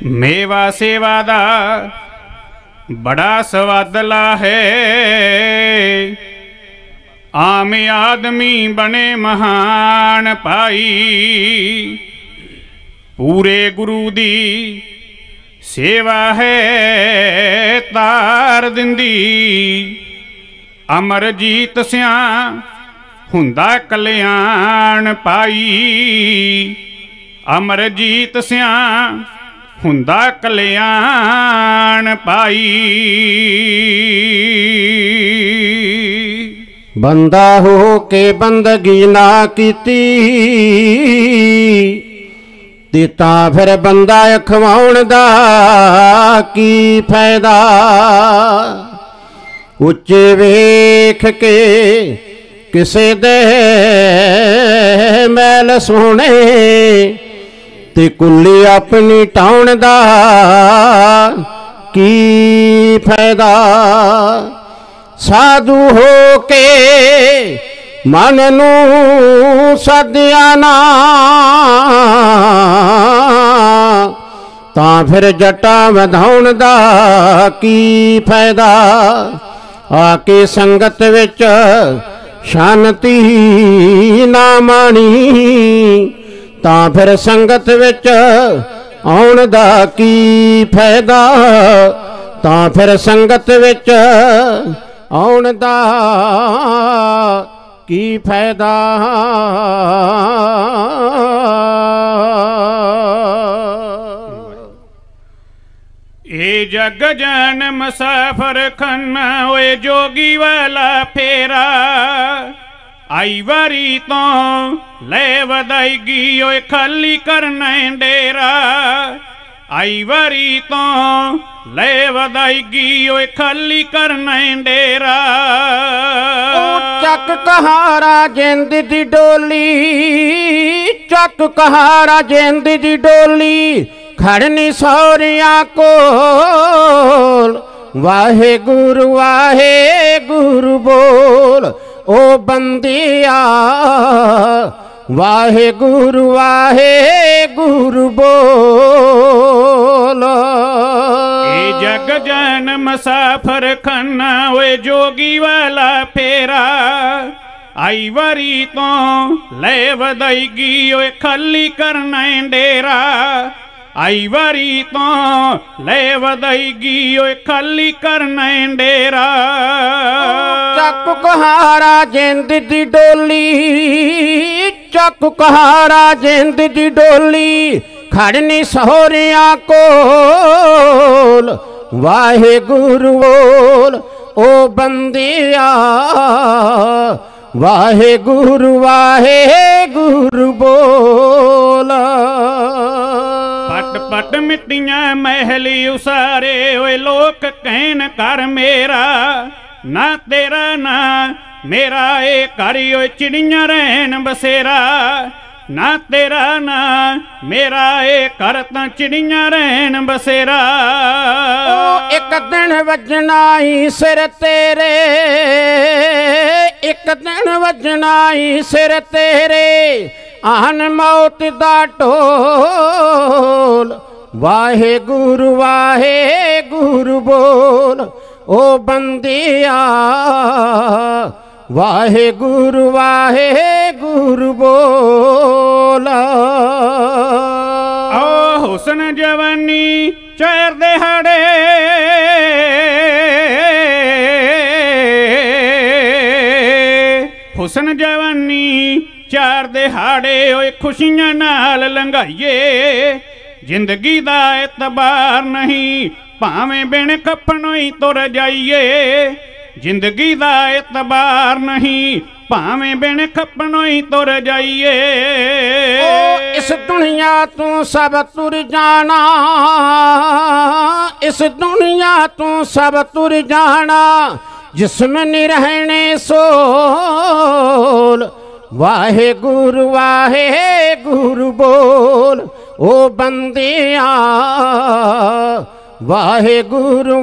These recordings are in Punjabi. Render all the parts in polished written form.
मेवा सेवा दा बड़ा सवादला है। आम आदमी बने महान पाई। पूरे गुरु दी सेवा है तार दिंदी। अमरजीत सिया हुंदा कल्याण पाई। अमरजीत सिया हुंदा कल्याण पाई। बंदा हो के बंदगी ना कीती ते तां फिर बंदा खवाउण दा की फायदा। उच्चे वेख के किसे दे मैल सोने ते कुल्ली अपनी टाउन दा की फायदा। साधु हो के मन नू सद्या ना तां फिर जटा वधाउण दा की फायदा। आके संगत विच शांति ना माणी तां फिर संगत विच आउण दा की फायदा। तां फिर संगत विच आउण दा की फायदा। ए जग जन मुसाफर खन्ना ओए जोगी वाला फेरा। आई वारी तो ले वदाईगी ओए खाली करना डेरा। आई वारी तो ले वदाईगी ओए खाली करना डेरा। चक कहारा जिंद दी डोली। चक कहारा जिंद दी डोली खड़नी सौरिया कोल। वाहे गुरु बोल ओ बंदिया। वाहे गुरु बोल। ए जग जन मुसाफर खन्ना ओए जोगी वाला फेरा। आई वारी तो ले वदाईगी ओए खाली करना डेरा। आई वारी तो ले वदाईगी ओए खाली करना डेरा। चक कहारा जिंद दी डोली। चक कहारा जिंद दी डोली खड़नी सहोरिया कोल। वाहे गुरु बोल ओ बंदिया। वाहे गुरु बोल। पट पट मिट्टियां महली उसारे ओए लोक कहन कर मेरा। ना तेरा ना मेरा ए घर ओए चिड़ियां रहन बसेरा। ना तेरा ना मेरा ए घर तां चिड़ियां रहन बसेरा। एक दिन वजना ही सिर तेरे। एक दिन वजना ही सिर तेरे आन मौत दा ढोल। वाहे गुरु बोल ओ बंदिया। वाहे गुरु बोल। ओ हुसन जवानी चार दिहाड़े हुसन जवानी चार दिहाड़े ओए खुशियां नाल लंघाइए। जिंदगी दा एतबार नहीं भावें बिन कफनों ही तुर जाइए। जिंदगी दा एतबार नहीं भावें बिन कफनों ही तुर जाइए। इस दुनिया तू सब तुर जाना। इस दुनिया तू सब तुर जाना जिसमें नहीं रहने सोल। वाहे गुरु बोल ओ बंदिया। वाहे गुरु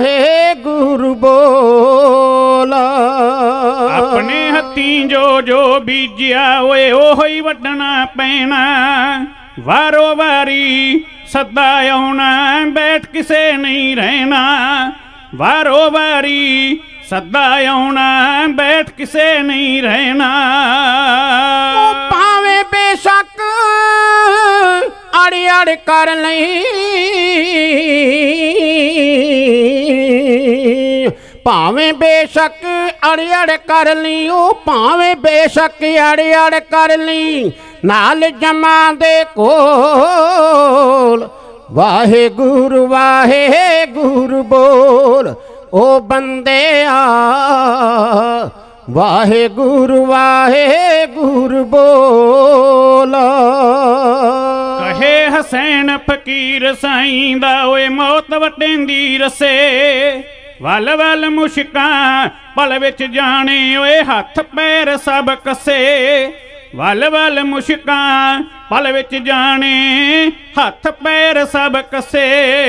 बोल। अपने हथी जो बीजिया ओए ओही वड्डना पैना। वारो वारी सदा आउना बैठ किसे नहीं रहना, वारो वारी सदा आउना बैठ किसे नहीं रहना। भावे बेशक अड़ अड़ कर लई, भावे बेशक अड़ अड़ कर ली, ओ भावे बेशक अड़ अड़ कर ली, नाल जमा दे कोल वाहे गुरु बोल ओ बंदे आ, वाहे गुरु बोल। कहे हसैन फकीर साईं दा ओए मौत वटेंदी रसे, वल वल मुश्कां पल विच जाने ओए हथ पैर सब कसे, वल वल मुश्कां पल विच जाने हथ पैर सब कसे।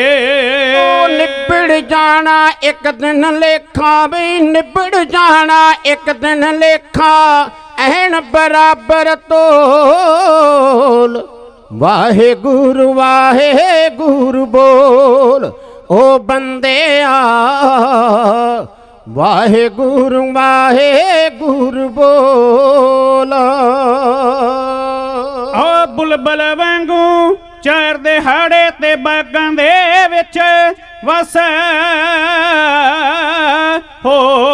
निबड़ जाना एक दिन लेखा भी, निबड़ जाना एक दिन लेखा, ऐन बराबर तोल वाहे गुरु बोल ओ बंदे आ, वाहे गुरु बोल। ओ बुलबुल वांगू चार दिहाड़े ते बागां दे विच वस हो,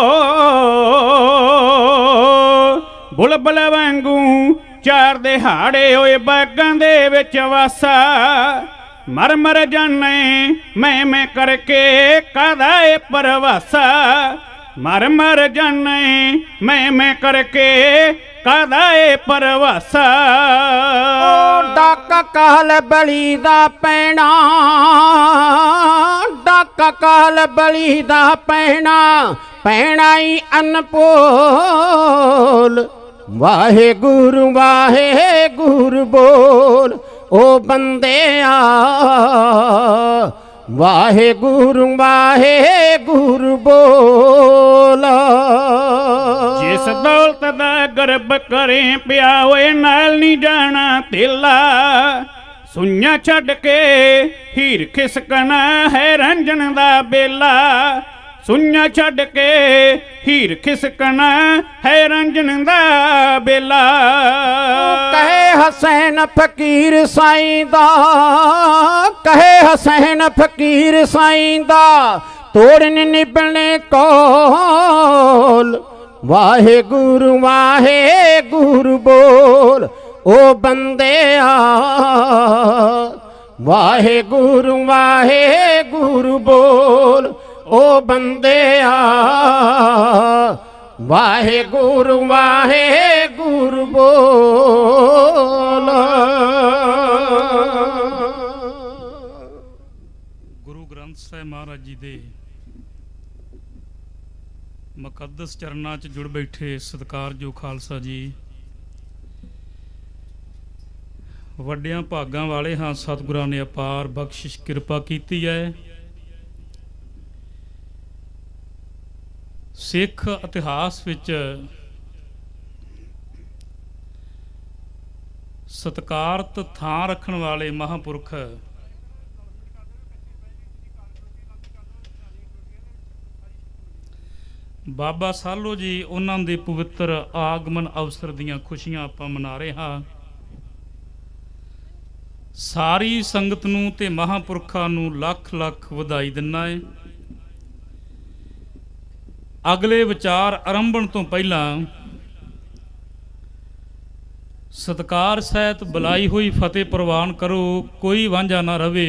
बुलबुल वांगू चार दिहाड़े होए बागां दे विच वसा, मर मर जाने मैं करके कादा ए परवासा, मर मर जाने मैं करके कादा ए परवासा। डाका काल बली दा पैना, डाका काल बली दा पैना, पैना ही अनपोल वाहे गुरु बोल ओ बंदे आ, वाहे गुरु बोल। जिस दौलत दा गर्भ करें पिया होए नाल नहीं जाना तेला, सुइयां छड्ड के हीर खिसकना है रंजन दा बेला, सुइयां छड्ड के हीर खिसकना है रंजन दा बेला। कहे हसैन फकीर साईं दा, कहे हसैन फकीर साईं दा, तोड़न निबने कोल वाहे गुरु बोल ओ बंदे आ, वाहे गुरु बोल ओ बंदे आ, वाहे गुरु बोल। गुरु ग्रंथ ਸਾਹਿਬ महाराज जी दे मुकद्दस चरनां च जुड़ बैठे सत्कारयोग खालसा जी, ਵੱਡਿਆਂ ਭਾਗਾਂ ਵਾਲੇ ਹਾਂ। ਸਤਿਗੁਰਾਂ ਨੇ ਅਪਾਰ ਬਖਸ਼ਿਸ਼ ਕਿਰਪਾ ਕੀਤੀ ਹੈ। ਸਿੱਖ ਇਤਿਹਾਸ ਵਿੱਚ ਸਤਿਕਾਰਤ ਥਾਂ ਰੱਖਣ ਵਾਲੇ ਮਹਾਂਪੁਰਖ ਬਾਬਾ ਸਾਲੋ ਜੀ, ਉਹਨਾਂ ਦੇ ਪਵਿੱਤਰ ਆਗਮਨ ਅਵਸਰ ਦੀਆਂ ਖੁਸ਼ੀਆਂ ਆਪਾਂ ਮਨਾ ਰਹੇ ਹਾਂ। ਸਾਰੀ ਸੰਗਤ ਨੂੰ ਤੇ ਮਹਾਂਪੁਰਖਾਂ ਨੂੰ ਲੱਖ ਲੱਖ ਵਧਾਈ ਦਿੰਦਾ ਹੈ। ਅਗਲੇ ਵਿਚਾਰ ਆਰੰਭਣ ਤੋਂ ਪਹਿਲਾਂ ਸਤਿਕਾਰ ਸਹਿਤ ਬੁਲਾਈ ਹੋਈ ਫਤਿਹ ਪ੍ਰਵਾਨ ਕਰੋ। ਕੋਈ ਵਾਂਝਾ ਨਾ ਰਵੇ।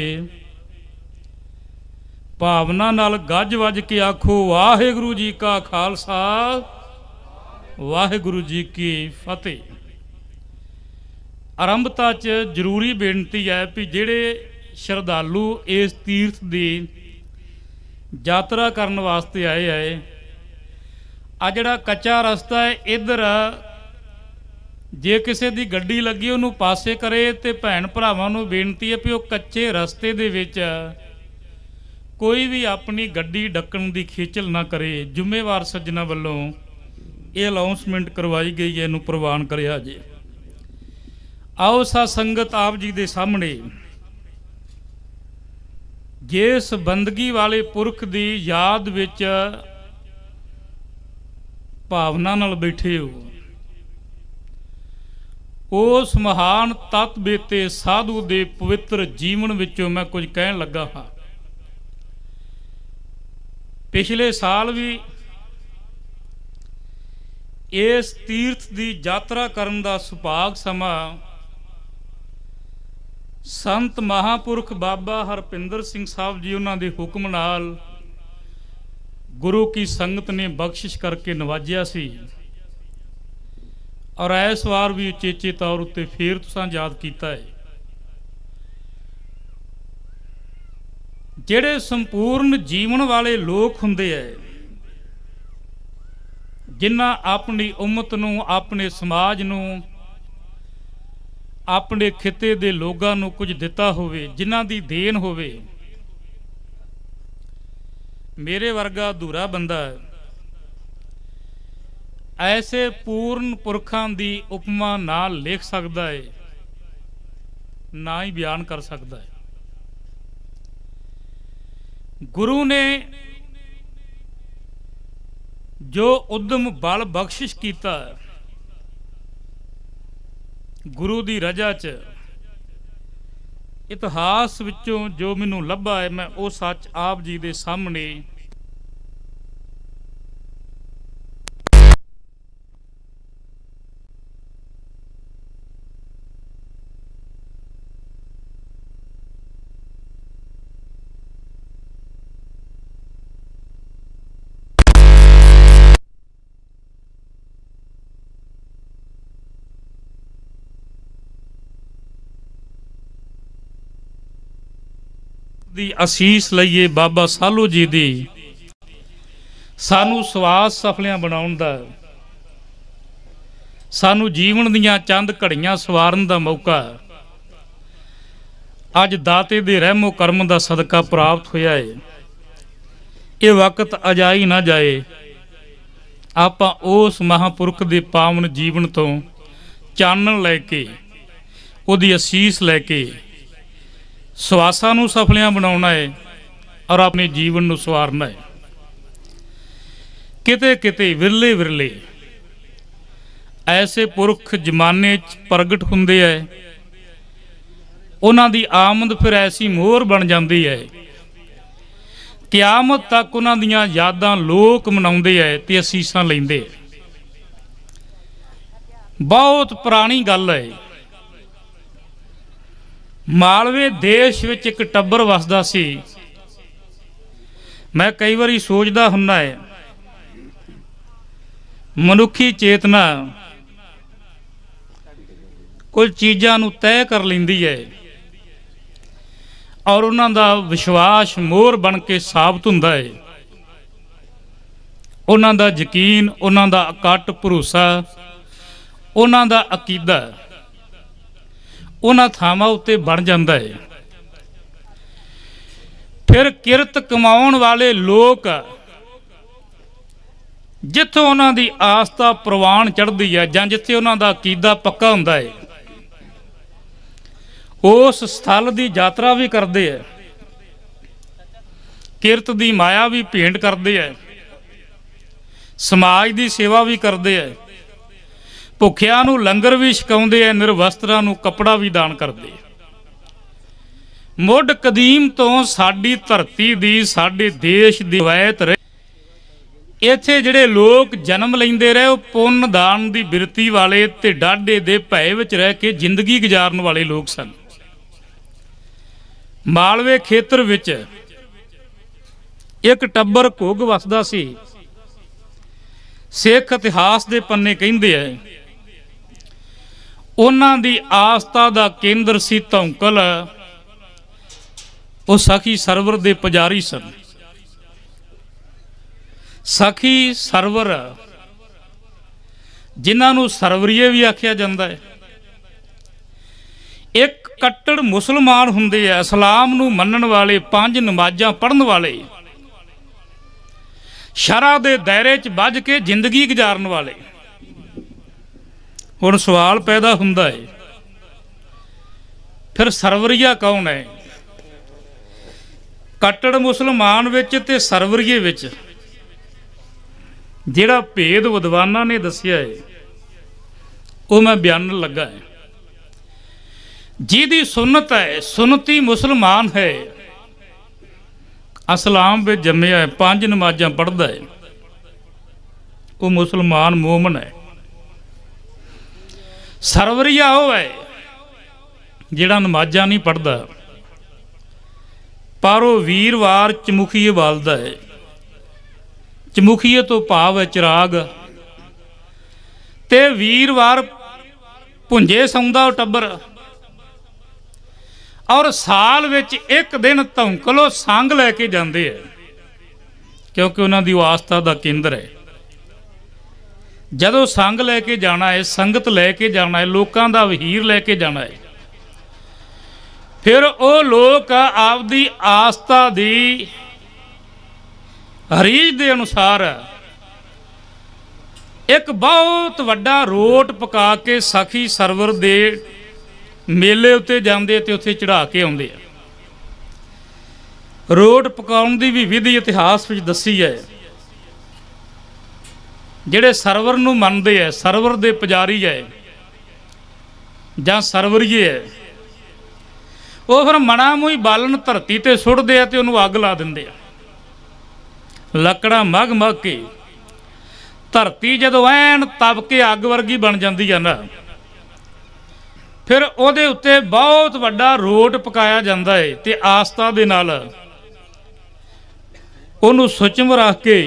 ਭਾਵਨਾ ਨਾਲ ਗੱਜ ਵੱਜ ਕੇ ਆਖੋ ਵਾਹਿਗੁਰੂ ਜੀ ਕਾ ਖਾਲਸਾ, ਵਾਹਿਗੁਰੂ ਜੀ ਕੀ ਫਤਿਹ। ਆਰੰਭਤਾ 'ਚ ਜ਼ਰੂਰੀ ਬੇਨਤੀ ਹੈ ਵੀ ਜਿਹੜੇ ਸ਼ਰਧਾਲੂ ਇਸ ਤੀਰਥ ਦੀ ਯਾਤਰਾ ਕਰਨ ਵਾਸਤੇ ਆਏ ਹੈ, ਆ ਜਿਹੜਾ ਕੱਚਾ ਰਸਤਾ ਹੈ ਇੱਧਰ ਜੇ ਕਿਸੇ ਦੀ ਗੱਡੀ ਲੱਗੀ ਉਹਨੂੰ ਪਾਸੇ ਕਰੇ। ਤੇ ਭੈਣ ਭਰਾਵਾਂ ਨੂੰ ਬੇਨਤੀ ਹੈ ਵੀ ਉਹ ਕੱਚੇ ਰਸਤੇ ਦੇ ਵਿੱਚ ਕੋਈ ਵੀ ਆਪਣੀ ਗੱਡੀ ਡੱਕਣ ਦੀ ਖੇਚਲ ਨਾ ਕਰੇ। ਜ਼ਿੰਮੇਵਾਰ ਸੱਜਣਾ ਵੱਲੋਂ ਇਹ ਅਨਾਉਂਸਮੈਂਟ ਕਰਵਾਈ ਗਈ ਹੈ, ਇਹਨੂੰ ਪ੍ਰਵਾਨ ਕਰਿਆ ਜੇ। आओ सा संगत आप जी दे सामने ਜਿਸ ਬੰਦਗੀ ਵਾਲੇ ਪੁਰਖ ਦੀ ਯਾਦ ਵਿੱਚ ਭਾਵਨਾ ਨਾਲ ਬੈਠੇ ਹੋ, ਉਸ ਮਹਾਨ ਤਤ ਬੇਤੇ ਸਾਧੂ ਦੇ ਪਵਿੱਤਰ ਜੀਵਨ ਵਿੱਚੋਂ ਮੈਂ ਕੁਝ ਕਹਿਣ ਲੱਗਾ ਹਾਂ। ਪਿਛਲੇ ਸਾਲ ਵੀ ਇਸ ਤੀਰਥ ਦੀ ਯਾਤਰਾ ਕਰਨ ਦਾ ਸੁਭਾਗ ਸਮਾਂ ਸੰਤ ਮਹਾਂਪੁਰਖ ਬਾਬਾ ਹਰਪਿੰਦਰ ਸਿੰਘ ਸਾਹਿਬ ਜੀ ਉਹਨਾਂ ਦੇ ਹੁਕਮ ਨਾਲ ਗੁਰੂ ਕੀ ਸੰਗਤ ਨੇ ਬਖਸ਼ਿਸ਼ ਕਰਕੇ ਨਵਾਜਿਆ ਸੀ। ਔਰ ਇਸ ਵਾਰ ਵੀ ਉਚੇਚੇ ਤੌਰ ਉੱਤੇ ਫੇਰ ਤੁਸਾਂ ਯਾਦ ਕੀਤਾ ਹੈ। ਜਿਹੜੇ ਸੰਪੂਰਨ ਜੀਵਨ ਵਾਲੇ ਲੋਕ ਹੁੰਦੇ ਹੈ, ਜਿਨ੍ਹਾਂ ਆਪਣੀ ਉਮਤ ਨੂੰ, ਆਪਣੇ ਸਮਾਜ ਨੂੰ, ਆਪਣੇ ਖਿੱਤੇ ਦੇ ਲੋਕਾਂ ਨੂੰ ਕੁਝ ਦਿੱਤਾ ਹੋਵੇ, ਜਿਨ੍ਹਾਂ ਦੀ ਦੇਣ ਹੋਵੇ, ਮੇਰੇ ਵਰਗਾ ਅਧੂਰਾ ਬੰਦਾ ਐਸੇ ਪੂਰਨ ਪੁਰਖਾਂ ਦੀ ਉਪਮਾ ਨਾ ਲਿਖ ਸਕਦਾ ਹੈ, ਨਾ ਹੀ ਬਿਆਨ ਕਰ ਸਕਦਾ ਹੈ। ਗੁਰੂ ਨੇ ਜੋ ਉਦਮ ਬਲ ਬਖਸ਼ਿਸ਼ ਕੀਤਾ, ਗੁਰੂ ਦੀ ਰਜਾ 'ਚ ਇਤਿਹਾਸ ਵਿੱਚੋਂ ਜੋ ਮੈਨੂੰ ਲੱਭਾ ਹੈ, ਮੈਂ ਉਹ ਸੱਚ ਆਪ ਜੀ ਦੇ ਸਾਹਮਣੇ ਦੀ ਅਸੀਸ ਲਈਏ। ਬਾਬਾ ਸਾਲੂ ਜੀ ਦੀ ਸਾਨੂੰ ਸਵਾਸ ਸਫਲਿਆਂ ਬਣਾਉਣ ਦਾ, ਸਾਨੂੰ ਜੀਵਨ ਦੀਆਂ ਚੰਦ ਘੜੀਆਂ ਸਵਾਰਨ ਦਾ ਮੌਕਾ ਅੱਜ ਦਾਤੇ ਦੇ ਰਹਿਮੋ ਕਰਮ ਦਾ ਸਦਕਾ ਪ੍ਰਾਪਤ ਹੋਇਆ ਹੈ। ਇਹ ਵਕਤ ਅਜਾਈ ਨਾ ਜਾਏ। ਆਪਾਂ ਉਸ ਮਹਾਂਪੁਰਖ ਦੇ ਪਾਵਨ ਜੀਵਨ ਤੋਂ ਚਾਨਣ ਲੈ ਕੇ, ਉਹਦੀ ਅਸੀਸ ਲੈ ਕੇ ਸਵਾਸਾਂ ਨੂੰ ਸਫਲਿਆਂ ਬਣਾਉਣਾ ਹੈ ਔਰ ਆਪਣੇ ਜੀਵਨ ਨੂੰ ਸਵਾਰਨਾ ਹੈ। ਕਿਤੇ ਕਿਤੇ ਵਿਰਲੇ ਵਿਰਲੇ ਐਸੇ ਪੁਰਖ ਜ਼ਮਾਨੇ 'ਚ ਪ੍ਰਗਟ ਹੁੰਦੇ ਹੈ, ਉਹਨਾਂ ਦੀ ਆਮਦ ਫਿਰ ਐਸੀ ਮੋਹਰ ਬਣ ਜਾਂਦੀ ਹੈ, ਕਿਆਮਤ ਤੱਕ ਉਹਨਾਂ ਦੀਆਂ ਯਾਦਾਂ ਲੋਕ ਮਨਾਉਂਦੇ ਹੈ ਤੇ ਅਸੀਸਾਂ ਲੈਂਦੇ ਹੈ। ਬਹੁਤ ਪੁਰਾਣੀ ਗੱਲ ਹੈ। ਮਾਲਵੇ ਦੇਸ਼ ਵਿੱਚ ਇੱਕ ਟੱਬਰ ਵਸਦਾ ਸੀ। ਮੈਂ ਕਈ ਵਾਰੀ ਸੋਚਦਾ ਹੁੰਦਾ ਹੈ, ਮਨੁੱਖੀ ਚੇਤਨਾ ਕੁਝ ਚੀਜ਼ਾਂ ਨੂੰ ਤੈਅ ਕਰ ਲੈਂਦੀ ਹੈ ਔਰ ਉਹਨਾਂ ਦਾ ਵਿਸ਼ਵਾਸ ਮੋਹਰ ਬਣ ਕੇ ਸਾਬਤ ਹੁੰਦਾ ਹੈ। ਉਹਨਾਂ ਦਾ ਯਕੀਨ, ਉਹਨਾਂ ਦਾ ਅਕੱਟ ਭਰੋਸਾ, ਉਹਨਾਂ ਦਾ ਅਕੀਦਾ ਉਹਨਾਂ ਥਾਵਾਂ ਉੱਤੇ ਬਣ ਜਾਂਦਾ ਹੈ। ਫਿਰ ਕਿਰਤ ਕਮਾਉਣ ਵਾਲੇ ਲੋਕ ਜਿੱਥੋਂ ਉਹਨਾਂ ਦੀ ਆਸਥਾ ਪ੍ਰਵਾਨ ਚੜ੍ਹਦੀ ਹੈ ਜਾਂ ਜਿੱਥੇ ਉਹਨਾਂ ਦਾ ਅਕੀਦਾ ਪੱਕਾ ਹੁੰਦਾ ਹੈ, ਉਸ ਸਥਲ ਦੀ ਯਾਤਰਾ ਵੀ ਕਰਦੇ ਹੈ, ਕਿਰਤ ਦੀ ਮਾਇਆ ਵੀ ਭੇਂਟ ਕਰਦੇ ਹੈ, ਸਮਾਜ ਦੀ ਸੇਵਾ ਵੀ ਕਰਦੇ ਹੈ, ਭੁੱਖਿਆਂ ਨੂੰ ਲੰਗਰ ਵੀ ਛਕਾਉਂਦੇ ਐ, ਨਿਰਵਸਤਰਾਂ ਨੂੰ ਕੱਪੜਾ ਵੀ ਦਾਨ ਕਰਦੇ। ਮੁੱਢ ਕਦੀਮ ਤੋਂ ਸਾਡੀ ਧਰਤੀ ਦੀ, ਸਾਡੇ ਦੇਸ਼ ਦੀ ਰਵਾਇਤ ਰਹੀ। ਇੱਥੇ ਜਿਹੜੇ ਲੋਕ ਜਨਮ ਲੈਂਦੇ ਰਹੇ, ਉਹ ਪੁੰਨ ਦਾਨ ਦੀ ਬਿਰਤੀ ਵਾਲੇ ਤੇ ਡਾਢੇ ਦੇ ਭੈ ਵਿੱਚ ਰਹਿ ਕੇ ਜ਼ਿੰਦਗੀ ਗੁਜ਼ਾਰਨ ਵਾਲੇ ਲੋਕ ਸਨ। ਮਾਲਵੇ ਖੇਤਰ ਵਿੱਚ ਇੱਕ ਟੱਬਰ ਘੁੱਗ ਵਸਦਾ ਸੀ। ਸਿੱਖ ਇਤਿਹਾਸ ਦੇ ਪੰਨੇ ਕਹਿੰਦੇ ਐ ਉਹਨਾਂ ਦੀ ਆਸਥਾ ਦਾ ਕੇਂਦਰ ਸੀ ਧੌਂਕਲ। ਉਹ ਸਖੀ ਸਰਵਰ ਦੇ ਪੁਜਾਰੀ ਸਨ। ਸਖੀ ਸਰਵਰ ਜਿਨ੍ਹਾਂ ਨੂੰ ਸਰਵਰੀਏ ਵੀ ਆਖਿਆ ਜਾਂਦਾ ਹੈ, ਇੱਕ ਕੱਟੜ ਮੁਸਲਮਾਨ ਹੁੰਦੇ ਆ, ਇਸਲਾਮ ਨੂੰ ਮੰਨਣ ਵਾਲੇ, 5 ਨਮਾਜ਼ਾਂ ਪੜ੍ਹਨ ਵਾਲੇ, ਸ਼ਰਅ ਦੇ ਦਾਇਰੇ 'ਚ ਬੱਝ ਕੇ ਜ਼ਿੰਦਗੀ ਗੁਜ਼ਾਰਨ ਵਾਲੇ। ਹੁਣ ਸਵਾਲ ਪੈਦਾ ਹੁੰਦਾ ਹੈ, ਫਿਰ ਸਰਵਰੀਆ ਕੌਣ ਹੈ? ਕੱਟੜ ਮੁਸਲਮਾਨ ਵਿੱਚ ਤੇ ਸਰਵਰੀਏ ਵਿੱਚ ਜਿਹੜਾ ਭੇਦ ਵਿਦਵਾਨਾਂ ਨੇ ਦੱਸਿਆ ਹੈ ਉਹ ਮੈਂ ਬਿਆਨਣ ਲੱਗਾ ਹੈ। ਜਿਹਦੀ ਸੁਨਤ ਹੈ, ਸੁਨਤੀ ਮੁਸਲਮਾਨ ਹੈ, ਇਸਲਾਮ ਵਿੱਚ ਜੰਮਿਆ ਹੈ, 5 ਨਮਾਜ਼ਾਂ ਪੜ੍ਹਦਾ ਹੈ, ਉਹ ਮੁਸਲਮਾਨ ਮੋਮਨ ਹੈ। ਸਰਵਰੀਆ ਉਹ ਹੈ ਜਿਹੜਾ ਨਮਾਜ਼ਾਂ ਨਹੀਂ ਪੜ੍ਹਦਾ ਪਰ ਉਹ ਵੀਰਵਾਰ ਚਮੁਖੀਏ ਬਾਲਦਾ ਹੈ। ਚਮੁਖੀਏ ਤੋਂ ਭਾਵ ਹੈ ਚਿਰਾਗ, ਤੇ ਵੀਰਵਾਰ ਭੁੰਜੇ ਸੌਂਦਾ ਉਹ ਟੱਬਰ, ਔਰ ਸਾਲ ਵਿੱਚ ਇੱਕ ਦਿਨ ਧੌਂਕਲੋ ਸੰਗ ਲੈ ਕੇ ਜਾਂਦੇ ਹੈ ਕਿਉਂਕਿ ਉਹਨਾਂ ਦੀ ਉਹ ਆਸਥਾ ਦਾ ਕੇਂਦਰ ਹੈ। ਜਦੋਂ ਸੰਗ ਲੈ ਕੇ ਜਾਣਾ ਹੈ, ਸੰਗਤ ਲੈ ਕੇ ਜਾਣਾ ਹੈ, ਲੋਕਾਂ ਦਾ ਵਹੀਰ ਲੈ ਕੇ ਜਾਣਾ ਹੈ, ਫਿਰ ਉਹ ਲੋਕ ਆਪਦੀ ਆਸਥਾ ਦੀ ਰੀਝ ਦੇ ਅਨੁਸਾਰ ਇੱਕ ਬਹੁਤ ਵੱਡਾ ਰੋਟ ਪਕਾ ਕੇ ਸਾਖੀ ਸਰਵਰ ਦੇ ਮੇਲੇ ਉੱਤੇ ਜਾਂਦੇ ਤੇ ਉੱਥੇ ਚੜਾ ਕੇ ਆਉਂਦੇ ਆ। ਰੋਟ ਪਕਾਉਣ ਦੀ ਵੀ ਵਿਧੀ ਇਤਿਹਾਸ ਵਿੱਚ ਦੱਸੀ ਹੈ। ਜਿਹੜੇ ਸਰਵਰ ਨੂੰ ਮੰਨਦੇ ਹੈ, ਸਰਵਰ ਦੇ ਪੁਜਾਰੀ ਹੈ ਜਾਂ ਸਰਵਰੀਏ ਹੈ, ਉਹ ਫਿਰ ਮਣਾ ਮੂੰਹ ਬਾਲਣ ਧਰਤੀ ਤੇ ਸੁੱਟਦੇ ਆ ਤੇ ਉਹਨੂੰ ਅੱਗ ਲਾ ਦਿੰਦੇ ਆ। ਲੱਕੜਾਂ ਮਗ ਮਗ ਕੇ ਧਰਤੀ ਜਦੋਂ ਐਨ ਤਪ ਕੇ ਅੱਗ ਵਰਗੀ ਬਣ ਜਾਂਦੀ ਆ ਨਾ, ਫਿਰ ਉਹਦੇ ਉੱਤੇ ਬਹੁਤ ਵੱਡਾ ਰੋਟ ਪਕਾਇਆ ਜਾਂਦਾ ਹੈ ਤੇ ਆਸਥਾ ਦੇ ਨਾਲ ਉਹਨੂੰ ਸੁਚਮ ਰੱਖ ਕੇ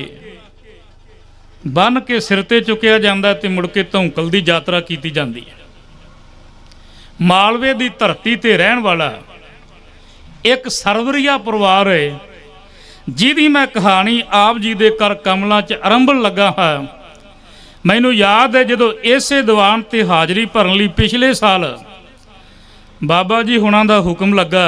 ਬੰਨ ਕੇ ਸਿਰ ਤੇ ਚੁੱਕਿਆ ਜਾਂਦਾ ਤੇ ਮੁੜ ਕੇ ਧੌਂਕਲ ਦੀ ਯਾਤਰਾ ਕੀਤੀ ਜਾਂਦੀ ਹੈ। ਮਾਲਵੇ ਦੀ ਧਰਤੀ ਤੇ ਰਹਿਣ ਵਾਲਾ ਇੱਕ ਸਰਵਰੀਆ ਪਰਿਵਾਰ ਹੈ ਜਿਹਦੀ ਮੈਂ ਕਹਾਣੀ ਆਪ ਜੀ ਦੇ ਕਰ ਕਮਲਾਂ 'ਚ ਆਰੰਭਣ ਲੱਗਾ ਹਾਂ। ਮੈਨੂੰ ਯਾਦ ਹੈ ਜਦੋਂ ਇਸੇ ਦੀਵਾਨ ਤੇ ਹਾਜ਼ਰੀ ਭਰਨ ਲਈ ਪਿਛਲੇ ਸਾਲ ਬਾਬਾ ਜੀ ਹੁਣਾਂ ਦਾ ਹੁਕਮ ਲੱਗਾ,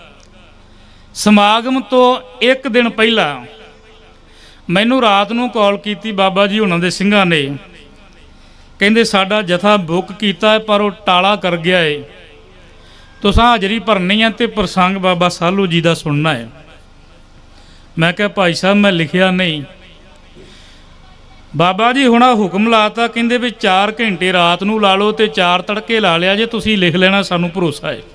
ਸਮਾਗਮ ਤੋਂ ਇੱਕ ਦਿਨ ਪਹਿਲਾਂ ਮੈਨੂੰ ਰਾਤ ਨੂੰ ਕਾਲ ਕੀਤੀ ਬਾਬਾ ਜੀ ਹੁਣਾਂ ਦੇ ਸਿੰਘਾਂ ਨੇ, ਕਹਿੰਦੇ ਸਾਡਾ ਜਥਾ ਬੁੱਕ ਕੀਤਾ ਹੈ ਪਰ ਉਹ ਟਾਲਾ ਕਰ ਗਿਆ ਹੈ, ਤੁਸੀਂ ਹਾਜ਼ਰੀ ਭਰਨੀ ਹੈ ਤੇ ਪ੍ਰਸੰਗ ਬਾਬਾ ਸਾਲੂ ਜੀ ਦਾ ਸੁਣਨਾ ਹੈ। ਮੈਂ ਕਿਹਾ ਭਾਈ ਸਾਹਿਬ ਮੈਂ ਲਿਖਿਆ ਨਹੀਂ। ਬਾਬਾ ਜੀ ਹੁਣਾ ਹੁਕਮ ਲਾਤਾ, ਕਹਿੰਦੇ ਵੀ 4 ਘੰਟੇ ਰਾਤ ਨੂੰ ਲਾ ਲਓ ਤੇ 4 ਤੜਕੇ ਲਾ ਲਿਆ ਜੇ, ਤੁਸੀਂ ਲਿਖ ਲੈਣਾ, ਸਾਨੂੰ ਭਰੋਸਾ ਹੈ।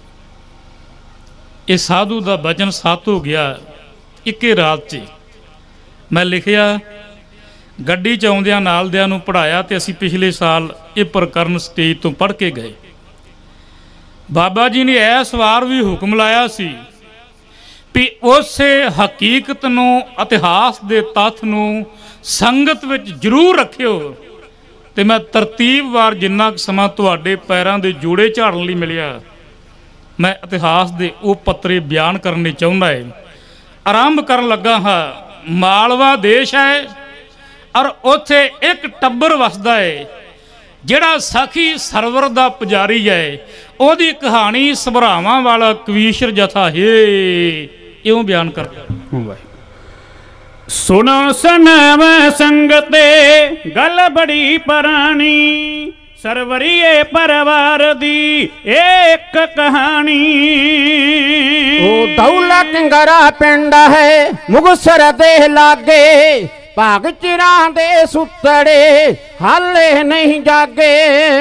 ਇਹ ਸਾਧੂ ਦਾ ਬਚਨ ਸੱਤ ਹੋ ਗਿਆ ਇੱਕੇ ਰਾਤ 'ਚ। ਮੈਂ ਲਿਖਿਆ, ਗੱਡੀ 'ਚ ਆਉਂਦਿਆਂ ਨਾਲ ਦਿਆਂ ਨੂੰ ਪੜ੍ਹਾਇਆ ਤੇ ਅਸੀਂ ਪਿਛਲੇ ਸਾਲ ਇਹ ਪ੍ਰਕਰਨ ਸਟੇਜ ਤੋਂ ਪੜ੍ਹ ਕੇ ਗਏ। ਬਾਬਾ ਜੀ ਨੇ ਇਸ ਵਾਰ ਵੀ ਹੁਕਮ ਲਾਇਆ ਸੀ ਵੀ ਉਸੇ ਹਕੀਕਤ ਨੂੰ, ਇਤਿਹਾਸ ਦੇ ਤੱਥ ਨੂੰ ਸੰਗਤ ਵਿੱਚ ਜ਼ਰੂਰ ਰੱਖਿਓ। ਤੇ ਮੈਂ ਤਰਤੀਬਵਾਰ ਜਿੰਨਾ ਕੁ ਸਮਾਂ ਤੁਹਾਡੇ ਪੈਰਾਂ ਦੇ ਜੋੜੇ ਝਾੜਨ ਲਈ ਮਿਲਿਆ, ਮੈਂ ਇਤਿਹਾਸ ਦੇ ਉਹ ਪੱਤਰੇ ਬਿਆਨ ਕਰਨੇ ਚਾਹੁੰਦਾ ਹੈ। ਆਰੰਭ ਕਰਨ ਲੱਗਾ ਹਾਂ। ਮਾਲਵਾ ਦੇਸ਼ ਹੈ ਔਰ ਉੱਥੇ ਇੱਕ ਟੱਬਰ ਵਸਦਾ ਹੈ ਜਿਹੜਾ ਸਾਖੀ ਸਰਵਰ ਦਾ ਪੁਜਾਰੀ ਹੈ। ਉਹਦੀ ਕਹਾਣੀ ਸਭਰਾਵਾਂ ਵਾਲਾ ਕਵੀਸ਼ਰ ਜਥਾ ਹੈ, ਇਉਂ ਬਿਆਨ ਕਰਦਾ। ਸੁਣੋ ਸਨਮ ਸੰਗਤੇ ਗੱਲ ਬੜੀ ਪੁਰਾਣੀ, ਸਰਵਰੀਏ ਪਰਿਵਾਰ ਦੀ ਇੱਕ ਕਹਾਣੀ। ਉਹ ਦੌਲਾ ਕਿੰਗਰਾ ਪਿੰਡ ਹੈ ਮੁਗਸਰ ਦੇ ਲਾਗੇ, ਭਾਗ ਚਿਰਾਂ ਦੇ ਸੁੱਤੜੇ ਹਾਲੇ ਨਹੀਂ ਜਾਗੇ।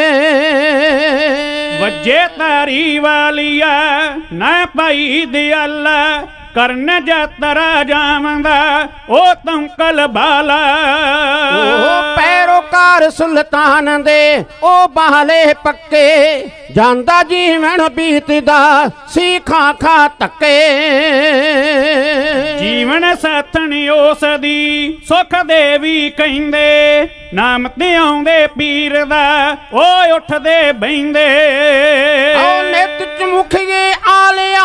ਵੱਜੇ ਤਾਰੀ ਵਾਲੀਆ ਨਾ ਭਾਈ ਦਿਆਲਾ, ਕਰਨ ਯਾਤਰਾ ਜਾਵੰਦਾ ਉਹ ਧੌਂਕਲ ਬਾਲਾ। ਉਹ ਪੈਰੋਕਾਰ ਸੁਲਤਾਨ ਦੇ ਉਹ ਬਾਲੇ ਪੱਕੇ, ਜਾਂਦਾ ਜੀਵਨ ਬੀਤਦਾ ਸੀ ਖਾ ਖਾ ਧੱਕੇ। ਜੀਵਨ ਸਾਥਣ ਉਸ ਦੀ ਸੁਖ ਦੇਵੀ ਕਹਿੰਦੇ, ਨਾਮ ਤੇ ਆਉਂਦੇ ਪੀਰ ਦਾ ਉਹ ਉੱਠਦੇ ਬਹਿੰਦੇ। ਉਹ ਨਿਤ ਚਮੁਖੀਏ ਆਲਿਆ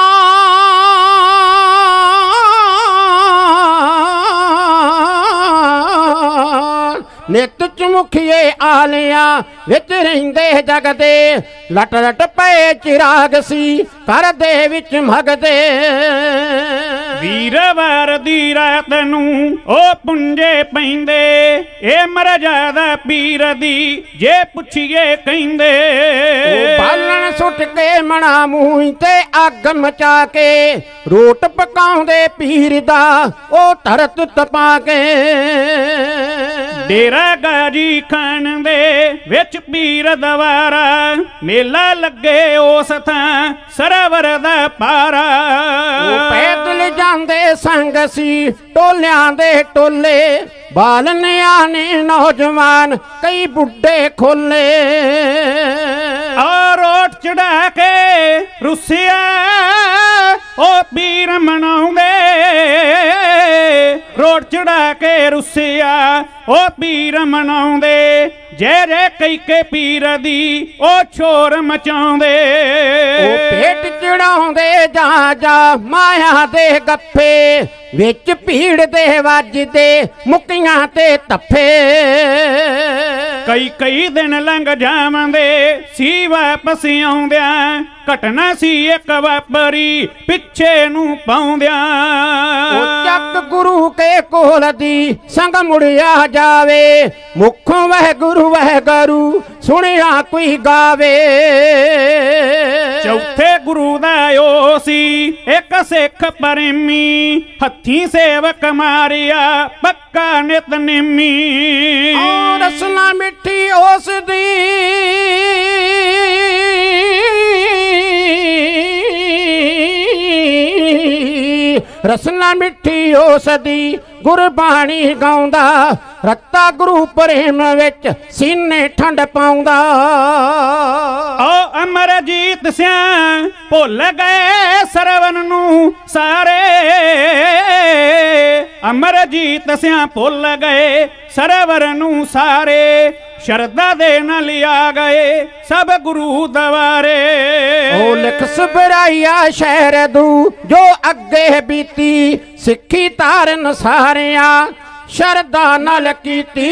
ਨਿਤ ਚਮੁਖੀਏ ਆਲਿਆਂ ਵਿੱਚ ਰਹਿੰਦੇ ਜਗਦੇ, ਲਟ ਲਟ ਪਏ ਚਿਰਾਗ ਸੀ ਘਰ ਦੇ ਵਿੱਚ ਮਗਦੇ। ਵੀਰਵਾਰ ਦੀ ਰਾਤ ਨੂੰ ਉਹ ਪੁੰਜੇ ਪੈਂਦੇ, ਇਹ ਮਰਜ਼ਾਦਾ ਪੀਰ ਦੀ ਜੇ ਪੁੱਛੀਏ ਕਹਿੰਦੇ। ਬਾਲਣ ਸੁੱਟ ਕੇ ਮਣਾ ਮੂੰਹ ਤੇ ਅੱਗ ਮਚਾ ਕੇ, ਰੋਟ ਪਕਾਉਂਦੇ ਪੀਰ ਦਾ ਉਹ ਧਰਤ ਤਪਾ ਕੇ। ਡੇਰਾ ਗਾਜੀ ਖਾਨ ਦੇ ਵਿੱਚ ਪੀਰ ਦਵਾਰਾ, ਮੇਲਾ ਲੱਗੇ ਉਸ ਥਾਂ ਸਰਵਰ ਦਾ ਪਾਰਾ। ਉਹ ਪੈਦਲ ਜਾਂਦੇ ਸੰਗ ਸੀ ਟੋਲਿਆਂ ਦੇ ਟੋਲੇ, ਬਾਲ ਨਿਆਣੇ ਨੌਜਵਾਨ ਕਈ ਬੁੱਢੇ ਖੋਲੇ। ਔਰ ਰੋਟ ਚੜਾ ਕੇ ਰੁੱਸਿਆ ਉਹ ਪੀਰ ਮਨਾਉਂਦੇ, ਰੋਟ ਚੜਾ ਕੇ ਰੁੱਸਿਆ ਉਹ ਪੀਰ ਮਨਾਉਂਦੇ। ਜੈ ਜੈ ਕਈ ਕੇ ਪੀਰ ਦੀ ਉਹ ਸ਼ੋਰ ਮਚਾਉਂਦੇ। ਉਹ ਪੇਟ ਚੜਾਉਂਦੇ ਜਾ ਜਾ ਮਾਇਆ ਦੇ ਗੱਫੇ, ਵਿੱਚ ਭੀੜ ਦੇ ਵੱਜਦੇ ਮੁੱਕੀਆਂ ਤੇ ਧੱਫੇ। ਕਈ ਕਈ ਦਿਨ ਲੰਘ ਜਾਵੰਦੇ ਸੀ ਵਾਪਸ ਆਉਂਦਿਆਂ, ਘਟਨਾ ਸੀ ਇੱਕ ਵਾਪਰੀ ਪਿੱਛੇ ਨੂੰ ਪਾਉਂਦਿਆਂ। ਉਹ ਚੱਕ ਗੁਰੂ ਕੇ ਕੋਲ ਦੀ ਸੰਗ ਮੁੜਿਆ ਜਾਵੇ, ਮੁਖੋਂ ਵਾਹਿਗੁਰੂ ਵਾਹਿਗੁਰੂ ਸੁਣਿਆ ਕੋਈ ਗਾਵੇ। ਚੌਥੇ ਗੁਰੂ ਦਾ ਓ ਸੀ ਇੱਕ ਸਿੱਖ ਪ੍ਰੇਮੀ, ਹੱਥੀਂ ਸੇਵਕ ਮਾਰਿਆ ਪੱਕਾ ਨਿਤਨੇਮੀ। ਰਸਨਾ ਮਿੱਠੀ ਉਸ ਦੀ ਰਸਨਾ ਮਿੱਠੀ ਉਸ ਦੀ ਗੁਰਬਾਣੀ ਗਾਉਂਦਾ, ਰੱਤਾ ਗੁਰੂ ਪ੍ਰੇਮ ਵਿੱਚ ਸੀਨੇ ਠੰਡ ਪਾਉਂਦਾ। ਓ ਅਮਰਜੀਤ ਸਿਆਂ ਭੁੱਲ ਗਏ ਸਰਵਨ ਨੂੰ ਸਾਰੇ, ਅਮਰਜੀਤ ਸਿਆਂ ਭੁੱਲ ਗਏ ਸਰਵਰ ਨੂੰ ਸਾਰੇ। ਸ਼ਰਧਾ ਦੇ ਨਾਲ ਆ ਗਏ ਸਭ ਗੁਰੂ ਦਵਾਰੇ। ਉਹ ਲਿਖ ਸਬਰਾਇਆ ਸ਼ਹਿਰ ਦੂ ਜੋ ਅੱਗੇ ਬੀਤੀ, ਸਿੱਖੀ ਧਾਰਨ ਸਾਰਿਆਂ ਸ਼ਰਧਾ ਨਾਲ ਕੀਤੀ।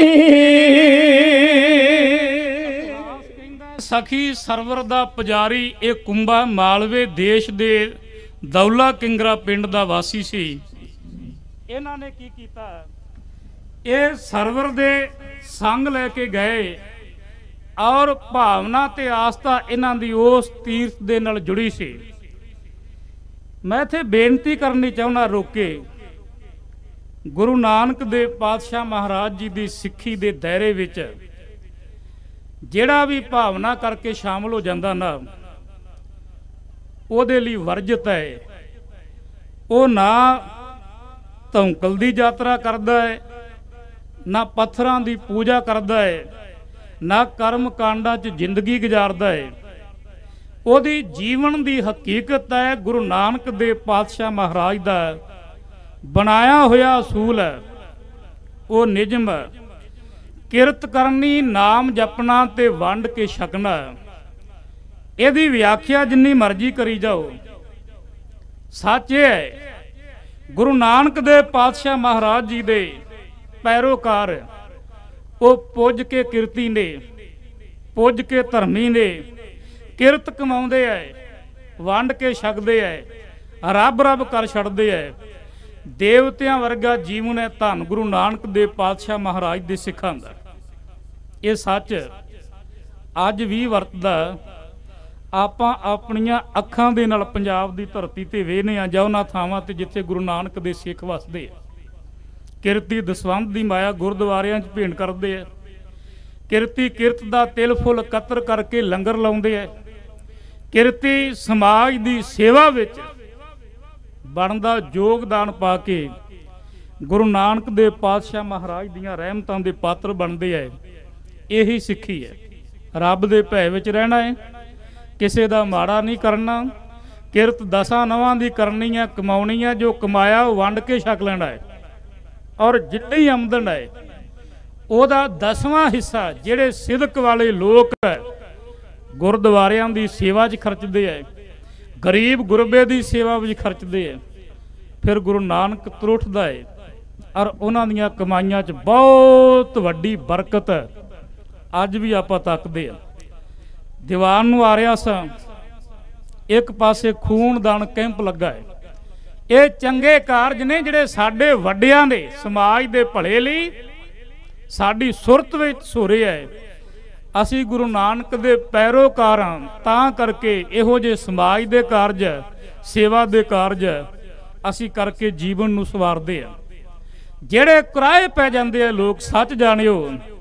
ਸਖੀ ਸਰਵਰ ਦਾ ਪੁਜਾਰੀ ਇਹ ਕੁੰਭਾ ਮਾਲਵੇ ਦੇਸ਼ ਦੇ ਦੌਲਾ ਕਿੰਗਰਾ ਪਿੰਡ ਦਾ ਵਾਸੀ ਸੀ। ਇਹਨਾਂ ਨੇ ਕੀ ਕੀਤਾ, ਇਹ ਸਰਵਰ ਦੇ ਸੰਗ ਲੈ ਕੇ ਗਏ ਔਰ ਭਾਵਨਾ ਤੇ ਆਸਥਾ ਇਹਨਾਂ ਦੀ ਉਸ ਤੀਰਥ ਦੇ ਨਾਲ ਜੁੜੀ ਸੀ। ਮੈਂ ਇੱਥੇ ਬੇਨਤੀ ਕਰਨੀ ਚਾਹੁੰਦਾ ਰੋਕੇ, ਗੁਰੂ ਨਾਨਕ ਦੇਵ ਪਾਤਸ਼ਾਹ ਮਹਾਰਾਜ ਜੀ ਦੀ ਸਿੱਖੀ ਦੇ ਦਾਇਰੇ ਵਿੱਚ ਜਿਹੜਾ ਵੀ ਭਾਵਨਾ ਕਰਕੇ ਸ਼ਾਮਲ ਹੋ ਜਾਂਦਾ ਨਾ, ਉਹਦੇ ਲਈ ਵਰਜਿਤ ਹੈ। ਉਹ ਨਾ ਧੌਂਕਲ ਦੀ ਯਾਤਰਾ ਕਰਦਾ ਹੈ, ਨਾ ਪੱਥਰਾਂ ਦੀ ਪੂਜਾ ਕਰਦਾ ਹੈ, ਨਾ ਕਰਮ ਕਾਂਡਾਂ 'ਚ ਜ਼ਿੰਦਗੀ ਗੁਜ਼ਾਰਦਾ ਹੈ। ਉਹਦੀ ਜੀਵਨ ਦੀ ਹਕੀਕਤ ਹੈ ਗੁਰੂ ਨਾਨਕ ਦੇਵ ਪਾਤਸ਼ਾਹ ਮਹਾਰਾਜ ਦਾ ਬਣਾਇਆ ਹੋਇਆ ਅਸੂਲ ਹੈ। ਉਹ ਨਿਯਮ ਹੈ, ਕਿਰਤ ਕਰਨੀ, ਨਾਮ ਜਪਣਾ ਤੇ ਵੰਡ ਕੇ ਛਕਣਾ। ਇਹਦੀ ਵਿਆਖਿਆ ਜਿੰਨੀ ਮਰਜ਼ੀ ਕਰੀ ਜਾਓ, ਸੱਚ ਇਹ ਹੈ ਗੁਰੂ ਨਾਨਕ ਦੇਵ ਪਾਤਸ਼ਾਹ ਮਹਾਰਾਜ ਜੀ ਦੇ ਪੈਰੋਕਾਰ ਉਹ ਪੁੱਜ ਕੇ ਕਿਰਤੀ ਨੇ, ਪੁੱਜ ਕੇ ਧਰਮੀ ਨੇ, ਕਿਰਤ ਕਮਾਉਂਦੇ ਐ, ਵੰਡ ਕੇ ਛਕਦੇ ਐ, ਰੱਬ ਰੱਬ ਕਰ ਛੱਡਦੇ ਐ। ਦੇਵਤਿਆਂ ਵਰਗਾ ਜੀਵਨ ਹੈ ਧੰਨ ਗੁਰੂ ਨਾਨਕ ਦੇਵ ਪਾਤਸ਼ਾਹ ਮਹਾਰਾਜ ਦੇ ਸਿੱਖਾਂ ਦਾ। ਇਹ ਸੱਚ ਅੱਜ ਵੀ ਵਰਤਦਾ। ਆਪਾਂ ਆਪਣੀਆਂ ਅੱਖਾਂ ਦੇ ਨਾਲ ਪੰਜਾਬ ਦੀ ਧਰਤੀ ਤੇ ਵੇਖਦੇ ਹਾਂ ਜਾਂ ਉਹਨਾਂ ਥਾਵਾਂ ਤੇ ਜਿੱਥੇ ਗੁਰੂ ਨਾਨਕ ਦੇ ਸਿੱਖ ਵਸਦੇ ਆ। ਕਿਰਤੀ ਦਸਵੰਧ ਦੀ ਮਾਇਆ ਗੁਰਦੁਆਰਿਆਂ 'ਚ ਭੇਂਟ ਕਰਦੇ ਆ। ਕਿਰਤੀ ਕਿਰਤ ਦਾ ਤਿਲ ਫੁੱਲ ਇਕੱਤਰ ਕਰਕੇ ਲੰਗਰ ਲਾਉਂਦੇ ਆ। ਕਿਰਤੀ ਸਮਾਜ ਦੀ ਸੇਵਾ ਵਿੱਚ ਬਣਦਾ ਯੋਗਦਾਨ ਪਾ ਕੇ ਗੁਰੂ ਨਾਨਕ ਦੇਵ ਪਾਤਸ਼ਾਹ ਮਹਾਰਾਜ ਦੀਆਂ ਰਹਿਮਤਾਂ ਦੇ ਪਾਤਰ ਬਣਦੇ ਆ। ਇਹੀ ਸਿੱਖੀ ਹੈ। ਰੱਬ ਦੇ ਭੈ ਵਿੱਚ ਰਹਿਣਾ ਹੈ, ਕਿਸੇ ਦਾ ਮਾੜਾ ਨਹੀਂ ਕਰਨਾ। ਕਿਰਤ ਦਸਾਂ ਨਵਾਂ ਦੀ ਕਰਨੀ ਹੈ, ਕਮਾਉਣੀ ਹੈ। ਜੋ ਕਮਾਇਆ ਉਹ ਵੰਡ ਕੇ ਛਕ ਲੈਣਾ ਹੈ ਔਰ ਜਿੰਨੀ ਆਮਦਨ ਹੈ ਉਹਦਾ 10ਵਾਂ ਹਿੱਸਾ ਜਿਹੜੇ ਸਿਦਕ ਵਾਲੇ ਲੋਕ ਹੈ ਗੁਰਦੁਆਰਿਆਂ ਦੀ ਸੇਵਾ 'ਚ ਖਰਚਦੇ ਹੈ, ਗਰੀਬ ਗੁਰਬੇ ਦੀ ਸੇਵਾ ਵਿੱਚ ਖਰਚਦੇ ਹੈ। ਫਿਰ ਗੁਰੂ ਨਾਨਕ ਤਰੁੱਠਦਾ ਹੈ ਔਰ ਉਹਨਾਂ ਦੀਆਂ ਕਮਾਈਆਂ 'ਚ ਬਹੁਤ ਵੱਡੀ ਬਰਕਤ ਹੈ। ਅੱਜ ਵੀ ਆਪਾਂ ਤੱਕਦੇ ਆ। ਦੀਵਾਨ ਨੂੰ ਆ ਰਿਹਾ ਸਾਂ, ਇੱਕ ਪਾਸੇ ਖੂਨਦਾਨ ਕੈਂਪ ਲੱਗਾ ਹੈ, ਇਹ ਚੰਗੇ ਕਾਰਜ ਨੇ ਜਿਹੜੇ ਸਾਡੇ ਵੱਡਿਆਂ ਨੇ ਸਮਾਜ ਦੇ ਭਲੇ ਲਈ ਸਾਡੀ ਸੁਰਤ ਵਿੱਚ ਸੁਰੇ ਹੈ। ਅਸੀਂ ਗੁਰੂ ਨਾਨਕ ਦੇ ਪੈਰੋਕਾਰ ਹਾਂ, ਤਾਂ ਕਰਕੇ ਇਹੋ ਜਿਹੇ ਸਮਾਜ ਦੇ ਕਾਰਜ, ਸੇਵਾ ਦੇ ਕਾਰਜ ਅਸੀਂ ਕਰਕੇ ਜੀਵਨ ਨੂੰ ਸਵਾਰਦੇ ਹਾਂ। ਜਿਹੜੇ ਕੁਰਾਏ ਪੈ ਜਾਂਦੇ ਆ ਲੋਕ, ਸੱਚ ਜਾਣਿਓ,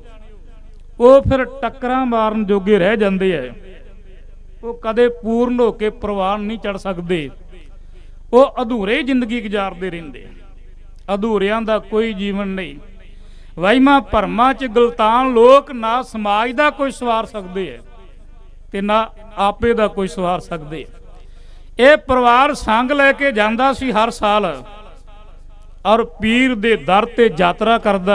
ਉਹ ਫਿਰ ਟੱਕਰਾਂ ਮਾਰਨ ਜੋਗੇ ਰਹਿ ਜਾਂਦੇ ਆ। ਉਹ ਕਦੇ ਪੂਰਨ ਹੋ ਕੇ ਪ੍ਰਵਾਨ ਨਹੀਂ ਚੜ ਸਕਦੇ। ਉਹ ਅਧੂਰੇ ਜ਼ਿੰਦਗੀ ਗੁਜ਼ਾਰਦੇ ਰਹਿੰਦੇ। ਅਧੂਰਿਆਂ ਦਾ ਕੋਈ ਜੀਵਨ ਨਹੀਂ। ਵਹਿਮਾਂ ਭਰਮਾਂ 'ਚ ਗਲਤਾਨ ਲੋਕ ਨਾ ਸਮਾਜ ਦਾ ਕੋਈ ਸਵਾਰ ਸਕਦੇ ਹੈ ਤੇ ਨਾ ਆਪੇ ਦਾ ਕੋਈ ਸਵਾਰ ਸਕਦੇ। ਇਹ ਪਰਿਵਾਰ ਸੰਗ ਲੈ ਕੇ ਜਾਂਦਾ ਸੀ ਹਰ ਸਾਲ, ਔਰ ਪੀਰ ਦੇ ਦਰ ਤੇ ਯਾਤਰਾ ਕਰਦਾ।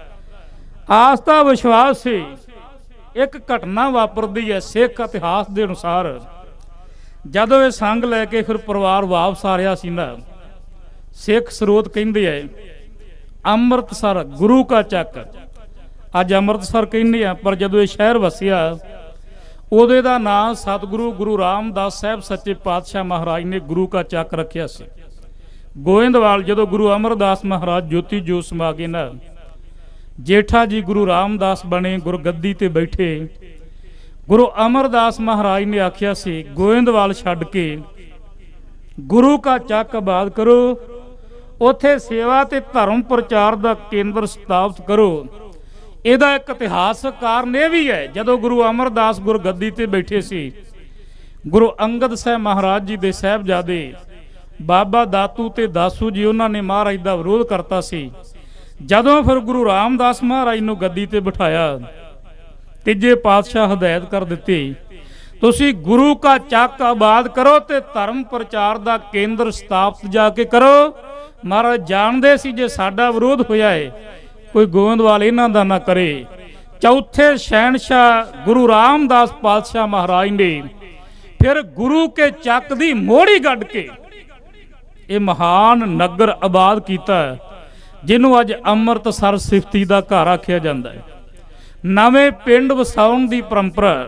ਆਸਥਾ ਵਿਸ਼ਵਾਸ ਸੀ। ਇੱਕ ਘਟਨਾ ਵਾਪਰਦੀ ਹੈ ਸਿੱਖ ਇਤਿਹਾਸ ਦੇ ਅਨੁਸਾਰ। ਜਦੋਂ ਇਹ ਸੰਗ ਲੈ ਕੇ ਫਿਰ ਪਰਿਵਾਰ ਵਾਪਸ ਆ ਰਿਹਾ ਸੀ ਨਾ, ਸਿੱਖ ਸਰੋਤ ਕਹਿੰਦੇ ਹੈ ਅੰਮ੍ਰਿਤਸਰ ਗੁਰੂ ਕਾ ਚੱਕ, ਅੱਜ ਅੰਮ੍ਰਿਤਸਰ ਕਹਿੰਦੇ ਆ, ਪਰ ਜਦੋਂ ਇਹ ਸ਼ਹਿਰ ਵਸਿਆ ਉਹਦੇ ਦਾ ਨਾਂ ਸਤਿਗੁਰੂ ਗੁਰੂ ਰਾਮਦਾਸ ਸਾਹਿਬ ਸੱਚੇ ਪਾਤਸ਼ਾਹ ਮਹਾਰਾਜ ਨੇ ਗੁਰੂ ਕਾ ਚੱਕ ਰੱਖਿਆ ਸੀ। ਗੋਇੰਦਵਾਲ ਜਦੋਂ ਗੁਰੂ ਅਮਰਦਾਸ ਮਹਾਰਾਜ ਜੋਤੀ ਜੋਤ ਸਮਾ ਗਏ ਨਾ, ਜੇਠਾ ਜੀ ਗੁਰੂ ਰਾਮਦਾਸ ਬਣੇ, ਗੁਰਗੱਦੀ ਤੇ ਬੈਠੇ। ਗੁਰੂ ਅਮਰਦਾਸ ਮਹਾਰਾਜ ਨੇ ਆਖਿਆ ਸੀ ਗੋਇੰਦਵਾਲ ਛੱਡ ਕੇ ਗੁਰੂ ਕਾ ਚੱਕ ਆਬਾਦ ਕਰੋ, ਉੱਥੇ ਸੇਵਾ ਤੇ ਧਰਮ ਪ੍ਰਚਾਰ ਦਾ ਕੇਂਦਰ ਸਥਾਪਿਤ ਕਰੋ। ਇਹਦਾ ਇੱਕ ਇਤਿਹਾਸਕ ਕਾਰਨ ਇਹ ਵੀ ਹੈ, ਜਦੋਂ ਗੁਰੂ ਅਮਰਦਾਸ ਗੁਰਗੱਦੀ ਤੇ ਬੈਠੇ ਸੀ, ਗੁਰੂ ਅੰਗਦ ਸਾਹਿਬ ਮਹਾਰਾਜ ਜੀ ਦੇ ਸਾਹਿਬਜ਼ਾਦੇ ਬਾਬਾ ਦਾਤੂ ਤੇ ਦਾਸੂ ਜੀ, ਉਹਨਾਂ ਨੇ ਮਹਾਰਾਜ ਦਾ ਵਿਰੋਧ ਕਰਤਾ ਸੀ। ਜਦੋਂ ਫਿਰ ਗੁਰੂ ਰਾਮਦਾਸ ਮਹਾਰਾਜ ਨੂੰ ਗੱਦੀ ਤੇ ਬਿਠਾਇਆ, ਤੀਜੇ ਪਾਤਸ਼ਾਹ ਹਦਾਇਤ ਕਰ ਦਿੱਤੀ, ਤੁਸੀਂ ਗੁਰੂ ਕਾ ਚੱਕ ਆਬਾਦ ਕਰੋ ਤੇ ਧਰਮ ਪ੍ਰਚਾਰ ਦਾ ਕੇਂਦਰ ਸਥਾਪਿਤ ਜਾ ਕੇ ਕਰੋ। ਮਹਾਰਾਜ ਜਾਣਦੇ ਸੀ ਜੇ ਸਾਡਾ ਵਿਰੋਧ ਹੋਇਆ ਹੈ, ਕੋਈ ਗੋਇੰਦਵਾਲ ਇਹਨਾਂ ਦਾ ਨਾ ਕਰੇ। ਚੌਥੇ ਸ਼ਹਿਨਸ਼ਾਹ ਗੁਰੂ ਰਾਮਦਾਸ ਪਾਤਸ਼ਾਹ ਮਹਾਰਾਜ ਨੇ ਫਿਰ ਗੁਰੂ ਕੇ ਚੱਕ ਦੀ ਮੋਹੜੀ ਗੱਡ ਕੇ ਇਹ ਮਹਾਨ ਨਗਰ ਆਬਾਦ ਕੀਤਾ, ਜਿਹਨੂੰ ਅੱਜ ਅੰਮ੍ਰਿਤਸਰ ਸਿਫਤੀ ਦਾ ਘਰ ਆਖਿਆ ਜਾਂਦਾ ਹੈ। ਨਵੇਂ ਪਿੰਡ ਵਸਾਉਣ ਦੀ ਪਰੰਪਰਾ,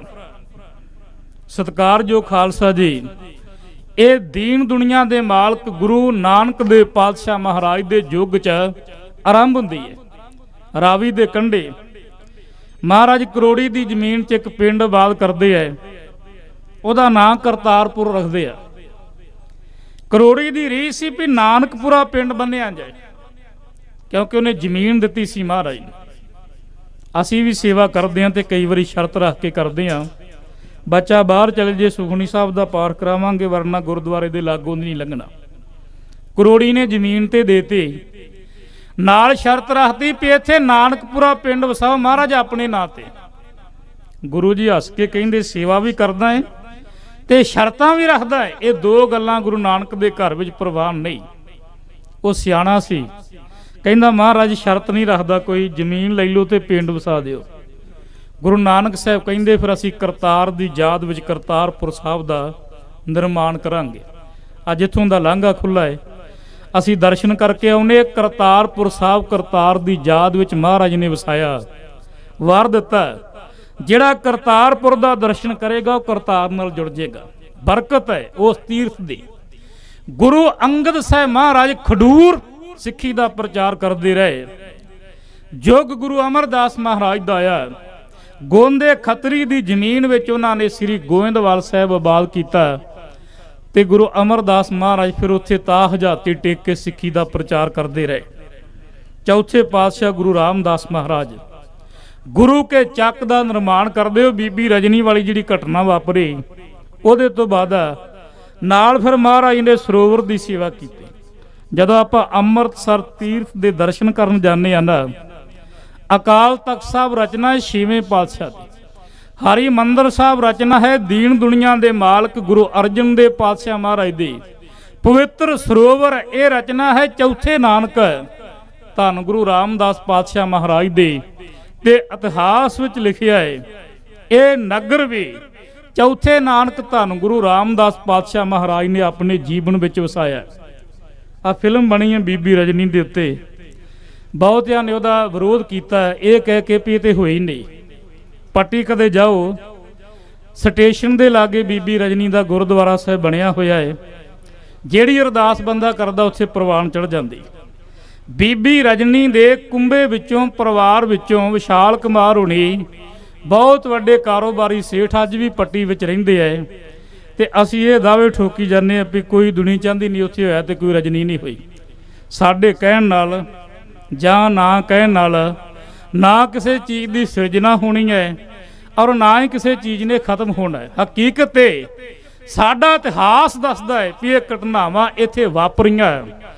ਸਤਿਕਾਰਯੋਗ ਖਾਲਸਾ ਜੀ, ਇਹ ਦੀਨ ਦੁਨੀਆ ਦੇ ਮਾਲਕ ਗੁਰੂ ਨਾਨਕ ਦੇ ਪਾਤਸ਼ਾਹ ਮਹਾਰਾਜ ਦੇ ਯੁੱਗ 'ਚ ਆਰੰਭ ਹੁੰਦੀ ਹੈ। ਰਾਵੀ ਦੇ ਕੰਢੇ ਮਹਾਰਾਜ ਕਰੋੜੀ ਦੀ ਜ਼ਮੀਨ 'ਚ ਇੱਕ ਪਿੰਡ ਆਬਾਦ ਕਰਦੇ ਹੈ, ਉਹਦਾ ਨਾਂ ਕਰਤਾਰਪੁਰ ਰੱਖਦੇ ਆ। ਕਰੋੜੀ ਦੀ ਰੀਸ ਸੀ ਵੀ ਨਾਨਕਪੁਰਾ ਪਿੰਡ ਬੰਨਿਆ ਜਾਏ, ਕਿਉਂਕਿ ਉਹਨੇ ਜ਼ਮੀਨ ਦਿੱਤੀ ਸੀ ਮਹਾਰਾਜ ਨੂੰ। ਅਸੀਂ ਵੀ ਸੇਵਾ ਕਰਦੇ ਹਾਂ ਤੇ ਕਈ ਵਾਰੀ ਸ਼ਰਤ ਰੱਖ ਕੇ ਕਰਦੇ ਹਾਂ, ਬੱਚਾ ਬਾਹਰ ਚਲੇ ਜੇ ਸੁਖਮਨੀ ਸਾਹਿਬ ਦਾ ਪਾਠ ਕਰਾਵਾਂਗੇ, ਵਰਨਾ ਗੁਰਦੁਆਰੇ ਦੇ ਲਾਗੋਂ ਨਹੀਂ ਲੰਘਣਾ। ਕਰੋੜੀ ਨੇ ਜ਼ਮੀਨ ਤੇ ਦੇਤੇ, ਨਾਲ ਸ਼ਰਤ ਰੱਖਦੀ ਵੀ ਇੱਥੇ ਨਾਨਕਪੁਰਾ ਪਿੰਡ ਵਸਾਓ ਮਹਾਰਾਜ ਆਪਣੇ ਨਾਂ ਤੇ। ਗੁਰੂ ਜੀ ਹੱਸ ਕੇ ਕਹਿੰਦੇ ਸੇਵਾ ਵੀ ਕਰਦਾ ਹੈ ਤੇ ਸ਼ਰਤਾਂ ਵੀ ਰੱਖਦਾ ਹੈ। ਇਹ ਦੋ ਗੱਲਾਂ ਗੁਰੂ ਨਾਨਕ ਦੇ ਘਰ ਵਿੱਚ ਪ੍ਰਵਾਨ ਨਹੀਂ। ਉਹ ਸਿਆਣਾ ਸੀ, ਕਹਿੰਦਾ ਮਹਾਰਾਜ ਸ਼ਰਤ ਨਹੀਂ ਰੱਖਦਾ ਕੋਈ, ਜ਼ਮੀਨ ਲੈ ਲਓ ਤੇ ਪਿੰਡ ਵਸਾ ਦਿਓ। ਗੁਰੂ ਨਾਨਕ ਸਾਹਿਬ ਕਹਿੰਦੇ ਫਿਰ ਅਸੀਂ ਕਰਤਾਰ ਦੀ ਯਾਦ ਵਿੱਚ ਕਰਤਾਰਪੁਰ ਸਾਹਿਬ ਦਾ ਨਿਰਮਾਣ ਕਰਾਂਗੇ। ਅੱਜ ਇੱਥੋਂ ਦਾ ਲਾਂਘਾ ਖੁੱਲ੍ਹਾ ਹੈ, ਅਸੀਂ ਦਰਸ਼ਨ ਕਰਕੇ ਆਉਨੇ। ਕਰਤਾਰਪੁਰ ਸਾਹਿਬ ਕਰਤਾਰ ਦੀ ਯਾਦ ਵਿੱਚ ਮਹਾਰਾਜ ਨੇ ਵਸਾਇਆ, ਵਾਰ ਦਿੱਤਾ। ਜਿਹੜਾ ਕਰਤਾਰਪੁਰ ਦਾ ਦਰਸ਼ਨ ਕਰੇਗਾ ਉਹ ਕਰਤਾਰ ਨਾਲ ਜੁੜ ਜਾਏਗਾ। ਬਰਕਤ ਹੈ ਉਸ ਤੀਰਥ ਦੀ। ਗੁਰੂ ਅੰਗਦ ਸਾਹਿਬ ਮਹਾਰਾਜ ਖਡੂਰ ਸਿੱਖੀ ਦਾ ਪ੍ਰਚਾਰ ਕਰਦੇ ਰਹੇ। ਯੁੱਗ ਗੁਰੂ ਅਮਰਦਾਸ ਮਹਾਰਾਜ ਦਾ ਆਇਆ, ਗੋਂਦੇ ਖੱਤਰੀ ਦੀ ਜ਼ਮੀਨ ਵਿੱਚ ਉਹਨਾਂ ਨੇ ਸ੍ਰੀ ਗੋਇੰਦਵਾਲ ਸਾਹਿਬ ਆਬਾਦ ਕੀਤਾ ਤੇ ਗੁਰੂ ਅਮਰਦਾਸ ਮਹਾਰਾਜ ਫਿਰ ਉੱਥੇ ਤਾਹਜਾਤੀ ਟੇਕ ਕੇ ਸਿੱਖੀ ਦਾ ਪ੍ਰਚਾਰ ਕਰਦੇ ਰਹੇ। ਚੌਥੇ ਪਾਤਸ਼ਾਹ ਗੁਰੂ ਰਾਮਦਾਸ ਮਹਾਰਾਜ ਗੁਰੂ ਕੇ ਚੱਕ ਦਾ ਨਿਰਮਾਣ ਕਰਦੇ ਹੋ। ਬੀਬੀ ਰਜਨੀ ਵਾਲੀ ਜਿਹੜੀ ਘਟਨਾ ਵਾਪਰੀ, ਉਹਦੇ ਤੋਂ ਬਾਅਦ ਨਾਲ ਫਿਰ ਮਹਾਰਾਜ ਨੇ ਸਰੋਵਰ ਦੀ ਸੇਵਾ ਕੀਤੀ। ਜਦੋਂ ਆਪਾਂ ਅੰਮ੍ਰਿਤਸਰ ਤੀਰਥ ਦੇ ਦਰਸ਼ਨ ਕਰਨ ਜਾਂਦੇ ਹਾਂ ਨਾ, ਅਕਾਲ ਤਖਤ ਸਾਹਿਬ ਰਚਨਾ ਹੈ 6ਵੇਂ ਪਾਤਸ਼ਾਹ ਦੀ, ਹਰਿਮੰਦਰ ਸਾਹਿਬ ਰਚਨਾ ਹੈ ਦੀਨ ਦੁਨੀਆ ਦੇ ਮਾਲਕ ਗੁਰੂ ਅਰਜਨ ਦੇਵ ਪਾਤਸ਼ਾਹ ਮਹਾਰਾਜ ਦੀ, ਪਵਿੱਤਰ ਸਰੋਵਰ ਇਹ ਰਚਨਾ ਹੈ ਚੌਥੇ ਨਾਨਕ ਧੰਨ ਗੁਰੂ ਰਾਮਦਾਸ ਪਾਤਸ਼ਾਹ ਮਹਾਰਾਜ ਦੇ। ਤੇ ਇਤਿਹਾਸ ਵਿੱਚ ਲਿਖਿਆ ਹੈ ਇਹ ਨਗਰ ਵੀ ਚੌਥੇ ਨਾਨਕ ਧੰਨ ਗੁਰੂ ਰਾਮਦਾਸ ਪਾਤਸ਼ਾਹ ਮਹਾਰਾਜ ਨੇ ਆਪਣੇ ਜੀਵਨ ਵਿੱਚ ਵਸਾਇਆ। ਆ ਫਿਲਮ ਬਣੀ ਹੈ ਬੀਬੀ ਰਜਨੀ ਦੇ ਉੱਤੇ, ਬਹੁਤਿਆਂ ਨੇ ਉਹਦਾ ਵਿਰੋਧ ਕੀਤਾ, ਇਹ ਕਹਿ ਕੇ ਵੀ ਇਹ ਤੇ ਹੋਈ ਨਹੀਂ। ਪੱਟੀ ਕਦੇ ਜਾਓ, ਸਟੇਸ਼ਨ ਦੇ ਲਾਗੇ ਬੀਬੀ ਰਜਨੀ ਦਾ ਗੁਰਦੁਆਰਾ ਸਾਹਿਬ ਬਣਿਆ ਹੋਇਆ ਹੈ। ਜਿਹੜੀ ਅਰਦਾਸ ਬੰਦਾ ਕਰਦਾ ਉੱਥੇ ਪ੍ਰਵਾਨ ਚੜ੍ਹ ਜਾਂਦੀ। ਬੀਬੀ ਰਜਨੀ ਦੇ ਕੁੰਭੇ ਵਿੱਚੋਂ ਪਰਿਵਾਰ ਵਿੱਚੋਂ ਵਿਸ਼ਾਲ ਕੁਮਾਰ ਹੋਣੀ ਬਹੁਤ ਵੱਡੇ ਕਾਰੋਬਾਰੀ ਸੇਠ ਅੱਜ ਵੀ ਪੱਟੀ ਵਿੱਚ ਰਹਿੰਦੇ ਐ ਤੇ ਅਸੀਂ ਇਹ ਦਾਅਵੇ ਠੋਕੀ ਜਾਂਦੇ ਆ ਵੀ ਕੋਈ ਦੁਨੀ ਚਾਂਦੀ ਨਹੀਂ ਉੱਥੇ ਹੋਇਆ ਤੇ ਕੋਈ ਰਜਨੀ ਨਹੀਂ ਹੋਈ। ਸਾਡੇ ਕਹਿਣ ਨਾਲ ਜਾਂ ਨਾ ਕਹਿਣ ਨਾਲ ਨਾ ਕਿਸੇ ਚੀਜ਼ ਦੀ ਸਿਰਜਣਾ ਹੋਣੀ ਹੈ ਔਰ ਨਾ ਹੀ ਕਿਸੇ ਚੀਜ਼ ਨੇ ਖਤਮ ਹੋਣਾ ਹੈ। ਹਕੀਕਤ ਤੇ ਸਾਡਾ ਇਤਿਹਾਸ ਦੱਸਦਾ ਹੈ ਵੀ ਇਹ ਘਟਨਾਵਾਂ ਇੱਥੇ ਵਾਪਰੀਆਂ।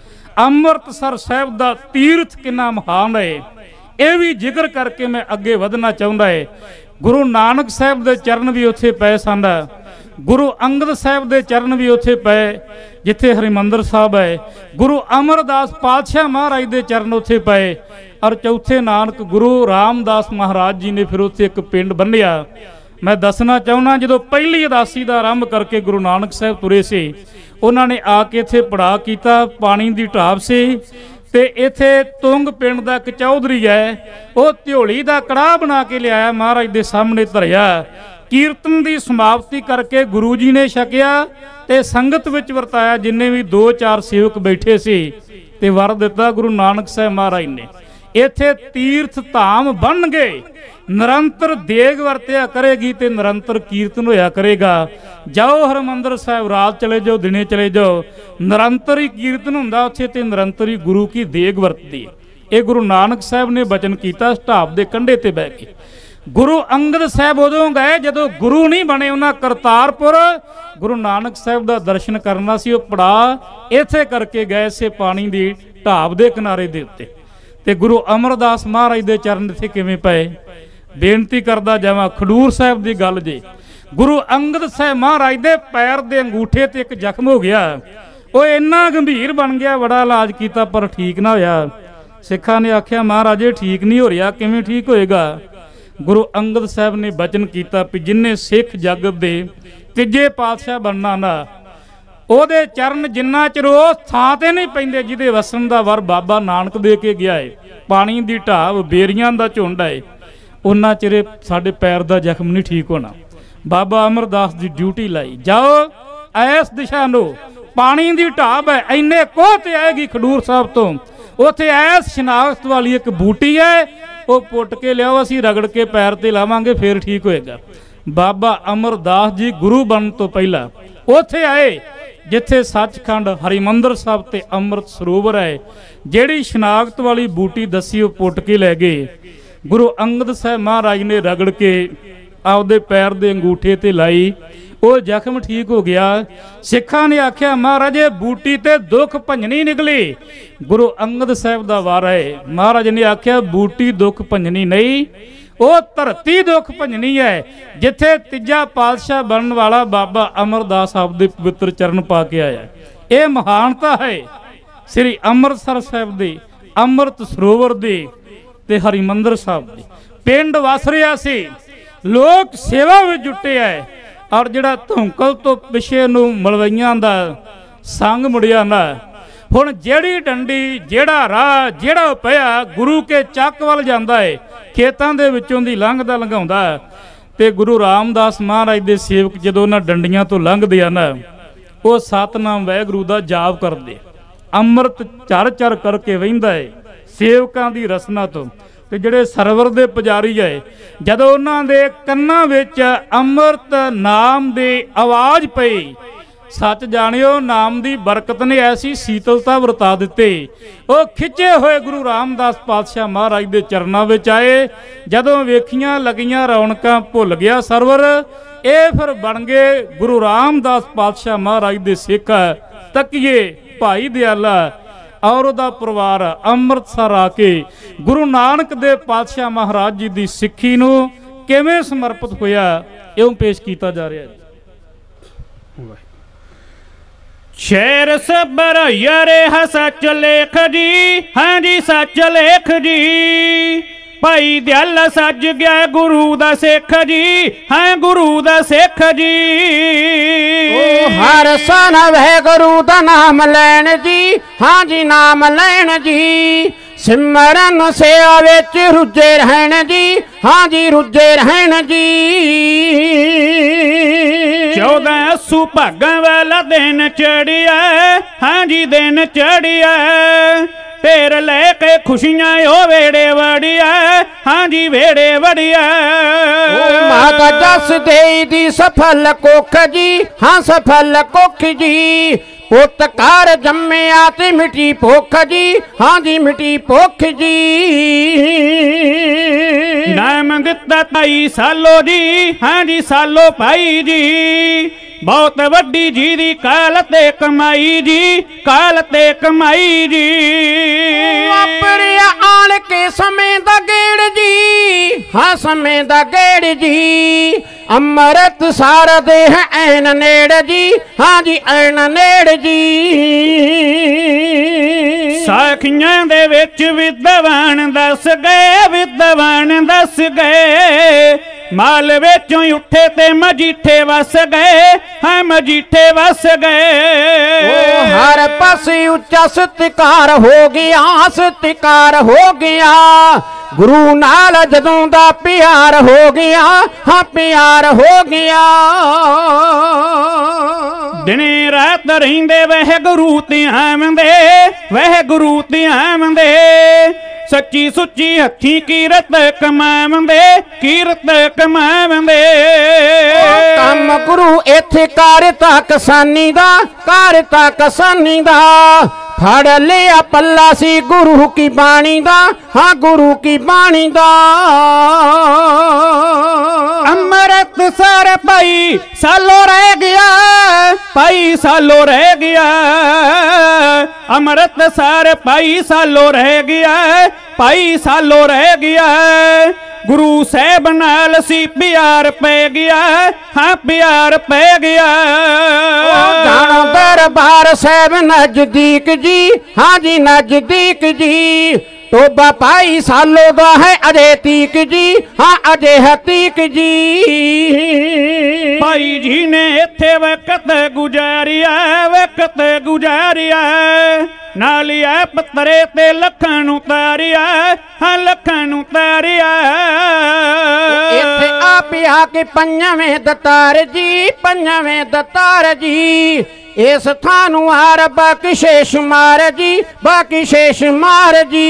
ਅੰਮ੍ਰਿਤਸਰ ਸਾਹਿਬ ਦਾ ਤੀਰਥ ਕਿੰਨਾ ਮਹਾਨ ਹੈ ਇਹ ਵੀ ਜ਼ਿਕਰ ਕਰਕੇ ਮੈਂ ਅੱਗੇ ਵਧਣਾ ਚਾਹੁੰਦਾ ਹੈ। ਗੁਰੂ ਨਾਨਕ ਸਾਹਿਬ ਦੇ ਚਰਨ ਵੀ ਉੱਥੇ ਪਏ ਸਨ, ਗੁਰੂ ਅੰਗਦ ਸਾਹਿਬ ਦੇ ਚਰਨ ਵੀ ਉੱਥੇ ਪਏ ਜਿੱਥੇ ਹਰਿਮੰਦਰ ਸਾਹਿਬ ਹੈ, ਗੁਰੂ ਅਮਰਦਾਸ ਪਾਤਸ਼ਾਹ ਮਹਾਰਾਜ ਦੇ ਚਰਨ ਉੱਥੇ ਪਏ ਔਰ ਚੌਥੇ ਨਾਨਕ ਗੁਰੂ ਰਾਮਦਾਸ ਮਹਾਰਾਜ ਜੀ ਨੇ ਫਿਰ ਉੱਥੇ ਇੱਕ ਪਿੰਡ ਬੰਨ੍ਹਿਆ। ਮੈਂ ਦੱਸਣਾ ਚਾਹੁੰਦਾ ਜਦੋਂ ਪਹਿਲੀ ਉਦਾਸੀ ਦਾ ਆਰੰਭ ਕਰਕੇ ਗੁਰੂ ਨਾਨਕ ਸਾਹਿਬ ਤੁਰੇ ਸੀ ਉਹਨਾਂ ਨੇ ਆ ਕੇ ਇੱਥੇ ਪੜਾਅ ਕੀਤਾ। ਪਾਣੀ ਦੀ ਢਾਬ ਸੀ ਤੇ ਇੱਥੇ ਤੁੰਗ ਪਿੰਡ ਦਾ ਇੱਕ ਚੌਧਰੀ ਹੈ ਉਹ ਝੋਲੀ ਦਾ ਕੜਾਹ ਬਣਾ ਕੇ ਲਿਆਇਆ, ਮਹਾਰਾਜ ਦੇ ਸਾਹਮਣੇ ਧਰਿਆ। ਕੀਰਤਨ ਦੀ ਸਮਾਪਤੀ ਕਰਕੇ ਗੁਰੂ ਜੀ ਨੇ ਛਕਿਆ ਤੇ ਸੰਗਤ ਵਿੱਚ ਵਰਤਾਇਆ। ਜਿੰਨੇ ਵੀ 2-4 ਸੇਵਕ ਬੈਠੇ ਸੀ ਤੇ ਵਰ ਦਿੱਤਾ ਗੁਰੂ ਨਾਨਕ ਸਾਹਿਬ ਮਹਾਰਾਜ ਨੇ ਇੱਥੇ ਤੀਰਥ ਧਾਮ ਬਣ ਗਏ। ਨਿਰੰਤਰ ਦੇਗ ਵਰਤਿਆ ਕਰੇਗੀ ਤੇ ਨਿਰੰਤਰ ਕੀਰਤਨ ਹੋਇਆ ਕਰੇਗਾ। ਜਾਓ ਹਰਿਮੰਦਰ ਸਾਹਿਬ ਰਾਤ ਚਲੇ ਜਾਓ ਦਿਨੇ ਚਲੇ ਜਾਓ, ਨਿਰੰਤਰ ਹੀ ਕੀਰਤਨ ਹੁੰਦਾ ਉੱਥੇ ਤੇ ਨਿਰੰਤਰ ਹੀ ਗੁਰੂ ਕੀ ਦੇਗ ਵਰਤਦੀ। ਇਹ ਗੁਰੂ ਨਾਨਕ ਸਾਹਿਬ ਨੇ ਬਚਨ ਕੀਤਾ ਢਾਬ ਦੇ ਕੰਢੇ ਤੇ ਬਹਿ ਕੇ। ਗੁਰੂ ਅੰਗਦ ਸਾਹਿਬ ਉਦੋਂ ਗਏ ਜਦੋਂ ਗੁਰੂ ਨਹੀਂ ਬਣੇ, ਉਹਨਾਂ ਕਰਤਾਰਪੁਰ ਗੁਰੂ ਨਾਨਕ ਸਾਹਿਬ ਦਾ ਦਰਸ਼ਨ ਕਰਨਾ ਸੀ। ਉਹ ਪੜਾਅ ਇੱਥੇ ਕਰਕੇ ਗਏ ਸੇ ਪਾਣੀ ਦੀ ਢਾਬ ਦੇ ਕਿਨਾਰੇ ਦੇ ਉੱਤੇ ਤੇ ਗੁਰੂ ਅਮਰਦਾਸ ਮਹਾਰਾਜ ਦੇ ਚਰਨ ਇੱਥੇ ਕਿਵੇਂ ਪਏ। ਬੇਨਤੀ ਕਰਦਾ ਜਾਵਾਂ ਖਡੂਰ ਸਾਹਿਬ ਦੀ ਗੱਲ ਜੇ ਗੁਰੂ ਅੰਗਦ ਸਾਹਿਬ ਮਹਾਰਾਜ ਦੇ ਪੈਰ ਦੇ ਅੰਗੂਠੇ ਤੇ ਇੱਕ ਜ਼ਖਮ ਹੋ ਗਿਆ, ਉਹ ਇੰਨਾ ਗੰਭੀਰ ਬਣ ਗਿਆ, ਬੜਾ ਇਲਾਜ ਕੀਤਾ ਪਰ ਠੀਕ ਨਾ ਹੋਇਆ। ਸਿੱਖਾਂ ਨੇ ਆਖਿਆ ਮਹਾਰਾਜ ਇਹ ਠੀਕ ਨਹੀਂ ਹੋ ਰਿਹਾ, ਕਿਵੇਂ ਠੀਕ ਹੋਏਗਾ। ਗੁਰੂ ਅੰਗਦ ਸਾਹਿਬ ਨੇ ਬਚਨ ਕੀਤਾ ਵੀ ਜਿੰਨੇ ਸਿੱਖ ਜਗਤ ਦੇ ਤੀਜੇ ਪਾਤਸ਼ਾਹ ਬਣਨਾ ਨਾ ਉਹਦੇ ਚਰਨ ਜਿੰਨਾ ਚਿਰ ਉਸ ਥਾਂ ਤੇ ਨਹੀਂ ਪੈਂਦੇ ਜਿਹਦੇ ਵਸਣ ਦਾ ਵਰ ਬਾਬਾ ਨਾਨਕ ਦੇ ਕੇ ਗਿਆ ਏ, ਪਾਣੀ ਦੀ ਢਾਬ ਬੇਰੀਆਂ ਦਾ ਝੁੰਡ ਏ, ਉਹਨਾਂ ਚਿਰ ਸਾਡੇ ਪੈਰ ਦਾ ਜ਼ਖਮ ਨਹੀਂ ਠੀਕ ਹੋਣਾ। ਬਾਬਾ ਅਮਰਦਾਸ ਦੀ ਡਿਊਟੀ ਲਾਈ, ਜਾਓ ਐਸ ਦਿਸ਼ਾ ਨੂੰ ਪਾਣੀ ਦੀ ਢਾਬ ਹੈ, ਇੰਨੇ ਕੋਹ ਤੇ ਆਏਗੀ ਖਡੂਰ ਸਾਹਿਬ ਤੋਂ, ਉੱਥੇ ਐਸ ਸ਼ਨਾਖਤ ਵਾਲੀ ਇੱਕ ਬੂਟੀ ਹੈ, ਉਹ ਪੁੱਟ ਕੇ ਲਿਆਓ, ਅਸੀਂ ਰਗੜ ਕੇ ਪੈਰ ਤੇ ਲਾਵਾਂਗੇ ਫੇਰ ਠੀਕ ਹੋਏਗਾ। ਬਾਬਾ ਅਮਰਦਾਸ ਜੀ ਗੁਰੂ ਬਣਨ ਤੋਂ ਪਹਿਲਾਂ ਉੱਥੇ ਆਏ ਜਿੱਥੇ ਸੱਚਖੰਡ ਹਰਿਮੰਦਰ ਸਾਹਿਬ ਤੇ ਅੰਮ੍ਰਿਤ ਸਰੋਵਰ ਹੈ। ਜਿਹੜੀ ਸ਼ਨਾਖਤ ਵਾਲੀ ਬੂਟੀ ਦੱਸੀ ਉਹ ਪੁੱਟ ਕੇ ਲੈ ਗਏ। ਗੁਰੂ ਅੰਗਦ ਸਾਹਿਬ ਮਹਾਰਾਜ ਨੇ ਰਗੜ ਕੇ ਆਪਦੇ ਪੈਰ ਦੇ ਅੰਗੂਠੇ ਤੇ ਲਾਈ, ਉਹ ਜ਼ਖਮ ਠੀਕ ਹੋ ਗਿਆ। ਸਿੱਖਾਂ ਨੇ ਆਖਿਆ ਮਹਾਰਾਜ ਇਹ ਬੂਟੀ ਤੇ ਦੁੱਖ ਭੰਜਣੀ ਨਿਕਲੀ। ਗੁਰੂ ਅੰਗਦ ਸਾਹਿਬ ਦਾ ਵਾਰ ਹੈ, ਮਹਾਰਾਜ ਨੇ ਆਖਿਆ ਬੂਟੀ ਦੁੱਖ ਭੰਜਣੀ ਨਹੀਂ, ਉਹ ਧਰਤੀ ਦੁੱਖ ਭੰਜਣੀ ਹੈ ਜਿੱਥੇ ਤੀਜਾ ਪਾਤਸ਼ਾਹ ਬਣਨ ਵਾਲਾ ਬਾਬਾ ਅਮਰਦਾਸ ਸਾਹਿਬ ਦੇ ਪਵਿੱਤਰ ਚਰਨ ਪਾ ਕੇ ਆਇਆ। ਇਹ ਮਹਾਨਤਾ ਹੈ ਸ੍ਰੀ ਅੰਮ੍ਰਿਤਸਰ ਸਾਹਿਬ ਦੇ ਅੰਮ੍ਰਿਤ ਸਰੋਵਰ ਦੇ ਤੇ ਹਰਿਮੰਦਰ ਸਾਹਿਬ ਦੇ। ਪਿੰਡ ਵਸ ਰਿਹਾ ਸੀ, ਲੋਕ ਸੇਵਾ ਵਿੱਚ ਜੁਟੇ ਹੈ ਔਰ ਜਿਹੜਾ ਧੌਂਕਲ ਤੋਂ ਪਿਛੇ ਨੂੰ ਮਲਵਈਆਂ ਦਾ ਸੰਗ ਮੁੜਿਆ ਨਾ। ਹੁਣ ਜਿਹੜੀ ਡੰਡੀ ਜਿਹੜਾ ਰਾਹ ਜਿਹੜਾ ਪਿਆ ਗੁਰੂ ਕੇ ਚੱਕ ਵੱਲ ਜਾਂਦਾ ਹੈ, ਖੇਤਾਂ ਦੇ ਵਿੱਚੋਂ ਦੀ ਲੰਘਦਾ ਲੰਘਾਉਂਦਾ ਤੇ ਗੁਰੂ ਰਾਮਦਾਸ ਮਹਾਰਾਜ ਦੇ ਸੇਵਕ ਜਦੋਂ ਉਹਨਾਂ ਡੰਡੀਆਂ ਤੋਂ ਲੰਘਦੇ ਆ ਨਾ ਉਹ ਸਤਨਾਮ ਵਾਹਿਗੁਰੂ ਦਾ ਜਾਪ ਕਰਦੇ, ਅੰਮ੍ਰਿਤ ਚਰ ਚਰ ਕਰਕੇ ਵਹਿੰਦਾ ਹੈ ਸੇਵਕਾਂ ਦੀ ਰਸਨਾ ਤੋਂ। ਤੇ ਜਿਹੜੇ ਸਰਵਰ ਦੇ ਪੁਜਾਰੀ ਹੈ ਜਦੋਂ ਉਹਨਾਂ ਦੇ ਕੰਨਾਂ ਵਿੱਚ ਅੰਮ੍ਰਿਤ ਨਾਮ ਦੀ ਆਵਾਜ਼ ਪਈ, ਸੱਚ ਜਾਣਿਓ ਨਾਮ ਦੀ ਬਰਕਤ ਨੇ ਐਸੀ ਸੀਤਲਤਾ ਵਰਤਾ ਦਿੱਤੀ। ਉਹ ਖਿੱਚੇ ਹੋਏ ਗੁਰੂ ਰਾਮਦਾਸ ਪਾਤਸ਼ਾਹ ਮਹਾਰਾਜ ਦੇ ਚਰਨਾਂ ਵਿੱਚ ਆਏ। ਜਦੋਂ ਵੇਖੀਆਂ ਲੱਗੀਆਂ ਰੌਣਕਾਂ ਭੁੱਲ ਗਿਆ ਸਰਵਰ। ਇਹ ਫਿਰ ਬਣ ਗਏ ਗੁਰੂ ਰਾਮਦਾਸ ਪਾਤਸ਼ਾਹ ਮਹਾਰਾਜ ਦੇ ਸਿੱਖ ਤਕੀਏ ਭਾਈ ਦਿਆਲਾ ਔਰ ਉਹਦਾ ਪਰਿਵਾਰ ਅੰਮ੍ਰਿਤਸਰ ਆ ਕੇ ਗੁਰੂ ਨਾਨਕ ਦੇ ਪਾਤਸ਼ਾਹ ਮਹਾਰਾਜ ਜੀ ਦੀ ਸਿੱਖੀ ਨੂੰ ਕਿਵੇਂ ਸਮਰਪਿਤ ਹੋਇਆ, ਇਉਂ ਪੇਸ਼ ਕੀਤਾ ਜਾ ਰਿਹਾ ਹੈ। ਸ਼ੇਰ ਸਬਰ ਯਾਰੇ ਸੱਚ ਲੇਖ ਜੀ, ਹਾਂ ਜੀ ਸੱਚ ਲੇਖ ਜੀ। ਭਾਈ ਦਿਆਲਾ ਸੱਜ ਗਿਆ ਗੁਰੂ ਦਾ ਸਿੱਖ ਜੀ, ਹਾਂ ਗੁਰੂ ਦਾ ਸਿੱਖ ਜੀ। ਉਹ ਹਰ ਸਨ ਵਹਿ ਗੁਰੂ ਦਾ ਨਾਮ ਲੈਣ ਜੀ, ਹਾਂ ਜੀ ਨਾਮ ਲੈਣ ਜੀ। ਸਿਮਰਨ ਸੇਵਾ ਵਿੱਚ ਰੁੱਝੇ ਰਹਿਣ ਜੀ, ਹਾਂ ਜੀ ਰੁੱਝੇ ਰਹਿਣ ਜੀ। ਚੌਦਾਂ ਅੱਸੂ ਭਾਗਾਂ ਵਾਲਾ ਦਿਨ ਚੜਿਆ, ਹਾਂਜੀ ਦਿਨ ਚੜਿਆ, ਢੇਰ ਲੈ ਕੇ ਖੁਸ਼ੀਆਂ ਉਹ ਵੇੜੇ ਵੜਿਆ, ਹਾਂਜੀ ਵੇੜੇ ਵੜਿਆ। ਮਾਤਾ ਜਸ ਦੇਈ ਦੀ ਸਫਲ ਕੁੱਖ ਜੀ, ਹਾਂ ਸਫਲ ਕੁੱਖ ਜੀ, ਪੁੱਤ ਘਰ ਜੰਮਿਆ ਤੇ ਮਿੱਟੀ ਭੁੱਖ ਜੀ, ਹਾਂਜੀ ਮਿੱਟੀ ਭੁੱਖ ਜੀ। ਨਾਮ ਦਿੱਤਾ ਤਾਈ ਸਾਲੋ ਜੀ, ਹਾਂਜੀ ਸਾਲੋ ਭਾਈ ਜੀ, ਬਹੁਤ ਵੱਡੀ ਜੀ ਦੀ ਕਾਲ ਤੇ ਕਮਾਈ ਜੀ, ਕਾਲ ਤੇ ਕਮਾਈ ਜੀ। ਵਾਪਰਿਆ ਆਣ ਕੇ ਸਮੇਂ ਦਾ ਗੇੜ ਜੀ, ਹਾਂ ਸਮੇਂ ਦਾ ਗੇੜ ਜੀ, ਅੰਮ੍ਰਿਤ ਸਾਰ ਦੇ ਹੈ ਐਨ ਨੇੜ ਜੀ, ਹਾਂਜੀ ਐਨ ਨੇੜ ਜੀ। ਸਾਖੀਆਂ ਦੇ ਵਿੱਚ ਵਿਦਵਾਨ ਦੱਸ ਗਏ, ਵਿਦਵਾਨ ਦੱਸ ਗਏ, ਮਾਲ ਵਿੱਚੋਂ ਉੱਠੇ ਤੇ ਮਜੀਠੇ ਵਸ ਗਏ, ਹਾਂ ਮਜੀਠੇ ਵਸ ਗਏ। ਹਰ ਪਾਸੇ ਉੱਚਾ ਸਤਿਕਾਰ ਹੋ ਗਿਆ, ਸਤਿਕਾਰ ਹੋ ਗਿਆ, ਗੁਰੂ ਨਾਲ ਜਦੋਂ ਦਾ ਪਿਆਰ ਹੋ ਗਿਆ, ਹਾਂ ਪਿਆਰ ਹੋ ਗਿਆ। ਦਿਨੇ ਰਾਤ ਰਹਿੰਦੇ ਵਾਹਿਗੁਰੂ ਧਿਆਨ ਦੇ, ਵਾਹਿਗੁਰੂ ਧਿਆਨ ਦੇ, ਸੱਚੀ ਸੁੱਚੀ ਹੱਥੀਂ ਕੀਰਤ ਕਮਾਵੰਦੇ, ਕੀਰਤ ਕਮਾਵੰਦੇ। ਕੰਮ ਗੁਰੂ ਇੱਥੇ ਕਰਤਾ ਕਿਸਾਨੀ ਦਾ, ਕਰਤਾ ਕਿਸਾਨੀ ਦਾ, ਫੜ ਲਿਆ ਪੱਲਾ ਸੀ ਗੁਰੂ ਕੀ ਬਾਣੀ ਦਾ, ਹਾਂ ਗੁਰੂ ਕੀ ਬਾਣੀ ਦਾ। ਅੰਮ੍ਰਿਤ ਸਰ ਭਾਈ ਸਾਲੋ ਰਹਿ ਗਿਆ, ਭਾਈ ਸਾਲੋ ਰਹਿ ਗਿਆ, ਅੰਮ੍ਰਿਤ ਸਰ ਭਾਈ ਸਾਲੋ ਰਹਿ ਗਿਆ, ਭਾਈ ਸਾਲੋ ਰਹਿ ਗਿਆ। ਗੁਰੂ ਸਾਹਿਬ ਨਾਲ ਸੀ ਪਿਆਰ ਪੈ ਗਿਆ, ਹਾਂ ਪਿਆਰ ਪੈ ਗਿਆ। ਜਾਣੋ ਦਰਬਾਰ ਸਾਹਿਬ ਨਜ਼ਦੀਕ ਜੀ, ਹਾਂ ਜੀ ਨਜ਼ਦੀਕ ਜੀ, ਟੋਬਾ ਭਾਈ ਸਾਲੋ ਦਾ ਹੈ ਅਜੇ ਤੀਕ ਜੀ, ਹਾਂ ਅਜੇ ਹਤੀਕ ਜੀ। ਭਾਈ ਜੀ ਨੇ ਇੱਥੇ ਵਕਤ ਗੁਜ਼ਾਰਿਆ, ਵਕਤ ਗੁਜ਼ਾਰਿਆ, ਨਾਲਿਆ ਪੱਤਰੇ ਤੇ ਲੱਖਾਂ ਨੂੰ ਤਾਰਿਆ, ਹਾਂ ਲੱਖਾਂ ਨੂੰ ਤਾਰਿਆ। ਇੱਥੇ ਆ ਪਿਆ ਕੇ ਪੰਜਵੇਂ ਦਤਾਰ ਜੀ, ਪੰਜਵੇਂ ਦਤਾਰ ਜੀ, ਇਸ ਥਾਂ ਨੂੰ ਹਾਰ ਬਾਕੀ ਸ਼ੇਸ਼ ਮਾਰ ਜੀ, ਬਾਕੀ ਸ਼ੇਸ਼ ਮਾਰ ਜੀ।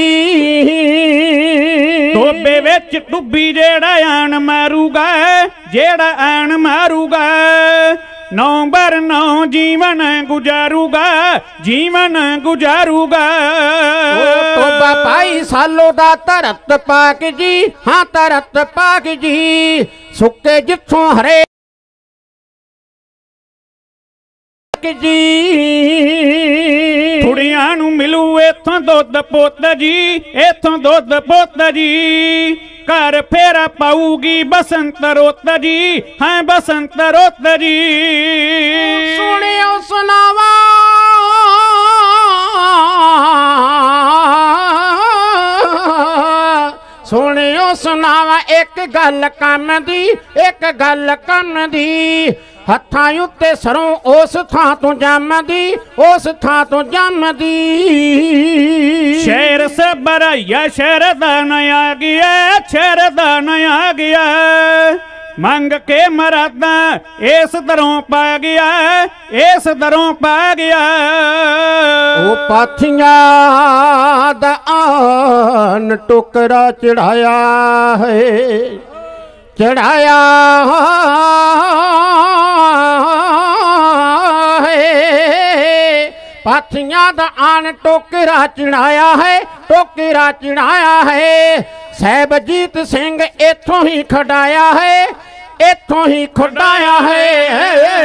ਟੋਬੇ ਵਿੱਚ ਡੁੱਬੀ ਜਿਹੜਾ ਆਣ ਮਾਰੂਗਾ, ਜਿਹੜਾ ਆਣ ਮਾਰੂਗਾ, 9/9 ਜੀਵਨ ਗੁਜ਼ਾਰੂਗਾ, ਜੀਵਨ ਗੁਜ਼ਾਰੂਗਾ। ਟੋਬਾ ਭਾਈ ਸਾਲੋ ਦਾ ਧਰਤ ਪਾਕ ਜੀ, ਹਾਂ ਧਰਤ ਪਾਕ ਜੀ, ਸੁੱਕੇ ਜਿੱਥੋਂ ਹਰੇ ਜੀ। ਕੁੜੀਆਂ ਨੂੰ ਮਿਲੂ ਇਥੋਂ ਦੁੱਧ ਪੁੱਤ ਜੀ, ਇਥੋਂ ਦੁੱਧ ਪੁੱਤ ਜੀ, ਘਰ ਫੇਰਾ ਪਾਊਗੀ ਬਸੰਤ ਰੁੱਤ ਜੀ, ਹਾਂ ਬਸੰਤ ਰੁੱਤ ਜੀ। ਸੁਣਿਓ ਸੁਣਾਵਾ ਸੁਣਿਓ ਸੁਣਾਵਾ ਇੱਕ ਗੱਲ ਕੰਮ ਦੀ, ਇੱਕ ਗੱਲ ਕੰਮ ਦੀ, ਹੱਥਾਂ ਉੱਤੇ ਸਰੋਂ ਉਸ ਥਾਂ ਤੋਂ ਜੰਮਦੀ, ਉਸ ਥਾਂ ਤੋਂ ਜੰਮਦੀ। ਸ਼ਹਿਰ ਸਬਰਾਇਆ ਸ਼ਹਿਰ ਦਾ ਨ ਆ ਗਿਆ, ਸ਼ਹਿਰ ਦਾ ਨ ਆ ਗਿਆ, ਮੰਗ ਕੇ ਮਰਾਦਾਂ ਇਸ ਦਰੋਂ ਪਾ ਗਿਆ, ਇਸ ਦਰੋਂ ਪਾ ਗਿਆ। ਉਹ ਪਾਥੀਆਂ ਦਾ ਆਨ ਟੋਕਰਾ ਚੜਾਇਆ ਹੈ, ਚੜਾਇਆ ਹੈ, ਪਾਥੀਆਂ ਦਾ ਆਨ ਟੋਕਰਾ ਚੜਾਇਆ ਹੈ, ਟੋਕਰਾ ਚੜਾਇਆ ਹੈ। ਸਾਹਿਬਜੀਤ ਸਿੰਘ ਇੱਥੋਂ ਹੀ ਖੜਾਇਆ ਹੈ, ਇੱਥੋਂ ਹੀ ਖੜਾਇਆ ਹੈ।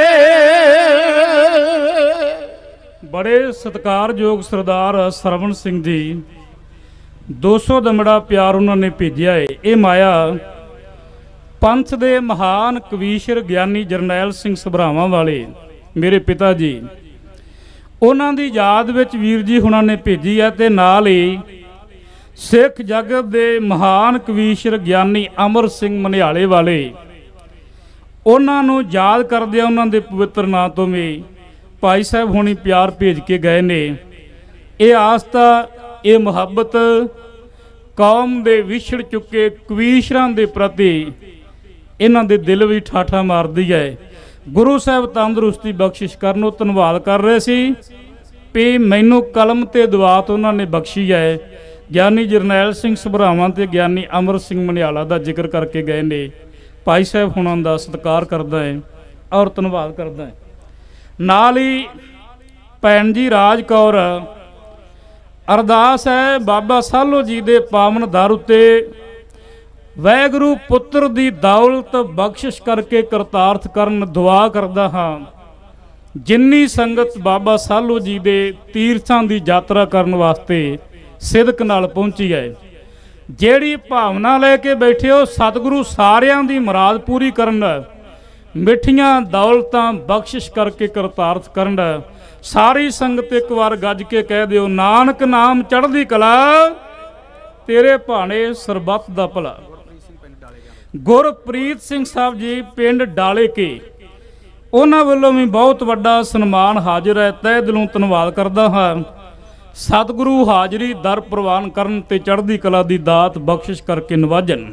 ਬੜੇ ਸਤਿਕਾਰਯੋਗ ਸਰਦਾਰ ਸਰਵਣ ਸਿੰਘ ਜੀ 200 ਦਮੜਾ ਪਿਆਰ ਉਹਨਾਂ ਨੇ ਭੇਜਿਆ ਹੈ। ਇਹ ਮਾਇਆ ਪੰਥ ਦੇ ਮਹਾਨ ਕਵੀਸ਼ਰ ਗਿਆਨੀ ਜਰਨੈਲ ਸਿੰਘ ਸਭਰਾਵਾਂ ਵਾਲੇ ਮੇਰੇ ਪਿਤਾ ਜੀ, ਉਹਨਾਂ ਦੀ ਯਾਦ ਵਿੱਚ ਵੀਰ ਜੀ ਹੁਣਾਂ ਨੇ ਭੇਜੀ ਹੈ। ਤੇ ਨਾਲ ਹੀ ਸਿੱਖ ਜਗਤ ਦੇ ਮਹਾਨ ਕਵੀਸ਼ਰ ਗਿਆਨੀ ਅਮਰ ਸਿੰਘ ਮਨਿਆਲੇ ਵਾਲੇ, ਉਹਨਾਂ ਨੂੰ ਯਾਦ ਕਰਦੇ ਉਹਨਾਂ ਦੇ ਪਵਿੱਤਰ ਨਾਂ ਤੋਂ ਵੀ ਭਾਈ ਸਾਹਿਬ ਹੁਣੀ ਪਿਆਰ ਭੇਜ ਕੇ ਗਏ ਨੇ। ਇਹ ਆਸਥਾ, ਇਹ ਮੁਹੱਬਤ ਕੌਮ ਦੇ ਵਿਛੜ ਚੁੱਕੇ ਕਵੀਸ਼ਰਾਂ ਦੇ ਪ੍ਰਤੀ ਇਹਨਾਂ ਦੇ ਦਿਲ ਵੀ ਠਾਠਾ ਮਾਰਦੀ ਹੈ। ਗੁਰੂ ਸਾਹਿਬ ਤੰਦਰੁਸਤੀ ਬਖਸ਼ਿਸ਼ ਕਰਨ ਨੂੰ ਧੰਨਵਾਦ ਕਰ ਰਹੇ ਸੀ ਵੀ ਮੈਨੂੰ ਕਲਮ ਤੇ ਦੁਆ ਤੋਂ ਉਹਨਾਂ ਨੇ ਬਖਸ਼ੀ ਹੈ। ਗਿਆਨੀ ਜਰਨੈਲ ਸਿੰਘ ਸਭਰਾਵਾਂ ਤੇ ਗਿਆਨੀ ਅਮਰ ਸਿੰਘ ਮਨਿਆਲਾ ਦਾ ਜ਼ਿਕਰ ਕਰਕੇ ਗਏ ਨੇ। ਭਾਈ ਸਾਹਿਬ ਹੁਣਾਂ ਦਾ ਸਤਿਕਾਰ ਕਰਦਾ ਹੈ ਔਰ ਧੰਨਵਾਦ ਕਰਦਾ ਹੈ। ਨਾਲ ਹੀ ਭੈਣ ਜੀ ਰਾਜ ਕੌਰ, ਅਰਦਾਸ ਹੈ ਬਾਬਾ ਸਾਲੋ ਜੀ ਦੇ ਪਾਵਨ ਦਰ ਉੱਤੇ ਵਾਹਿਗੁਰੂ ਪੁੱਤਰ ਦੀ ਦੌਲਤ ਬਖਸ਼ਿਸ਼ ਕਰਕੇ ਕਰਤਾਰਥ ਕਰਨ ਦੁਆ ਕਰਦਾ ਹਾਂ। ਜਿੰਨੀ ਸੰਗਤ ਬਾਬਾ ਸਾਲੋ ਜੀ ਦੇ ਤੀਰਥਾਂ ਦੀ ਯਾਤਰਾ ਕਰਨ ਵਾਸਤੇ ਸਿਦਕ ਨਾਲ ਪਹੁੰਚੀ ਹੈ, ਜਿਹੜੀ ਭਾਵਨਾ ਲੈ ਕੇ ਬੈਠੇ ਹੋ ਸਤਿਗੁਰੂ ਸਾਰਿਆਂ ਦੀ ਮੁਰਾਦ ਪੂਰੀ ਕਰਨ, ਮਿੱਠੀਆਂ ਦੌਲਤਾਂ ਬਖਸ਼ਿਸ਼ ਕਰਕੇ ਕਰਤਾਰਥ ਕਰਨ। ਸਾਰੀ ਸੰਗਤ ਇੱਕ ਵਾਰ ਗੱਜ ਕੇ ਕਹਿ ਦਿਓ, ਨਾਨਕ ਨਾਮ ਚੜ੍ਹਦੀ ਕਲਾ, ਤੇਰੇ ਭਾਣੇ ਸਰਬੱਤ ਦਾ ਭਲਾ। ਗੁਰਪ੍ਰੀਤ ਸਿੰਘ ਸਾਹਿਬ ਜੀ ਪਿੰਡ ਡਾਲੇ ਕੇ, ਉਹਨਾਂ ਵੱਲੋਂ ਵੀ ਬਹੁਤ ਵੱਡਾ ਸਨਮਾਨ ਹਾਜ਼ਰ ਹੈ। ਤਹਿ ਦਿਲੋਂ ਧੰਨਵਾਦ ਕਰਦਾ ਹਾਂ। ਸਤਿਗੁਰੂ ਹਾਜ਼ਰੀ ਦਰ ਪ੍ਰਵਾਨ ਕਰਨ ਤੇ ਚੜ੍ਹਦੀ ਕਲਾ ਦੀ ਦਾਤ ਬਖਸ਼ਿਸ਼ ਕਰਕੇ ਨਵਾਜਣ।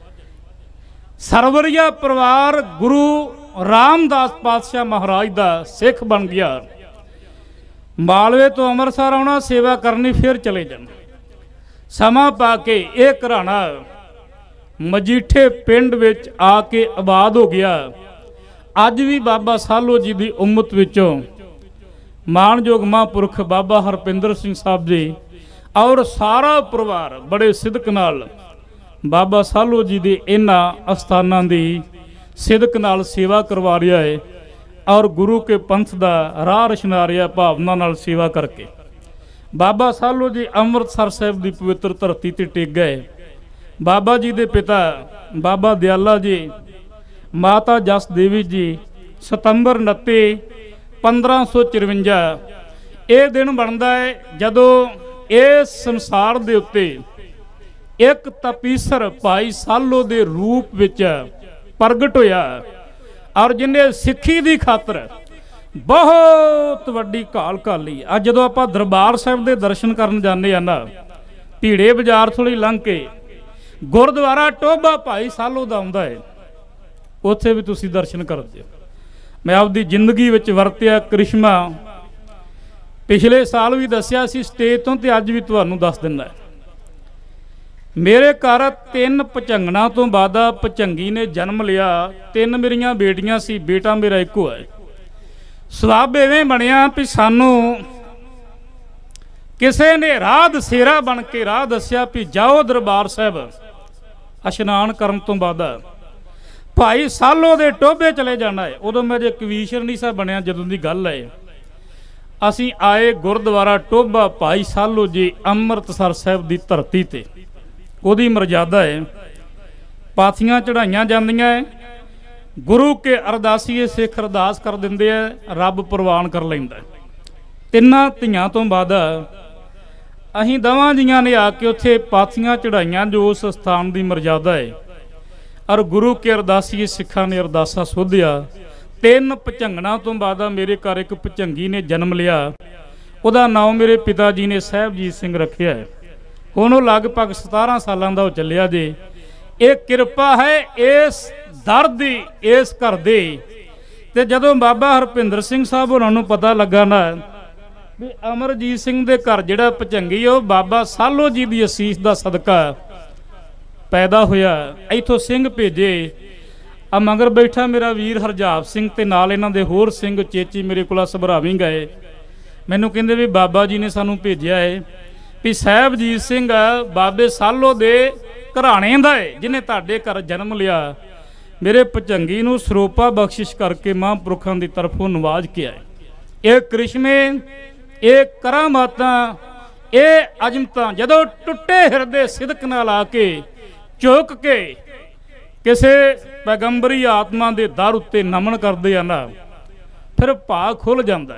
ਸਰਵਰੀਆ ਪਰਿਵਾਰ ਗੁਰੂ ਰਾਮਦਾਸ ਪਾਤਸ਼ਾਹ ਮਹਾਰਾਜ ਦਾ ਸਿੱਖ ਬਣ ਗਿਆ। ਮਾਲਵੇ ਤੋਂ ਅੰਮ੍ਰਿਤਸਰ ਆਉਣਾ, ਸੇਵਾ ਕਰਨੀ, ਫਿਰ ਚਲੇ ਜਾਣਾ। ਸਮਾਂ ਪਾ ਕੇ ਇਹ ਘਰਾਣਾ ਮਜੀਠੇ ਪਿੰਡ ਵਿੱਚ ਆ ਕੇ ਆਬਾਦ ਹੋ ਗਿਆ। ਅੱਜ ਵੀ ਬਾਬਾ ਸਾਲੋ ਜੀ ਦੀ ਉਮਤ ਵਿੱਚੋਂ ਮਾਣਯੋਗ ਮਹਾਂਪੁਰਖ ਬਾਬਾ ਹਰਪਿੰਦਰ ਸਿੰਘ ਸਾਹਿਬ ਜੀ ਔਰ ਸਾਰਾ ਪਰਿਵਾਰ ਬੜੇ ਸਿਦਕ ਨਾਲ ਬਾਬਾ ਸਾਲੋ ਜੀ ਦੇ ਇਹਨਾਂ ਅਸਥਾਨਾਂ ਦੀ ਸਿਦਕ ਨਾਲ ਸੇਵਾ ਕਰਵਾ ਰਿਹਾ ਹੈ ਔਰ ਗੁਰੂ ਕੇ ਪੰਥ ਦਾ ਰਾਹ ਰਚਨਾ ਰਿਹਾ ਭਾਵਨਾ ਨਾਲ ਸੇਵਾ ਕਰਕੇ। ਬਾਬਾ ਸਾਲੋ ਜੀ ਅੰਮ੍ਰਿਤਸਰ ਸਾਹਿਬ ਦੀ ਪਵਿੱਤਰ ਧਰਤੀ ਤੇ ਟਿਕ ਗਏ। ਬਾਬਾ ਜੀ ਦੇ ਪਿਤਾ ਬਾਬਾ ਦਿਆਲਾ ਜੀ, ਮਾਤਾ ਜਸ ਦੇਵੀ ਜੀ, ਸਤੰਬਰ 29 1554 ਇਹ ਦਿਨ ਬਣਦਾ ਹੈ ਜਦੋਂ ਇਸ ਸੰਸਾਰ ਦੇ ਉੱਤੇ ਇੱਕ ਤਪੀਸਰ ਭਾਈ ਸਾਲੋ ਦੇ ਰੂਪ ਵਿੱਚ ਪ੍ਰਗਟ ਹੋਇਆ ਔਰ ਜਿਹਨੇ ਸਿੱਖੀ ਦੀ ਖਾਤਰ ਬਹੁਤ ਵੱਡੀ ਘਾਲ ਘਾਲੀ। ਅੱਜ ਜਦੋਂ ਆਪਾਂ ਦਰਬਾਰ ਸਾਹਿਬ ਦੇ ਦਰਸ਼ਨ ਕਰਨ ਜਾਂਦੇ ਆ ਨਾ, ਭੀੜੇ ਬਾਜ਼ਾਰ ਥੋੜੀ ਲੰਘ ਕੇ ਗੁਰਦੁਆਰਾ ਟੋਭਾ ਭਾਈ ਸਾਲੋ ਦਾ ਆਉਂਦਾ ਹੈ, ਉੱਥੇ ਵੀ ਤੁਸੀਂ ਦਰਸ਼ਨ ਕਰਦੇ ਹੋ। ਮੈਂ ਆਪਦੀ ਜ਼ਿੰਦਗੀ ਵਿੱਚ ਵਰਤਿਆ ਕ੍ਰਿਸ਼ਮਾ ਪਿਛਲੇ ਸਾਲ ਵੀ ਦੱਸਿਆ ਸੀ ਸਟੇਜ ਤੋਂ, ਤੇ ਅੱਜ ਵੀ ਤੁਹਾਨੂੰ ਦੱਸ ਦਿੰਦਾ। ਮੇਰੇ ਘਰ 3 ਭਚੰਗਣਾ ਤੋਂ ਬਾਅਦ ਭਚੰਗੀ ਨੇ ਜਨਮ ਲਿਆ। 3 ਮੇਰੀਆਂ ਬੇਟੀਆਂ ਸੀ, ਬੇਟਾ ਮੇਰਾ ਇੱਕੋ ਹੈ। ਸਵਾਬ ਐਵੇਂ ਬਣਿਆ ਵੀ ਸਾਨੂੰ ਕਿਸੇ ਨੇ ਰਾਹ ਦਸੇਰਾ ਬਣ ਕੇ ਰਾਹ ਦੱਸਿਆ ਵੀ ਜਾਓ ਦਰਬਾਰ ਸਾਹਿਬ ਇਸ਼ਨਾਨ ਕਰਨ ਤੋਂ ਬਾਅਦ ਭਾਈ ਸਾਲੋ ਦੇ ਟੋਭੇ ਚਲੇ ਜਾਣਾ ਹੈ। ਉਦੋਂ ਮੈਂ ਜੇ ਕਵੀਸ਼ਰ ਨਹੀਂ ਸਾ ਬਣਿਆ, ਜਦੋਂ ਦੀ ਗੱਲ ਹੈ। ਅਸੀਂ ਆਏ ਗੁਰਦੁਆਰਾ ਟੋਭਾ ਭਾਈ ਸਾਲੋ ਜੀ ਅੰਮ੍ਰਿਤਸਰ ਸਾਹਿਬ ਦੀ ਧਰਤੀ ਤੇ। ਉਹਦੀ ਮਰਜ਼ਾਦਾ ਹੈ, ਪਾਥੀਆਂ ਚੜਾਈਆਂ ਜਾਂਦੀਆਂ ਹੈ, ਗੁਰੂ ਕੇ ਅਰਦਾਸੀਏ ਸਿੱਖ ਅਰਦਾਸ ਕਰ ਦਿੰਦੇ ਆ, ਰੱਬ ਪ੍ਰਵਾਨ ਕਰ ਲੈਂਦਾ। 3 ਧੀਆਂ ਤੋਂ ਬਾਅਦ ਅਸੀਂ ਦੋਵਾਂ ਜੀਆਂ ਨੇ ਆ ਕੇ ਉੱਥੇ ਪਾਥੀਆਂ ਚੜਾਈਆਂ, ਜੋ ਉਸ ਸਥਾਨ ਦੀ ਮਰਜ਼ਾਦਾ ਹੈ। ਔਰ ਗੁਰੂ ਕੇ ਅਰਦਾਸੀਏ ਸਿੱਖਾਂ ਨੇ ਅਰਦਾਸਾਂ ਸੋਧਿਆ। 3 ਭਚੰਗਣਾ ਤੋਂ ਬਾਅਦ ਮੇਰੇ ਘਰ ਇੱਕ ਭਚੰਗੀ ਨੇ ਜਨਮ ਲਿਆ। ਉਹਦਾ ਨਾਮ ਮੇਰੇ ਪਿਤਾ ਜੀ ਨੇ ਸਾਹਿਬਜੀਤ ਸਿੰਘ ਰੱਖਿਆ ਹੈ। ਹੁਣ ਉਹ ਲਗਭਗ 17 ਸਾਲਾਂ ਦਾ ਹੋ ਚੱਲਿਆ ਜੇ। ਇਹ ਕਿਰਪਾ ਹੈ ਇਸ ਦਰ ਦੀ, ਇਸ ਘਰ ਦੀ। ਤੇ ਜਦੋਂ ਬਾਬਾ ਹਰਪਿੰਦਰ ਸਿੰਘ ਸਾਹਿਬ ਉਹਨਾਂ ਨੂੰ ਪਤਾ ਲੱਗਾ ਨਾ ਵੀ ਅਮਰਜੀਤ ਸਿੰਘ ਦੇ ਘਰ ਜਿਹੜਾ ਭਚੰਗੀ ਉਹ ਬਾਬਾ ਸਾਲੋ ਜੀ ਦੀ ਅਸੀਸ ਦਾ ਸਦਕਾ ਪੈਦਾ ਹੋਇਆ, ਇੱਥੋਂ ਸਿੰਘ ਭੇਜੇ। ਆ ਮਗਰ ਬੈਠਾ ਮੇਰਾ ਵੀਰ ਹਰਜਾਪ ਸਿੰਘ ਤੇ ਨਾਲ ਇਹਨਾਂ ਦੇ ਹੋਰ ਸਿੰਘ ਚੇਚੀ ਮੇਰੇ ਕੋਲ ਸਭਰਾਵੀਂ ਗਏ। ਮੈਨੂੰ ਕਹਿੰਦੇ ਵੀ ਬਾਬਾ ਜੀ ਨੇ ਸਾਨੂੰ ਭੇਜਿਆ ਹੈ ਵੀ ਸਾਹਿਬਜੀਤ ਸਿੰਘ ਬਾਬੇ ਸਾਲੋ ਦੇ ਘਰਾਣੇ ਦਾ ਹੈ, ਜਿਹਨੇ ਤੁਹਾਡੇ ਘਰ ਜਨਮ ਲਿਆ। ਮੇਰੇ ਭਚੰਗੀ ਨੂੰ ਸਰੋਪਾ ਬਖਸ਼ਿਸ਼ ਕਰਕੇ ਮਹਾਂਪੁਰਖਾਂ ਦੀ ਤਰਫੋਂ ਨਵਾਜ ਕੇ ਆਏ। ਇਹ ਕ੍ਰਿਸ਼ਮੇ, ਇਹ ਕਰਾਮਾਤਾਂ, ਇਹ ਅਜਮਤਾਂ ਜਦੋਂ ਟੁੱਟੇ ਹਿਰਦੇ ਸਿਦਕ ਨਾਲ ਆ ਕੇ ਝੁਕ ਕੇ ਕਿਸੇ ਪੈਗੰਬਰੀ ਆਤਮਾ ਦੇ ਦਰ ਉੱਤੇ ਨਮਨ ਕਰਦੇ ਆ ਨਾ, ਫਿਰ ਭਾਗ ਖੁੱਲ ਜਾਂਦਾ ਹੈ।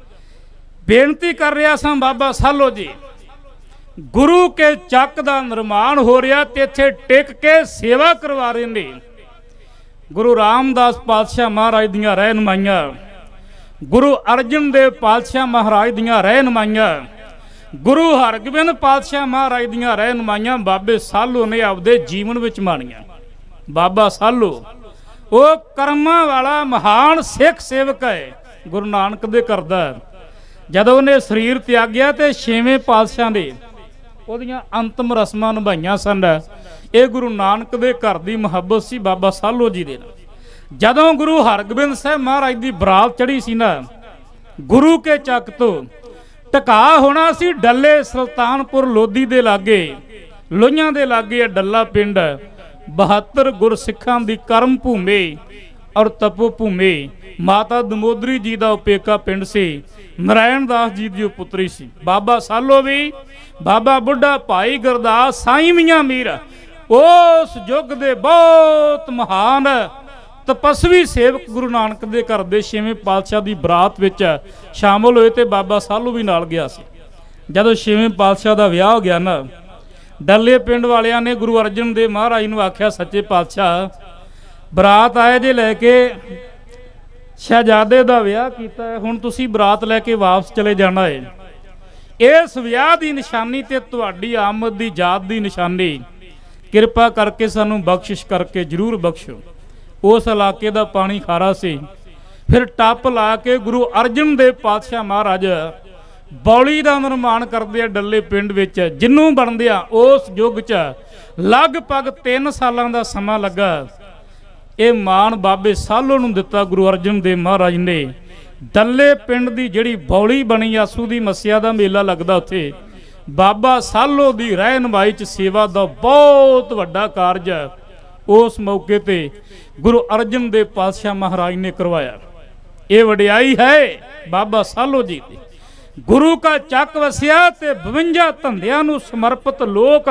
ਬੇਨਤੀ ਕਰ ਰਿਹਾ ਸਾਂ ਬਾਬਾ ਸਾਲੋ ਜੀ, ਗੁਰੂ ਕੇ ਚੱਕ ਦਾ ਨਿਰਮਾਣ ਹੋ ਰਿਹਾ ਤੇ ਇੱਥੇ ਟਿਕ ਕੇ ਸੇਵਾ ਕਰਵਾ ਰਹੇ ਨੇ। ਗੁਰੂ ਰਾਮਦਾਸ ਪਾਤਸ਼ਾਹ ਮਹਾਰਾਜ ਦੀਆਂ ਰਹਿਨੁਮਾਈਆਂ, ਗੁਰੂ ਅਰਜਨ ਦੇਵ ਪਾਤਸ਼ਾਹ ਮਹਾਰਾਜ ਦੀਆਂ ਰਹਿਨੁਮਾਈਆਂ, ਗੁਰੂ ਹਰਗੋਬਿੰਦ ਪਾਤਸ਼ਾਹ ਮਹਾਰਾਜ ਦੀਆਂ ਰਹਿਨੁਮਾਈਆਂ ਬਾਬੇ ਸਾਲੋ ਨੇ ਆਪਦੇ ਜੀਵਨ ਵਿੱਚ ਮਾਣੀਆਂ। ਬਾਬਾ ਸਾਲੋ ਉਹ ਕਰਮਾਂ ਵਾਲਾ ਮਹਾਨ ਸਿੱਖ ਸੇਵਕ ਹੈ, ਗੁਰੂ ਨਾਨਕ ਦੇ ਘਰ ਦਾ। ਜਦੋਂ ਉਹਨੇ ਸਰੀਰ ਤਿਆਗਿਆ ਤੇ 6ਵੇਂ ਪਾਤਸ਼ਾਹ ਨੇ ਉਹਦੀਆਂ ਅੰਤਮ ਰਸਮਾਂ ਨਿਭਾਈਆਂ ਸਨ। ਇਹ ਗੁਰੂ ਨਾਨਕ ਦੇ ਘਰ ਦੀ ਮੁਹੱਬਤ ਸੀ ਬਾਬਾ ਸਾਲੋ ਜੀ ਦੇ ਨਾਲ। ਜਦੋਂ ਗੁਰੂ ਹਰਗੋਬਿੰਦ ਸਾਹਿਬ ਮਹਾਰਾਜ ਦੀ ਬਰਾਤ ਚੜੀ ਸੀ ਨਾ, ਗੁਰੂ ਕੇ ਚੱਕ ਤੋਂ ਟਿਕਾ ਹੋਣਾ ਸੀ ਡੱਲੇ ਸੁਲਤਾਨਪੁਰ ਲੋਧੀ ਦੇ ਲਾਗੇ, ਲੋਹੀਆਂ ਦੇ ਲਾਗੇ ਡੱਲਾ ਪਿੰਡ। 72 ਗੁਰਸਿੱਖਾਂ ਦੀ ਕਰਮ ਭੂਮੀ ਔਰ ਤਪੋ ਭੂਮੀ। ਮਾਤਾ ਦਮੋਦਰੀ ਜੀ ਦਾ ਉਪੇਕਾ ਪਿੰਡ ਸੀ। ਨਰਾਇਣ ਦਾਸ ਜੀ ਦੀ ਪੁੱਤਰੀ ਸੀ। ਬਾਬਾ ਸਾਲੋ ਵੀ, ਬਾਬਾ ਬੁੱਢਾ, ਭਾਈ ਗੁਰਦਾਸ, ਸਾਈਂ ਮੀਆਂ ਮੀਰ ਉਸ ਯੁੱਗ ਦੇ ਬਹੁਤ ਮਹਾਨ ਤਪਸਵੀ ਸੇਵਕ ਗੁਰੂ ਨਾਨਕ ਦੇ ਘਰ ਦੇ 6ਵੇਂ ਪਾਤਸ਼ਾਹ ਦੀ ਬਰਾਤ ਵਿੱਚ ਸ਼ਾਮਲ ਹੋਏ ਤੇ ਬਾਬਾ ਸਾਲੋ ਵੀ ਨਾਲ ਗਿਆ ਸੀ। ਜਦੋਂ 6ਵੇਂ ਪਾਤਸ਼ਾਹ ਦਾ ਵਿਆਹ ਹੋ ਗਿਆ ਨਾ, ਡੱਲੇ ਪਿੰਡ ਵਾਲਿਆਂ ਨੇ ਗੁਰੂ ਅਰਜਨ ਦੇਵ ਮਹਾਰਾਜ ਨੂੰ ਆਖਿਆ, ਸੱਚੇ ਪਾਤਸ਼ਾਹ ਬਰਾਤ ਆਏ ਜੇ ਲੈ ਕੇ, ਸ਼ਹਿਜ਼ਾਦੇ ਦਾ ਵਿਆਹ ਕੀਤਾ ਹੈ, ਹੁਣ ਤੁਸੀਂ ਬਰਾਤ ਲੈ ਕੇ ਵਾਪਸ ਚਲੇ ਜਾਣਾ ਹੈ। ਇਸ ਵਿਆਹ ਦੀ ਨਿਸ਼ਾਨੀ ਤੇ ਤੁਹਾਡੀ ਆਮਦ ਦੀ ਯਾਦ ਦੀ ਨਿਸ਼ਾਨੀ ਕਿਰਪਾ ਕਰਕੇ ਸਾਨੂੰ ਬਖਸ਼ਿਸ਼ ਕਰਕੇ ਜ਼ਰੂਰ ਬਖਸ਼ੋ। ਉਸ ਇਲਾਕੇ ਦਾ ਪਾਣੀ ਖਾਰਾ ਸੀ। ਫਿਰ ਟੱਪ ਲਾ ਕੇ ਗੁਰੂ ਅਰਜਨ ਦੇਵ ਪਾਤਸ਼ਾਹ ਮਹਾਰਾਜ ਬੌਲੀ ਦਾ ਨਿਰਮਾਣ ਕਰਦੇ ਆ ਡੱਲੇ ਪਿੰਡ ਵਿੱਚ, ਜਿਹਨੂੰ ਬਣਦਿਆਂ ਉਸ ਯੁੱਗ 'ਚ ਲਗਭਗ 3 ਸਾਲਾਂ ਦਾ ਸਮਾਂ ਲੱਗਾ। ਇਹ ਮਾਣ ਬਾਬੇ ਸਾਲੋ ਨੂੰ ਦਿੱਤਾ ਗੁਰੂ ਅਰਜਨ ਦੇਵ ਮਹਾਰਾਜ ਨੇ। ਡੱਲੇ ਪਿੰਡ ਦੀ ਜਿਹੜੀ ਬੌਲੀ ਬਣੀ, ਆਸੂ ਦੀ ਮੱਸਿਆ ਦਾ ਮੇਲਾ ਲੱਗਦਾ, ਉੱਥੇ ਬਾਬਾ ਸਾਲੋ ਦੀ ਰਹਿਨਮਾਈ 'ਚ ਸੇਵਾ ਦਾ ਬਹੁਤ ਵੱਡਾ ਕਾਰਜ ਉਸ ਮੌਕੇ ਤੇ ਗੁਰੂ ਅਰਜਨ ਦੇਵ ਪਾਤਸ਼ਾਹ ਮਹਾਰਾਜ ਨੇ ਕਰਵਾਇਆ। ਇਹ ਵਡਿਆਈ ਹੈ ਬਾਬਾ ਸਾਲੋ ਜੀ ਦੀ। ਗੁਰੂ ਕਾ ਚੱਕ ਵਸਿਆ ਤੇ 52 ਧੰਦਿਆਂ ਨੂੰ ਸਮਰਪਿਤ ਲੋਕ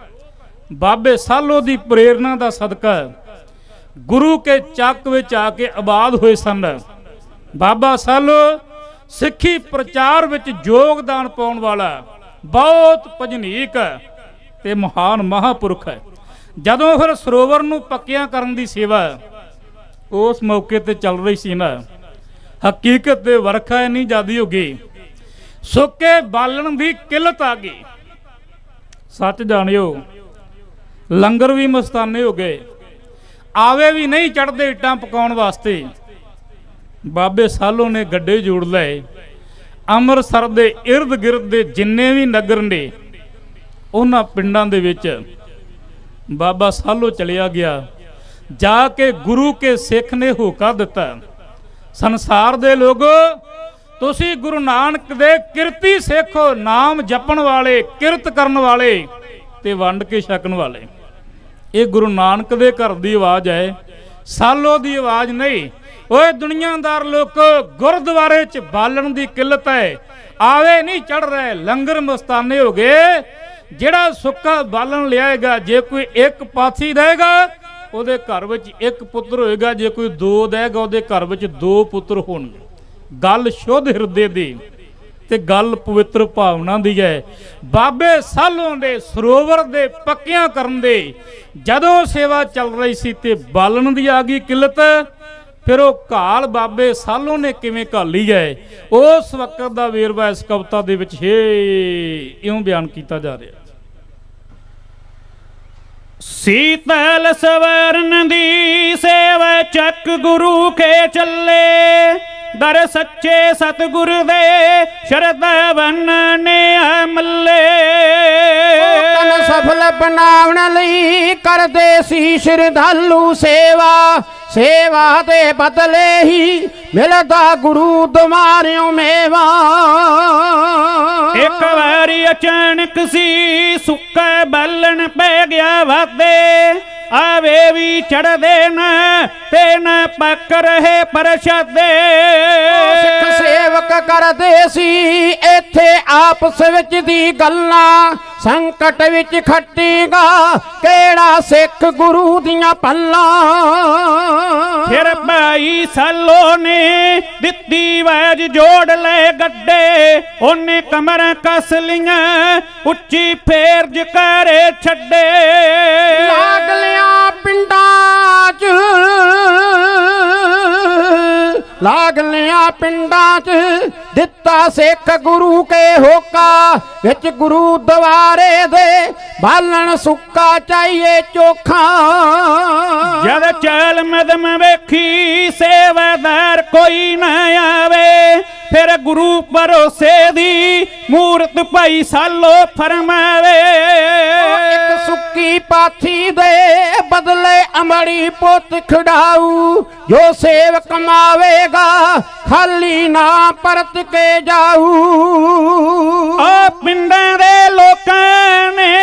ਬਾਬੇ ਸਾਲੋ ਦੀ ਪ੍ਰੇਰਣਾ ਦਾ ਸਦਕਾ ਗੁਰੂ ਕੇ ਚੱਕ ਵਿੱਚ ਆ ਕੇ ਆਬਾਦ ਹੋਏ ਸਨ। ਬਾਬਾ ਸਾਲੋ ਸਿੱਖੀ ਪ੍ਰਚਾਰ ਵਿੱਚ ਯੋਗਦਾਨ ਪਾਉਣ ਵਾਲਾ ਬਹੁਤ ਭਜਨੀਕ ਤੇ ਮਹਾਨ ਮਹਾਂਪੁਰਖ ਹੈ। ਜਦੋਂ ਫਿਰ ਸਰੋਵਰ ਨੂੰ ਪੱਕਿਆਂ ਕਰਨ ਦੀ ਸੇਵਾ ਉਸ ਮੌਕੇ ਤੇ ਚੱਲ ਰਹੀ ਸੀ ਨਾ, ਹਕੀਕਤ ਦੇ ਵਰਖਾ ਇੰਨੀ ਜ਼ਿਆਦੀ ਹੋ ਗਈ, ਸੁੱਕੇ ਬਾਲਣ ਦੀ ਕਿੱਲਤ ਆ ਗਈ। ਸੱਚ ਜਾਣਿਓ, ਲੰਗਰ ਵੀ ਮਸਤਾਨੇ ਹੋ ਗਏ, ਆਵੇ ਵੀ ਨਹੀਂ ਚੜ੍ਹਦੇ ਇੱਟਾਂ ਪਕਾਉਣ ਵਾਸਤੇ। ਬਾਬੇ ਸਾਲੋ ਨੇ ਗੱਡੇ ਜੋੜ ਲਏ। ਅੰਮ੍ਰਿਤਸਰ ਦੇ ਇਰਦ ਗਿਰਦ ਦੇ ਜਿੰਨੇ ਵੀ ਨਗਰ ਨੇ, ਉਹਨਾਂ ਪਿੰਡਾਂ ਦੇ ਵਿੱਚ ਬਾਬਾ ਸਾਲੋ ਚਲਿਆ ਗਿਆ। ਜਾ ਕੇ ਗੁਰੂ ਕੇ ਸਿੱਖ ਨੇ ਹੋਕਾ ਦਿੱਤਾ, ਸੰਸਾਰ ਦੇ ਲੋਗੋ ਤੁਸੀਂ ਗੁਰੂ ਨਾਨਕ ਦੇ ਕਿਰਤੀ ਸਿੱਖ ਹੋ, ਨਾਮ ਜਪਣ ਵਾਲੇ, ਕਿਰਤ ਕਰਨ ਵਾਲੇ ਤੇ ਵੰਡ ਕੇ ਛਕਣ ਵਾਲੇ। ਇਹ ਗੁਰੂ ਨਾਨਕ ਦੇ ਘਰ ਦੀ ਆਵਾਜ਼ ਹੈ, ਸਾਲੋ ਦੀ ਆਵਾਜ਼ ਨਹੀਂ। ਓਏ ਦੁਨੀਆਦਾਰ ਲੋਕ, ਗੁਰਦੁਆਰੇ 'ਚ ਬਾਲਣ ਦੀ ਕਿੱਲਤ ਹੈ, ਆਵੇ ਨਹੀਂ ਚੜ ਰਹੇ, ਲੰਗਰ ਮਸਤਾਨੇ ਹੋ ਗਏ। ਜਿਹੜਾ ਸੁੱਕਾ ਬਾਲਣ ਲਿਆਏਗਾ, ਜੇ ਕੋਈ ਇੱਕ ਪਾਥੀ ਦੇਗਾ ਉਹਦੇ ਘਰ ਵਿੱਚ ਇੱਕ ਪੁੱਤਰ ਹੋਏਗਾ, ਜੇ ਕੋਈ 2 ਦੇਗਾ ਉਹਦੇ ਘਰ ਵਿੱਚ 2 ਪੁੱਤਰ ਹੋਣਗੇ। ਗੱਲ ਸ਼ੁੱਧ ਹਿਰਦੇ ਦੀ ਤੇ ਗੱਲ ਪਵਿੱਤਰ ਭਾਵਨਾ ਦੀ ਹੈ। ਬਾਬੇ ਸਾਲੋਂ ਦੇ ਸਰੋਵਰ ਦੇ ਪੱਕਿਆਂ ਕਰਨ ਦੇ ਜਦੋਂ ਸੇਵਾ ਚੱਲ ਰਹੀ ਸੀ ਤੇ ਬਾਲਣ ਦੀ ਆ ਗਈ ਕਿੱਲਤ। ਫਿਰ ਉਹ ਘਾਲ ਬਾਬੇ ਸਾਲੋਂ ਨੇ ਕਿਵੇਂ ਘਾਲੀ ਹੈ, ਉਸ ਵਕਤ ਦਾ ਵੇਰਵਾ ਇਸ ਕਵਿਤਾ ਦੇ ਵਿੱਚ ਇਉਂ ਬਿਆਨ ਕੀਤਾ ਜਾ ਰਿਹਾ। ਸੀਤਲ ਸਵਰਨ ਦੀ ਸੇਵਾ ਚੱਕ ਗੁਰੂ ਕੇ ਚੱਲੇ, ਦਰ ਸੱਚੇ ਸਤਿਗੁਰ ਦੇ ਸ਼ਰਧਾਵਨ ਨੇ ਮੱਲੇ। ਤਨ ਸਫਲ ਬਣਾਉਣ ਲਈ ਕਰਦੇ ਸੀ ਸ਼ਰਧਾਲੂ ਸੇਵਾ, ਸੇਵਾ ਦੇ ਬਦਲੇ ਹੀ ਮਿਲਦਾ ਗੁਰੂ ਦੁਆਰਿਓਂ ਮੇਵਾ। ਇੱਕ ਵਾਰੀ ਅਚਾਨਕ ਸੀ ਸੁੱਕਾ ਬਾਲਣ ਪੈ ਗਿਆ ਵਾਦੇ, ਆਵੇ ਵੀ ਚੜਦੇ ਨਾ ਤੇ ਨਾ ਪੱਕ ਰਹੇ ਪ੍ਰਸ਼ਾਦੇ। ਸਿੱਖ ਸੇਵਕ ਕਰਦੇ ਸੀ ਇੱਥੇ ਆਪਸ ਵਿੱਚ ਦੀ ਗੱਲਾਂ, ਸੰਕਟ ਵਿੱਚ ਖੱਟੇਗਾ ਕਿਹੜਾ ਸਿੱਖ ਗੁਰੂ ਦੀਆਂ ਪੱਲਾਂ। ਫਿਰ ਭਾਈ ਸਾਲੋ ਨੇ ਦਿੱਤੀ ਆਵਾਜ਼, ਜੋੜ ਲੈ ਗੱਡੇ, ਉਹਨੇ ਕਮਰਾਂ ਕੱਸ ਲੀਆਂ, ਉੱਚੀ ਫੇਰ ਜਕਾਰੇ ਛੱਡੇ। ਲਾਗ ਲਿਆ ਪਿੰਡਾਂ 'ਚ, ਲਾਗ ਲਿਆ पिंडां च दिता सिख गुरु के होका विच गुरु द्वारे दे बालन सुक्का चाहिए चोखा। जद चाल मदम वेखी सेवादार कोई न आवे फिर गुरु भरोसे दी मूरत भाई सालो फरमावे। एक सुक्की पाथी दे बदले अमड़ी पुत खड़ाऊ जो सेव कमावेगा खाली ना परत के जाऊ। आ पिंडां दे लोकां ने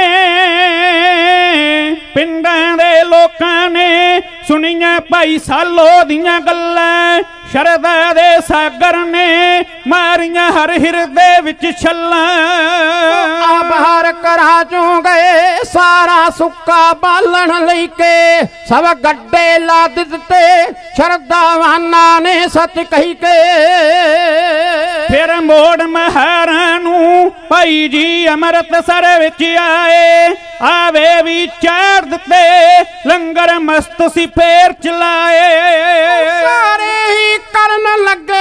पिंडां दे लोकां ने सुनिया भाई सालो दियां गल्लां शरदा दे सागर ने मारियां हर हिरदे विच छल्लां। बाहर करा चों गए सारा सुक्का बालन लेके सब गड्डे ला दिते शरदावाना ने सच कही के। फिर मोड़ महारा नूं भाई जी अमृतसर विच आए आवे भी चार दिते लंगर मस्त सी फेर चलाए। सारे ही करन लगे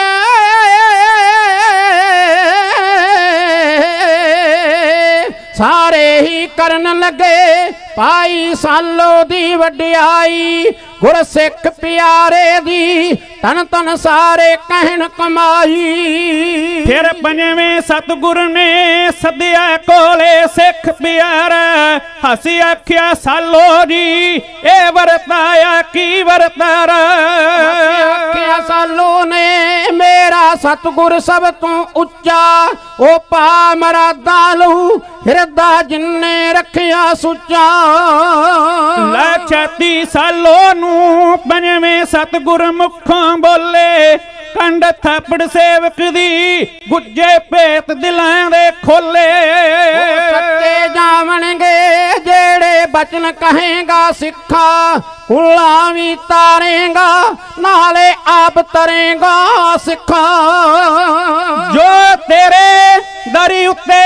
सारे ही करन लगे पाई सालो दी वड्याई गुरसिख प्यारे दी तन तन सारे कहन कमाई। फिर पंजवें सतगुर ने सदिया कोले सिख प्यारा हसी आख्या सालो जी ए वरताया की वरतारा। आख्या सालो ने मेरा सतगुर सब तू उच्चा ओ पा मरा दालू हिरदा जिन्ने रखिया सुचा। लाछाती सालो नू पंजवें सतगुर मुखों बोले कंड थापड़ सेवक दी गुज्जे पेत दिलां दे खोले। सच्चे जावणगे जेड़े बचन कहेगा सिखा कुला भी तारेगा नाले आप तरेगा सिखा। जो तेरे दरी उत्ते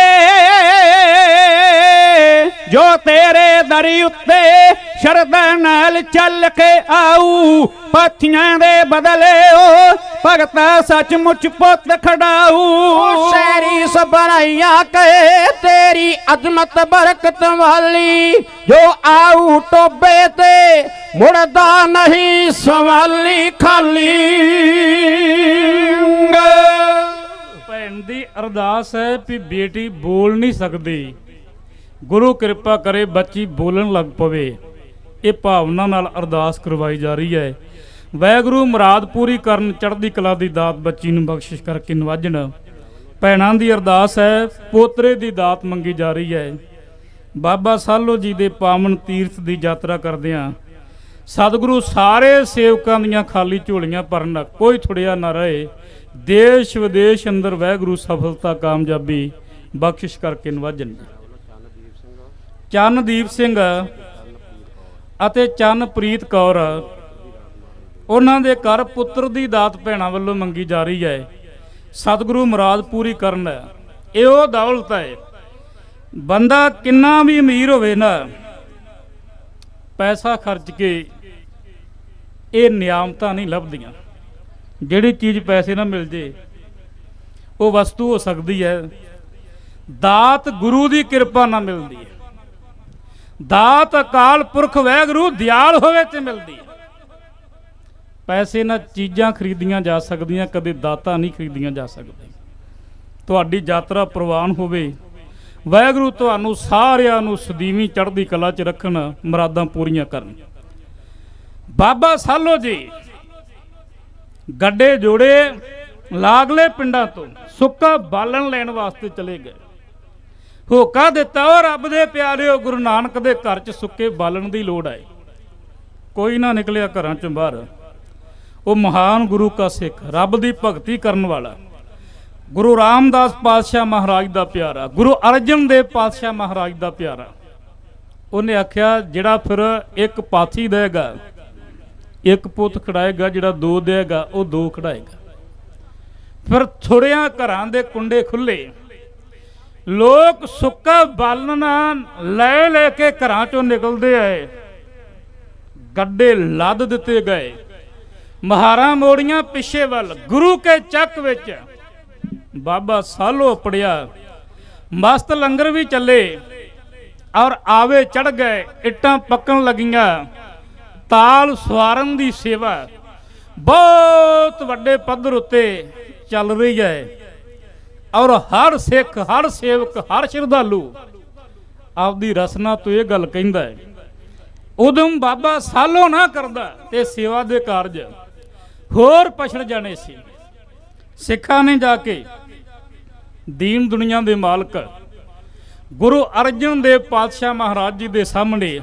जो तेरे दरी उत्ते शरदा नाल चल के आऊ पाथियां दे बदले ओ भगता सचमुच पुत खड़ाऊ। शेरी सबरैया के तेरी अजमत बरकत वाली जो आऊ टोबे ते मुड़दा नहीं सवाली खाली। भैन दी अरदास है भी बेटी बोल नहीं सकती गुरु कृपा करे बच्ची बोलन लग पवे। ये भावना नाल अरदास करवाई जा रही है। वाहगुरू मुराद पूरी करन चढ़दी कला दी दात बच्ची नूं बख्शिश करके नवाजण। भैणां दी अरदास है पोतरे दी दात मंगी जा रही है। बाबा सालो जी दे पावन तीर्थ दी यात्रा करदिआं सतगुरु सारे सेवकां दीआं खाली झोलियां भरन कोई थुड़िया ना रहे। देश विदेश अंदर वाहगुरू सफलता कामयाबी बख्शिश करके नवाजण। चरणदीप सिंह ਅਤੇ ਚੰਨਪ੍ਰੀਤ ਕੌਰ ਉਹਨਾਂ ਦੇ ਘਰ ਪੁੱਤਰ ਦੀ ਦਾਤ ਭੈਣਾਂ ਵੱਲੋਂ ਮੰਗੀ ਜਾ ਰਹੀ ਹੈ। ਸਤਿਗੁਰੂ ਮੁਰਾਦ ਪੂਰੀ ਕਰਨ ਹੈ। ਇਹ ਉਹ ਦੌਲਤ ਹੈ ਬੰਦਾ ਕਿੰਨਾ ਵੀ ਅਮੀਰ ਹੋਵੇ ਨਾ ਪੈਸਾ ਖਰਚ ਕੇ ਇਹ ਨਿਆਮਤਾਂ ਨਹੀਂ ਲੱਭਦੀਆਂ। ਜਿਹੜੀ ਚੀਜ਼ ਪੈਸੇ ਨਾਲ ਮਿਲ ਜੇ ਉਹ ਵਸਤੂ ਹੋ ਸਕਦੀ ਹੈ। ਦਾਤ ਗੁਰੂ ਦੀ ਕਿਰਪਾ ਨਾਲ ਮਿਲਦੀ ਹੈ। दात अकाल पुरख वाहगुरू दयाल होवे ते मिलदी। पैसे नाल चीज़ां खरीदियां जा सकदियां कदे दाता नहीं खरीदियां जा सकदी। तुहाडी यात्रा प्रवान होवे वाहगुरू तुहानू सारिआं नू सदीवी चढ़दी कला च रखण मुरादां पूरीआं करन। बाबा सालो जी गड्डे जोड़े लागले पिंडां तो सुक्का बालन लैण वास्ते चले गए। होका दिता और रब दे प्यारे गुरु नानक दे घर च सुक्के बालन दी लोड़ आए। कोई ना निकलिया घरां चों बाहर। वो महान गुरु का सिख रब दी भगती करन वाला गुरु रामदास पातशाह महाराज दा प्यारा गुरु अर्जन देव पातशाह महाराज दा प्यारा उन्हें आख्या जिहड़ा फिर एक पाथी देगा एक पुत खड़ाएगा, जिहड़ा दो देगा वो दो खड़ाएगा। फिर थोड़िया घरां दे कुंडे खुले लोग सुक्का बालन ले लेके घरां चों निकलते आए। गड्डे लद दिते गए। महारा मोड़ियां पिछे वल गुरु के चक विच बाबा सालो पड़िया। मस्त लंगर भी चले और आवे चढ़ गए, इट्टां पकन लगियां, ताल सवारन दी सेवा बहुत वड्डे पद्धर उत्ते चल रही है। और हर सिख, हर सेवक, हर श्रद्धालु आपदी रसना तो यह गल कहंदा है, उदम बाबा सालो ना करदा ते सेवा दे कारज होर पछड़ जाने सी। सिखा ने जाके दीन दुनिया दे मालक गुरु अर्जन देव पातशाह महाराज जी दे सामने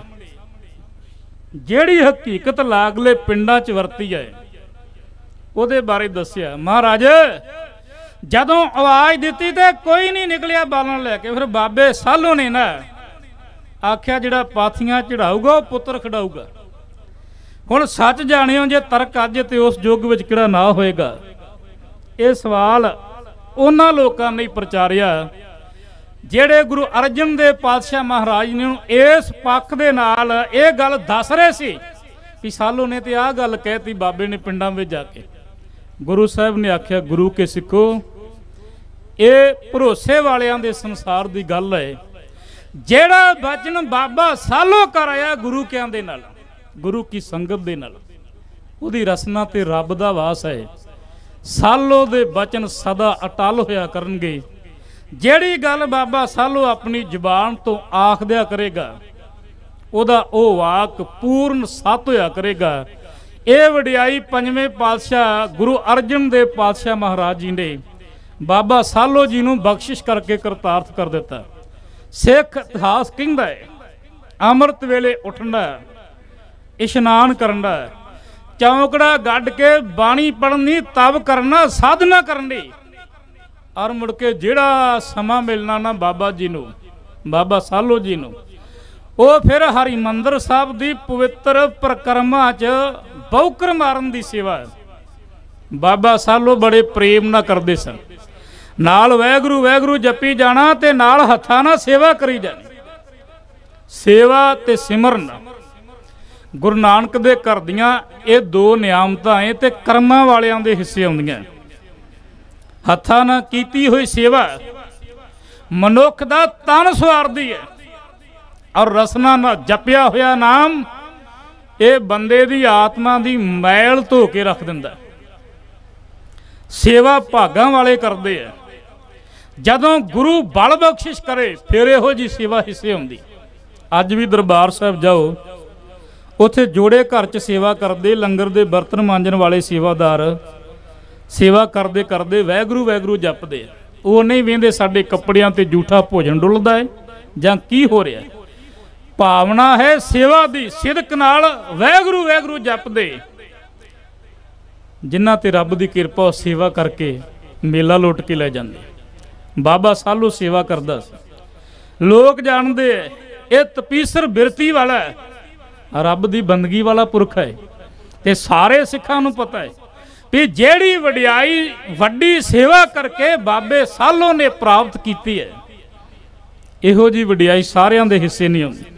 जिहड़ी हकीकत लागले पिंडां च वरती है ਉਹਦੇ बारे दसिया। महाराज जदों आवाज दी तो कोई नहीं निकलिया बालन लैके, फिर बाबे सालों ने ना आख्या जिहड़ा पाथियां चढ़ाऊगा वो पुत्र खड़ाऊगा। हुण सच जाणिओ जे तर्क अज ते उस युग विच किहड़ा ना होएगा। ये सवाल उन्हां लोकां ने प्रचारिया जिहड़े गुरु अर्जन देव पातशाह महाराज ने इस पक्ष दे नाल ये गल दस रहे सी कि सालों ने तो आह गल कहती बाबे ने पिंडां विच जाके। गुरु साहब ने आख्या गुरु के सिखो ये भरोसे वालियां दे संसार दी गल है। जेड़ा वचन बाबा सालो कर आया गुरु कियां दे नाल, गुरु की संगत दे नाल, उहदी रसना ते रब दा वास है। सालो दे वचन सदा अटल होया करनगे। जेड़ी गल बाबा सालो अपनी जुबान तो आख दिया करेगा उहदा ओह वाक पूर्ण सत होया करेगा। ये वडियाई पंजवें पातशाह गुरु अर्जन देव पातशाह महाराज जी ने बाबा सालो जी नूं बख्शिश करके करतार्थ कर दिता। सिख इतिहास कहंदा है अमृत वेले उठना, इशनान करना, चौंकड़ा गड्ढ के बाणी पढ़नी, तब करना, साधना करनी और मुड़ के जिहड़ा समा मिलना ना बाबा जी नूं, बाबा सालो जी नूं, वो फिर हरिमंदर साहब दी पवित्र परिक्रमा च बौकर मारन दी सेवा बाबा सालो बड़े प्रेम ना करते सन। नाल वैगुरू वैगुरू जपी जाना ते नाल हत्थां नाल सेवा करी जानी। सेवा ते सिमरन गुरु नानक दे घर दियां ये दो नियामतां है ते कर्मां वालियां दे हिस्से आउंदियां। हत्थां नाल कीती हुई सेवा मनुख दा तन सवारदी है और रसना नाल जपिया होया नाम ये बंदे दी आत्मा दी मैल धो के रख दिंदा। सेवा भागां वाले करदे है। जदों गुरु बल बख्शिश करे फिर इहो जी सेवा हिस्से आउंदी। अज भी दरबार साहब जाओ उत्थे जोड़े घर च सेवा करते, लंगर दे बर्तन मांजन वाले सेवादार सेवा करते करते वैगुरू वैगुरू जपदे। वो नहीं वेंदे साडे कपड़ियां ते जूठा भोजन डुलदा है जां की हो रहा है। भावना है सेवा दी, सिदक नाल वैगुरू वैगुरू जपदे। जिन्हां ते रब दी किरपा सेवा करके मेला लुट के लै जांदे। बाबा सालो सेवा करदा सी। लोग जानते ये तपीसर बिरती वाला है, रब दी बंदगी वाला पुरख है। ते सारे सिखां नूं पता है भी जेड़ी वडियाई वड्डी सेवा करके बाबे सालो ने प्राप्त की है, इहो जी वडियाई सारियां दे हिस्से नहीं आउंदी।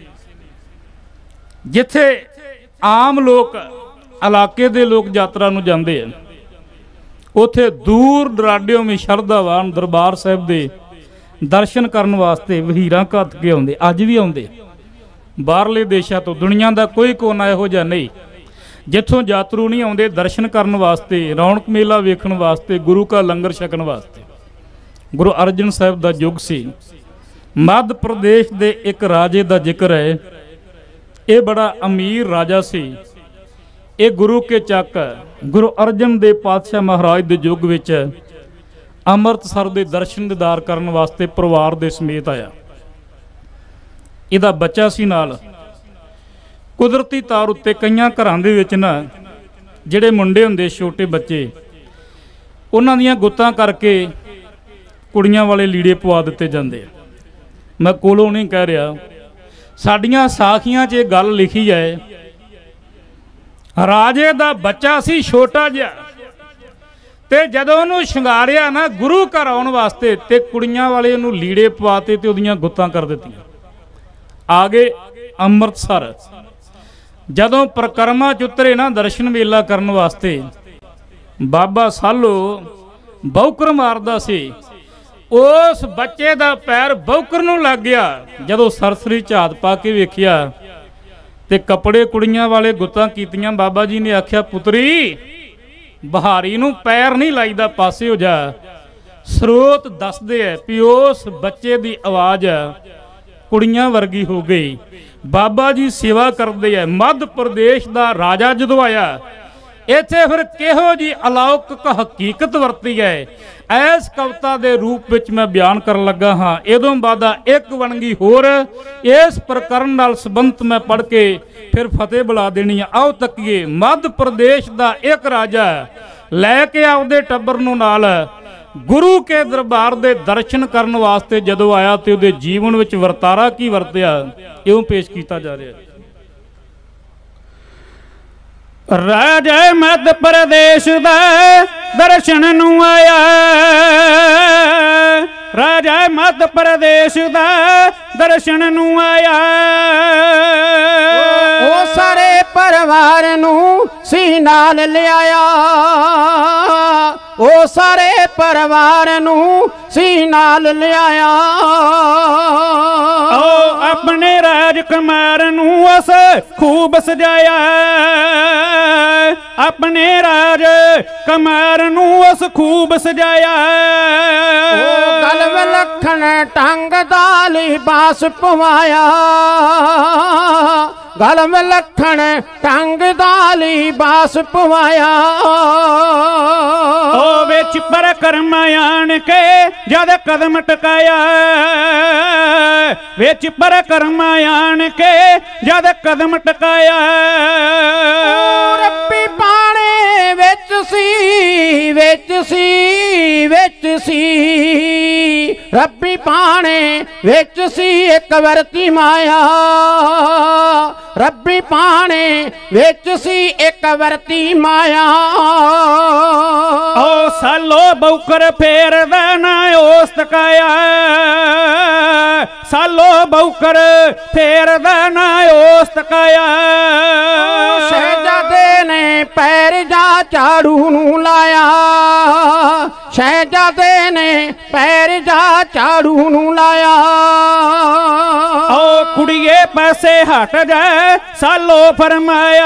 जिथे आम लोग इलाके दे लोग यात्रा नूं जांदे हैं, उथे दूर दराडियों में शरधावान दरबार साहब दे दर्शन करने वास्ते वहीरां घत के आउंदे, अज भी आउंदे। बाहरले देशां तो दुनिया का कोई कोना इहो जिहा नहीं जिथों यात्रु नहीं आउंदे दर्शन करने वास्ते, रौनक मेला वेखण वास्ते, गुरु का लंगर छकण वास्ते। गुरु अर्जन साहब का युग सी। मध्य प्रदेश दे एक राजे का जिक्र है। ये बड़ा अमीर राजा सी। ये गुरु के चक गुरु अर्जन देव पातशाह महाराज के युग विच अमृतसर के दर्शन दीदार करने वास्ते परिवार के समेत आया। इहदा बच्चा सी नाल। कुदरती तौर उत्ते कईयां घरां दे विच ना जिहड़े मुंडे हुंदे छोटे बच्चे उन्हां दीयां गुत्तां करके कुड़ियां वाले लीड़े पवा दिते जांदे। मैं कोलों नहीं कह रहा, साडियां साखियां च गल लिखी है। राजे दा बच्चा सी छोटा जिहा ते जदों उहनूं शंगारिया ना गुरु घर आउण वास्ते ते कुड़ियां वाले उहनूं लीड़े पवाते ते उहदियां गुत्तां कर दित्तियां। आ गए अमृतसर। ਜਦੋਂ ਪ੍ਰਕਰਮਾ ਚ ਉਤਰੇ ਨਾ ਦਰਸ਼ਨ ਮੇਲਾ ਕਰਨ ਵਾਸਤੇ, ਬਾਬਾ ਸਾਲੋ ਬੌਕਰ ਮਾਰਦਾ ਸੀ। ਉਸ ਬੱਚੇ ਦਾ ਪੈਰ ਬੌਕਰ ਨੂੰ ਲੱਗ ਗਿਆ। ਜਦੋਂ ਸਰਸਰੀ ਝਾਤ ਪਾ ਕੇ ਵੇਖਿਆ ਤੇ ਕੱਪੜੇ ਕੁੜੀਆਂ ਵਾਲੇ ਗੁੱਤਾਂ ਕੀਤੀਆਂ। ਬਾਬਾ ਜੀ ਨੇ ਆਖਿਆ, ਪੁੱਤਰੀ ਬਹਾਰੀ ਨੂੰ ਪੈਰ ਨਹੀਂ ਲਾਈਦਾ, ਪਾਸੇ ਹੋ ਜਾ। ਸਰੋਤ ਦੱਸਦੇ ਐ ਵੀ ਉਸ ਬੱਚੇ ਦੀ ਆਵਾਜ਼ ਕੁੜੀਆਂ ਵਰਗੀ ਹੋ ਗਈ। ਬਾਬਾ ਜੀ ਸੇਵਾ ਕਰਦੇ ਐ। ਮੱਧ ਪ੍ਰਦੇਸ਼ ਦਾ ਰਾਜਾ ਜਦੋਂ ਆਇਆ, ਇੱਥੇ ਫਿਰ ਕਿਹੋ ਜੀ ਅਲੌਕਿਕ ਹਕੀਕਤ ਵਰਤੀ ਹੈ, ਇਸ ਕਵਿਤਾ ਦੇ ਰੂਪ ਵਿੱਚ ਮੈਂ ਬਿਆਨ ਕਰਨ ਲੱਗਾ ਹਾਂ। ਇਦੋਂ ਬਾਅਦ ਇੱਕ ਵੰਨਗੀ ਹੋਰ ਇਸ ਪ੍ਰਕਰਨ ਨਾਲ ਸੰਬੰਧਿਤ ਮੈਂ ਪੜ੍ਹ ਕੇ ਫਿਰ ਫਤਿਹ ਬੁਲਾ ਦੇਣੀ ਆ। ਆਓ ਤੱਕੀਏ। ਮੱਧ ਪ੍ਰਦੇਸ਼ ਦਾ ਇੱਕ ਰਾਜਾ ਲੈ ਕੇ ਆਪਦੇ ਟੱਬਰ ਨੂੰ ਨਾਲ ਗੁਰੂ ਕੇ ਦਰਬਾਰ ਦੇ ਦਰਸ਼ਨ ਕਰਨ ਵਾਸਤੇ ਜਦੋਂ ਆਇਆ ਤੇ ਉਹਦੇ ਜੀਵਨ ਵਿੱਚ ਵਰਤਾਰਾ ਕੀ ਵਰਤਿਆ, ਇਉਂ ਪੇਸ਼ ਕੀਤਾ ਜਾ ਰਿਹਾ। ਰਾਜਾ ਮੱਧ ਪ੍ਰਦੇਸ਼ ਦਾ ਦਰਸ਼ਨ ਨੂੰ ਆਇਆ, ਰਾਜਾ ਮੱਧ ਪ੍ਰਦੇਸ਼ ਦਾ ਦਰਸ਼ਨ ਨੂੰ ਆਇਆ। ਉਹ ਸਾਰੇ ਪਰਿਵਾਰ ਨੂੰ ਸੀ ਨਾਲ ਲਿਆਇਆ, ਉਹ ਸਾਰੇ ਪਰਿਵਾਰ ਨੂੰ ਸੀ ਨਾਲ ਲਿਆਇਆ। ਉਹ ਆਪਣੇ ਰਾਜਕੁਮਾਰ ਨੂੰ ਉਸ ਖੂਬ ਸਜਾਇਆ, ਆਪਣੇ ਰਾਜ ਕੁਮਾਰ ਨੂੰ ਉਸ ਖੂਬ ਸਜਾਇਆ। ਉਹ ਗਲ ਵਿਲੱਖਣ ਢੰਗ ਦਾ ਲਿਬਾਸ ਪਵਾਇਆ, ਗਲ ਵਿਲੱਖਣ ਢੰਗ ਦਾ ਲਿਬਾਸ ਪਵਾਇਆ। ਉਹ ਵਿੱਚ ਪਰਕਰਮ ਆਣ ਕੇ ਜਦ ਕਦਮ ਟਕਾਇਆ, ਵਿੱਚ ਪਰਕਰਮ ਆਣ ਕੇ ਜਦ ਕਦਮ ਟਕਾਇਆ। ਰੱਬੀ ਪਾਣੇ ਵਿੱਚ ਸੀ, ਵਿੱਚ ਸੀ, ਵਿੱਚ ਸੀ, ਰੱਬੀ ਪਾਣੇ ਵਿੱਚ ਸੀ ਇੱਕ ਵਰਤੀ ਮਾਇਆ, ਰੱਬੀ ਪਾਣੇ ਵਿੱਚ ਸੀ ਇੱਕ ਵਰਤੀ ਮਾਇਆ। ਓ ਸਾਲੋ ਬੌਕਰ ਫੇਰਦਾ ਨਾ ਉਸ ਤਕਾਇਆ, ਸਾਲੋ ਬੌਕਰ ਫੇਰਦਾ ਨਾ ਉਸ ਤਕਾਇਆ। ਸ਼ਹਿਜ਼ਾਦੇ ਨੇ ਪੈਰ ਜਾ ਝਾੜੂ ਨੂੰ ਲਾਇਆ, ਸ਼ਹਿਜ਼ਾਦੇ ਨੇ ਪੈਰ ਜਾ ਝਾੜੂ ਨੂੰ ਲਾਇਆ। ਓ ਕੁੜੀਏ ਪਾਸੇ ਹਟ ਜਾ ਸਾਲੋ ਫਰਮਾਇਆ,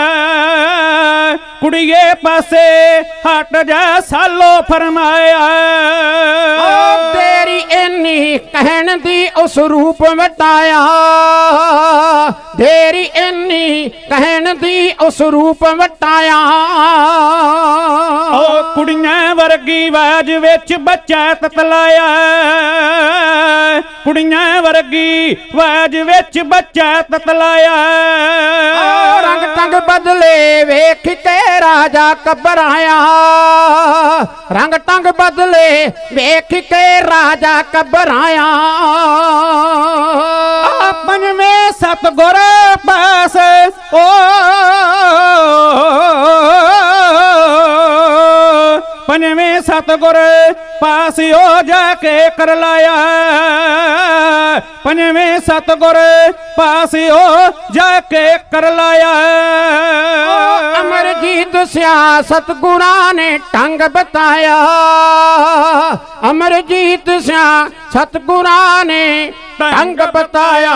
ਕੁੜੀਏ ਪਾਸੇ ਹਟ ਜਾ ਸਾਲੋ ਫਰਮਾਇਆ। ਓ ਤੇਰੀ ਇੰਨੀ ਕਹਿਣ ਦੀ ਉਸ ਰੂਪ ਵਟਾਇਆ, ਤੇਰੀ ਇੰਨੀ ਕਹਿਣ ਦੀ ਉਸ ਰੂਪ ਵਟਾਇਆ। ਓ ਕੁੜੀਆਂ ਵਰਗੀ ਆਵਾਜ਼ ਵਿੱਚ ਬੱਚਾ ਤਤਲਾਇਆ, ਕੁੜੀਆਂ ਵਰਗੀ ਆਵਾਜ਼ ਵਿੱਚ ਬੱਚਾ ਤਤਲਾਇਆ। ਰੰਗ ਟੰਗ ਬਦਲੇ ਵੇਖ ਕੇ ਰਾਜਾ ਘਬਰਾਇਆ, ਰੰਗ ਟੰਗ ਬਦਲੇ ਵੇਖ ਕੇ ਰਾਜਾ ਘਬਰਾਇਆ। ਪੰਜਵੇਂ ਸਤਿਗੁਰ ਪਾਸ ਓ ਪੰਜਵੇਂ ਸਤਿਗੁਰ ਪਾਸ ਓ ਜਾ ਕੇ ਕਰ ਲਾਇਆ, ਪੰਜਵੇਂ ਸਤਿਗੁਰ ਪਾਸ ਓ ਜਾ ਕੇ ਕਰ ਲਾਇਆ। ਅਮਰਜੀਤ ਸਿਆ ਸਤਿਗੁਰਾਂ ਨੇ ਢੰਗ ਬਤਾਇਆ, ਅਮਰਜੀਤ ਸਿਆ ਸਤਿਗੁਰਾਂ ਨੇ ਢੰਗ ਬਤਾਇਆ।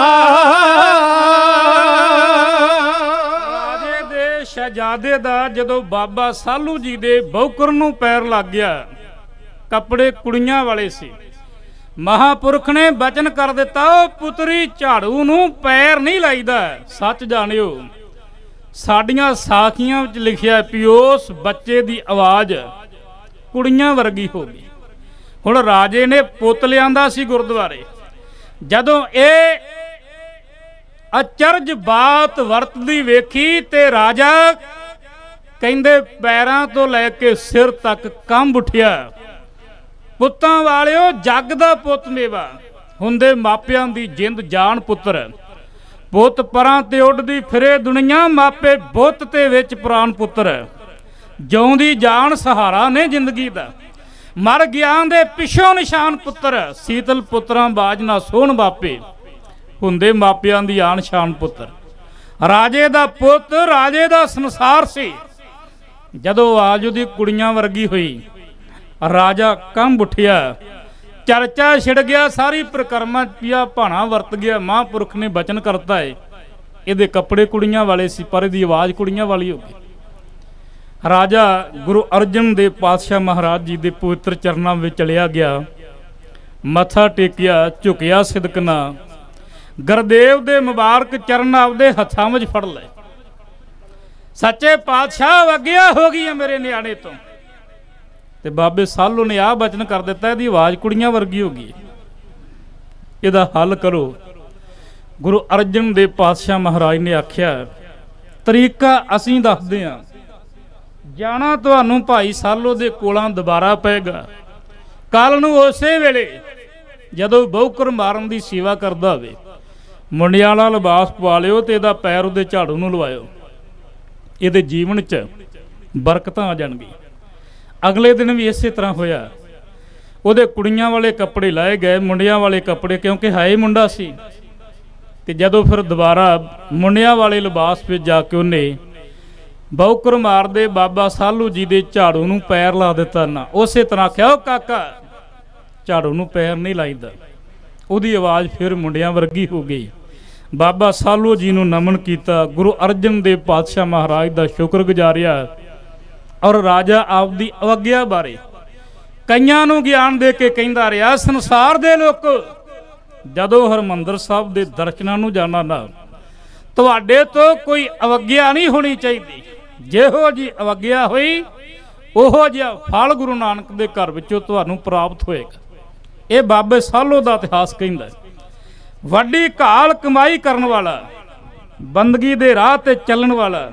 ਰਾਜੇ ਦੇ ਸ਼ਹਿਜ਼ਾਦੇ ਦਾ ਜਦੋਂ ਬਾਬਾ ਸਾਲੂ ਜੀ ਦੇ ਬੌਕਰ ਨੂੰ ਪੈਰ ਲੱਗ ਗਿਆ, ਕੱਪੜੇ ਕੁੜੀਆਂ ਵਾਲੇ ਸੀ, ਮਹਾਪੁਰਖ ਨੇ ਬਚਨ ਕਰ ਦਿੱਤਾ, ਉਹ ਪੁੱਤਰੀ ਝਾੜੂ ਨੂੰ ਪੈਰ ਨਹੀਂ ਲਾਈਦਾ। ਸੱਚ ਜਾਣਿਓ, ਸਾਡੀਆਂ ਸਾਖੀਆਂ ਵਿੱਚ ਲਿਖਿਆ ਵੀ ਉਸ ਬੱਚੇ ਦੀ ਆਵਾਜ਼ ਕੁੜੀਆਂ ਵਰਗੀ ਹੋ ਗਈ। ਹੁਣ ਰਾਜੇ ਨੇ ਪੁੱਤ ਲਿਆਂਦਾ ਸੀ ਗੁਰਦੁਆਰੇ, ਜਦੋਂ ਇਹ ਅਚਰਜ ਬਾਤ ਵਰਤਦੀ ਵੇਖੀ ਤੇ ਰਾਜਾ ਕਹਿੰਦੇ ਪੈਰਾਂ ਤੋਂ ਲੈ ਕੇ ਸਿਰ ਤੱਕ ਕੰਬ ਉੱਠਿਆ। ਪੁੱਤਾਂ ਵਾਲਿਓ, ਜੱਗ ਦਾ ਪੁੱਤ ਮੇਵਾ ਹੁੰਦੇ ਮਾਪਿਆਂ ਦੀ ਜਿੰਦ ਜਾਨ ਪੁੱਤਰ, ਪੁੱਤ ਪਰਾਂ ਤੇ ਉੱਡਦੀ ਫਿਰੇ ਦੁਨੀਆ, ਮਾਪੇ ਬੁੱਤ ਤੇ ਵਿੱਚ ਪ੍ਰਾਨ ਪੁੱਤਰ। ਜਿਉਂਦੀ ਜਾਨ ਸਹਾਰਾ ਨੇ ਜ਼ਿੰਦਗੀ ਦਾ, ਮਰ ਗਿਆਂ ਦੇ ਪਿਛੋਂ ਨਿਸ਼ਾਨ ਪੁੱਤਰ। ਸੀਤਲ ਪੁੱਤਰਾਂ ਬਾਜ ਨਾ ਸੋਹਣ ਬਾਪੇ ਹੁੰਦੇ ਮਾਪਿਆਂ ਦੀ ਆਨ ਸ਼ਾਨ ਪੁੱਤਰ। राजे दा पुत राजे दा संसार सी। जदों आवाज उहदी कुड़ियां वर्गी हुई, राजा कंब उठिया, चर्चा छिड़ गया, सारी परिक्रमा पिया भाना वरत गया। महापुरख ने बचन करता है, इहदे कपड़े कुड़ियां वाले सी पर इहदी आवाज़ कुड़ियां वाली हो गई। राजा गुरु अर्जन देव पातशाह महाराज जी दे पवित्र चरनां विच चलिया गया, मत्था टेकिया, झुकिया सिदकना, गुरदेव दे मुबारक चरण आपदे हत्थां विच फड़ लए। सच्चे पातशाह आग्या हो गई है मेरे न्याणे तो। ते बाबे सालू ने आ बचन कर दिता, इहदी आवाज़ कुड़ियां वर्गी हो गई, इहदा हल करो। गुरु अर्जन देव पातशाह महाराज ने आख्या, तरीका असीं दसदे हां, जाना तुहानूं भाई सालो दे कोलां दुबारा पेगा। कल नूं उसे वेले जदों बहुकर मारन की सेवा करदा होवे, मुंडियां वाला लिबास पवा लिओ ते इहदा पैर उहदे झाड़ू नूं लवाओ, इहदे जीवन च बरकतां आ जाणगीਆਂ। अगले दिन भी इसे तरह होया, उहदे कुड़ियां वाले कपड़े लाए गए, मुंडियां वाले कपड़े, क्योंकि है ही मुंडा सी। ते जदों फिर दोबारा मुंडियां वाले लिबास विच जाके उन्हें बहुकर मारदे बाबा सालू जी दे झाड़ू नूं पैर ला दिता ना। उसे तरह आख्या, ओ काका झाड़ू नूं पैर नहीं लाईदा। उहदी आवाज़ फिर मुंडियां वर्गी हो गई। बाबा सालू जी नूं नमन कीता, गुरु अर्जन देव पातशाह महाराज दा शुक्र गुजारिया और राजा आपदी अवग्या बारे कईयां नूं ज्ञान दे के कहंदा रहा, संसार दे लोक जदों हरमंदर साहब दे दर्शनां नूं जाना ना, तुहाडे तो कोई अवग्या नहीं होनी चाहिए। जिहो जी अवग्या हुई उहो जिहा फल गुरु नानक दे घर विचों तुहानूं प्राप्त होएगा। ये बाबे सालो दा इतिहास कहंदा है। वड्डी घाल कमाई करन वाला, बंदगी दे राह ते चलण वाला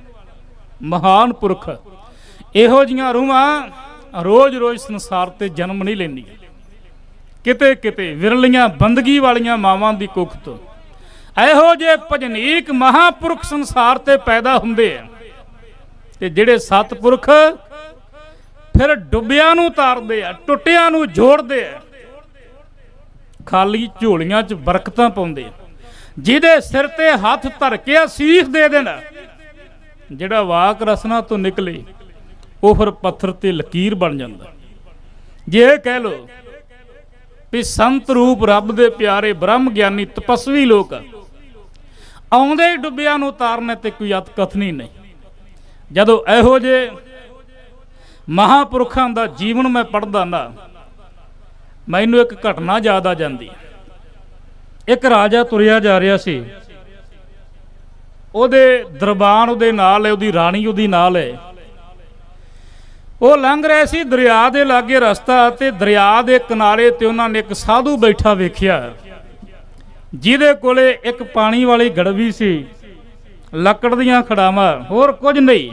महान पुरख, इहो जिहियां रूहां रोज़ रोज़ संसार ते जन्म नहीं लैंदियां। किते किते विरलियां बंदगी वालियां मावां दी कुख तो इहो जे भजनीक महापुरख संसार ते पैदा हुंदे आ। ते जिहड़े सतपुरख फिर डुੱਬਿਆਂ ਨੂੰ ਤਾਰਦੇ आ, ਟੁੱਟਿਆਂ ਨੂੰ जोड़ते आ, खाली झोलियां च बरकतां पाउंदे आ। जिहदे सिर ते हथ धर के असीस दे देना, जिहड़ा वाक रसना तो निकले वो फिर पत्थर ते लकीर बन जाता। जे कह लो भी संत रूप रब दे प्यारे ब्रह्म ज्ञानी तपस्वी लोग आउंदे ही डुੱਬਿਆਂ ਨੂੰ तारने ते कोई अत कथनी नहीं। जदों इहो जे महापुरखां दा जीवन मैं पढ़दा ना, मैनूं एक घटना याद आ जांदी। एक राजा तुरिया जा रहा सी, उहदे दरबान उहदे नाल है, उहदी राणी उहदी नाल है। वो लंघ रहे सी दरिया दे लागे रस्ता, ते दरिया दे किनारे ते उन्हां ने एक साधु बैठा वेखिया, जिहदे कोले एक पानी वाली गड़वी सी, लकड़ दियां खड़ावां, होर कुछ नहीं।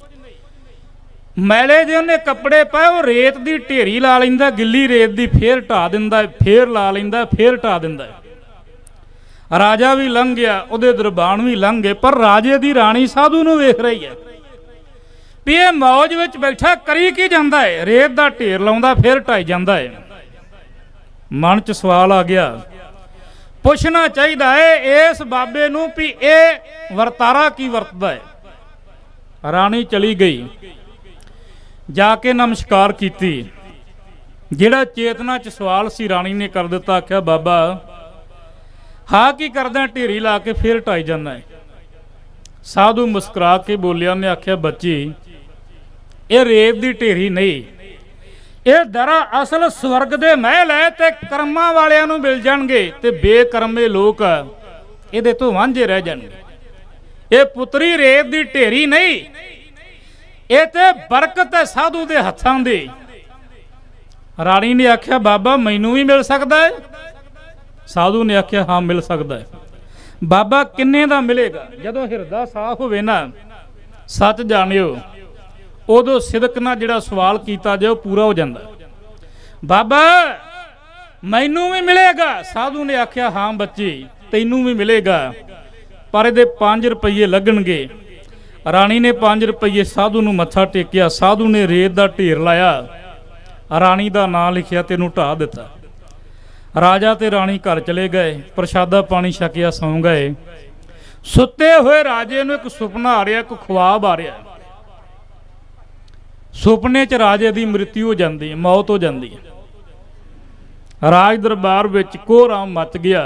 मैले जे उन्हें कपड़े पाए, वो रेत की ढेरी ला लैंदा, गिल्ली रेत की फेर ढा दिंदा, फेर ला लैंदा, फेर ढा दिंदा। राजा भी लंघ गया, उहदे दरबान भी लंघ गए, पर राजे की राणी साधु नूं वेख रही है भी ये मौज विच बैठा करी की जांदा है, रेत का ढेर लाउंदा फिर ढाई जांदा है। मन च सवाल आ गया, पुछना चाहिए है इस बाबे नूं भी ये वरतारा की वरतदा है। राणी चली गई, जाके नमस्कार कीती। जिहड़ा चेतना च सवाल सी राणी ने कर दिता, आख्या बाबा हाँ की करदा, ढेरी ला के फिर ढाई जाना है। साधु मुस्कुरा के बोलिया, ने आख्या बच्ची ये रेत की ढेरी नहीं, ये दरा असल स्वर्ग दे महल है, ते कर्मां वालियां नूं मिल जाणगे ते बेकर्मे लोग इहदे तो वांझे रह जाणगे। ये पुतरी रेत की ढेरी नहीं, ये ते बरकत है साधु दे हत्थां दी। राणी ने आख्या बाबा मैनू भी मिल सकता है? साधु ने आख्या हाँ मिल सकता है। बाबा किन्ने दा मिलेगा? जदों हिरदा साफ होवे ना, सच जानियो, उदों सिदक ना जिहड़ा सवाल कीता जाए पूरा हो जाता। बाबा मैनू भी मिलेगा? साधु ने आख्या हाँ बच्ची तैनू भी मिलेगा, पर इहदे 5 रुपये लगणगे। राणी ने 5 रुपये साधु नूं मत्था टेकिया, साधु ने रेत का ढेर लाया, राणी का नाम लिखिया, तेनू ढा दिता। राजा ते राणी घर चले गए, प्रशादा पानी छकिया, सौ गए। ਸੁੱਤੇ ਹੋਏ ਰਾਜੇ ਨੂੰ ਇੱਕ ਸੁਪਨਾ ਆ ਰਿਹਾ, ਇੱਕ ਖੁਆਬ ਆ ਰਿਹਾ। ਸੁਪਨੇ 'ਚ ਰਾਜੇ ਦੀ ਮ੍ਰਿਤੂ ਹੋ ਜਾਂਦੀ ਹੈ, ਮੌਤ ਹੋ ਜਾਂਦੀ ਹੈ। ਰਾਜ ਦਰਬਾਰ ਵਿੱਚ ਕੋਹਰਾਮ ਮਚ ਗਿਆ।